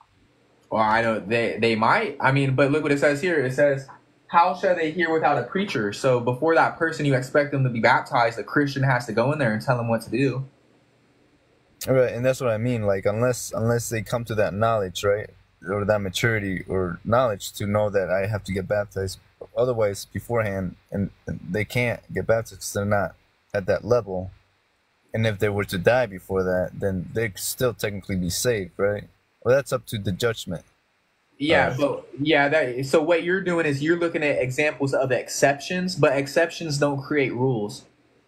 I know they might. I mean, but look what it says here. It says, how shall they hear without a preacher? So before that person you expect them to be baptized, a Christian has to go in there and tell them what to do. Right, and that's what I mean. Like, unless they come to that knowledge, right, or that maturity or knowledge to know that I have to get baptized. Otherwise, beforehand, and they can't get baptized because they're not at that level. And if they were to die before that, then they could still technically be saved, right? Well, that's up to the judgment. Yeah, so what you're doing is you're looking at examples of exceptions, but exceptions don't create rules.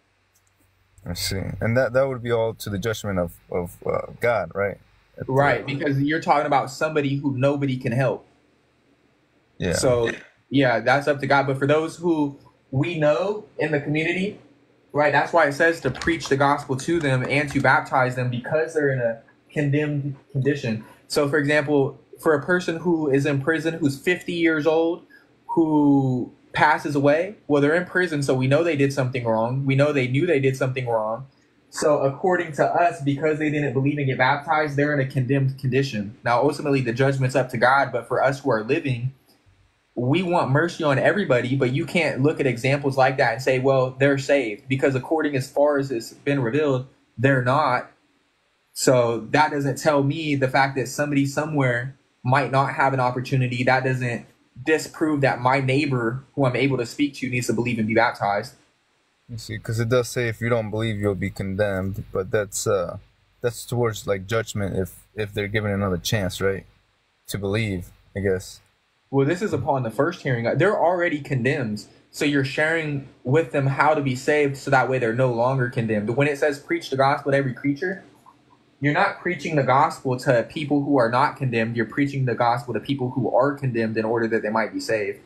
I see. And that would be all to the judgment of God, right? Right, because you're talking about somebody who nobody can help. Yeah. So, yeah, that's up to God. But for those who we know in the community, right, that's why it says to preach the gospel to them and to baptize them, because they're in a condemned condition. So, for example, for a person who is in prison, who's 50 years old, who passes away, well, they're in prison, so we know they did something wrong. We know they knew they did something wrong. So according to us, because they didn't believe and get baptized, they're in a condemned condition. Now, ultimately, the judgment's up to God, but for us who are living, we want mercy on everybody, but you can't look at examples like that and say, well, they're saved, because according as far as it's been revealed, they're not. So that doesn't tell me the fact that somebody somewhere might not have an opportunity. That doesn't disprove that my neighbor who I'm able to speak to needs to believe and be baptized. You see, because it does say if you don't believe, you'll be condemned, but that's that's towards like judgment if they're given another chance, right? To believe, I guess. Well, this is upon the first hearing. They're already condemned. So you're sharing with them how to be saved so that way they're no longer condemned. When it says preach the gospel to every creature, you're not preaching the gospel to people who are not condemned. You're preaching the gospel to people who are condemned in order that they might be saved.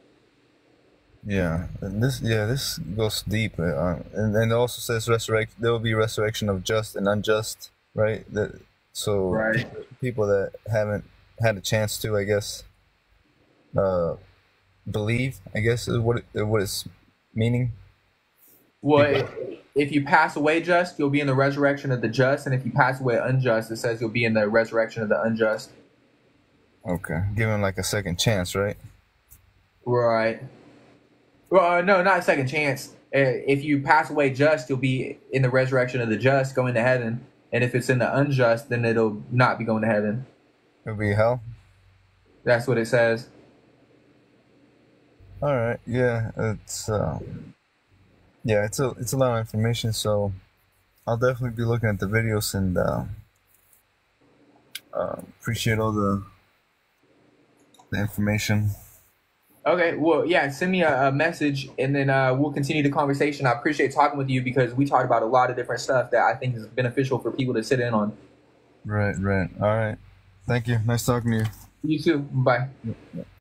Yeah, and this goes deep, and it also says there will be resurrection of just and unjust, right? So Right. people that haven't had a chance to, I guess, believe, I guess is what it's meaning. Well, if you pass away just, you'll be in the resurrection of the just, and if you pass away unjust, it says you'll be in the resurrection of the unjust. Okay, given like a second chance, right? Right. Well, no, not a second chance. If you pass away just, you'll be in the resurrection of the just, going to heaven. And if it's in the unjust, then it'll not be going to heaven. It'll be hell. That's what it says. All right. Yeah, it's a lot of information. So I'll definitely be looking at the videos and appreciate all the information. Okay, well, yeah, send me a message, and then we'll continue the conversation. I appreciate talking with you because we talked about a lot of different stuff that I think is beneficial for people to sit in on. Right. All right. Thank you. Nice talking to you. You too. Bye. Yeah.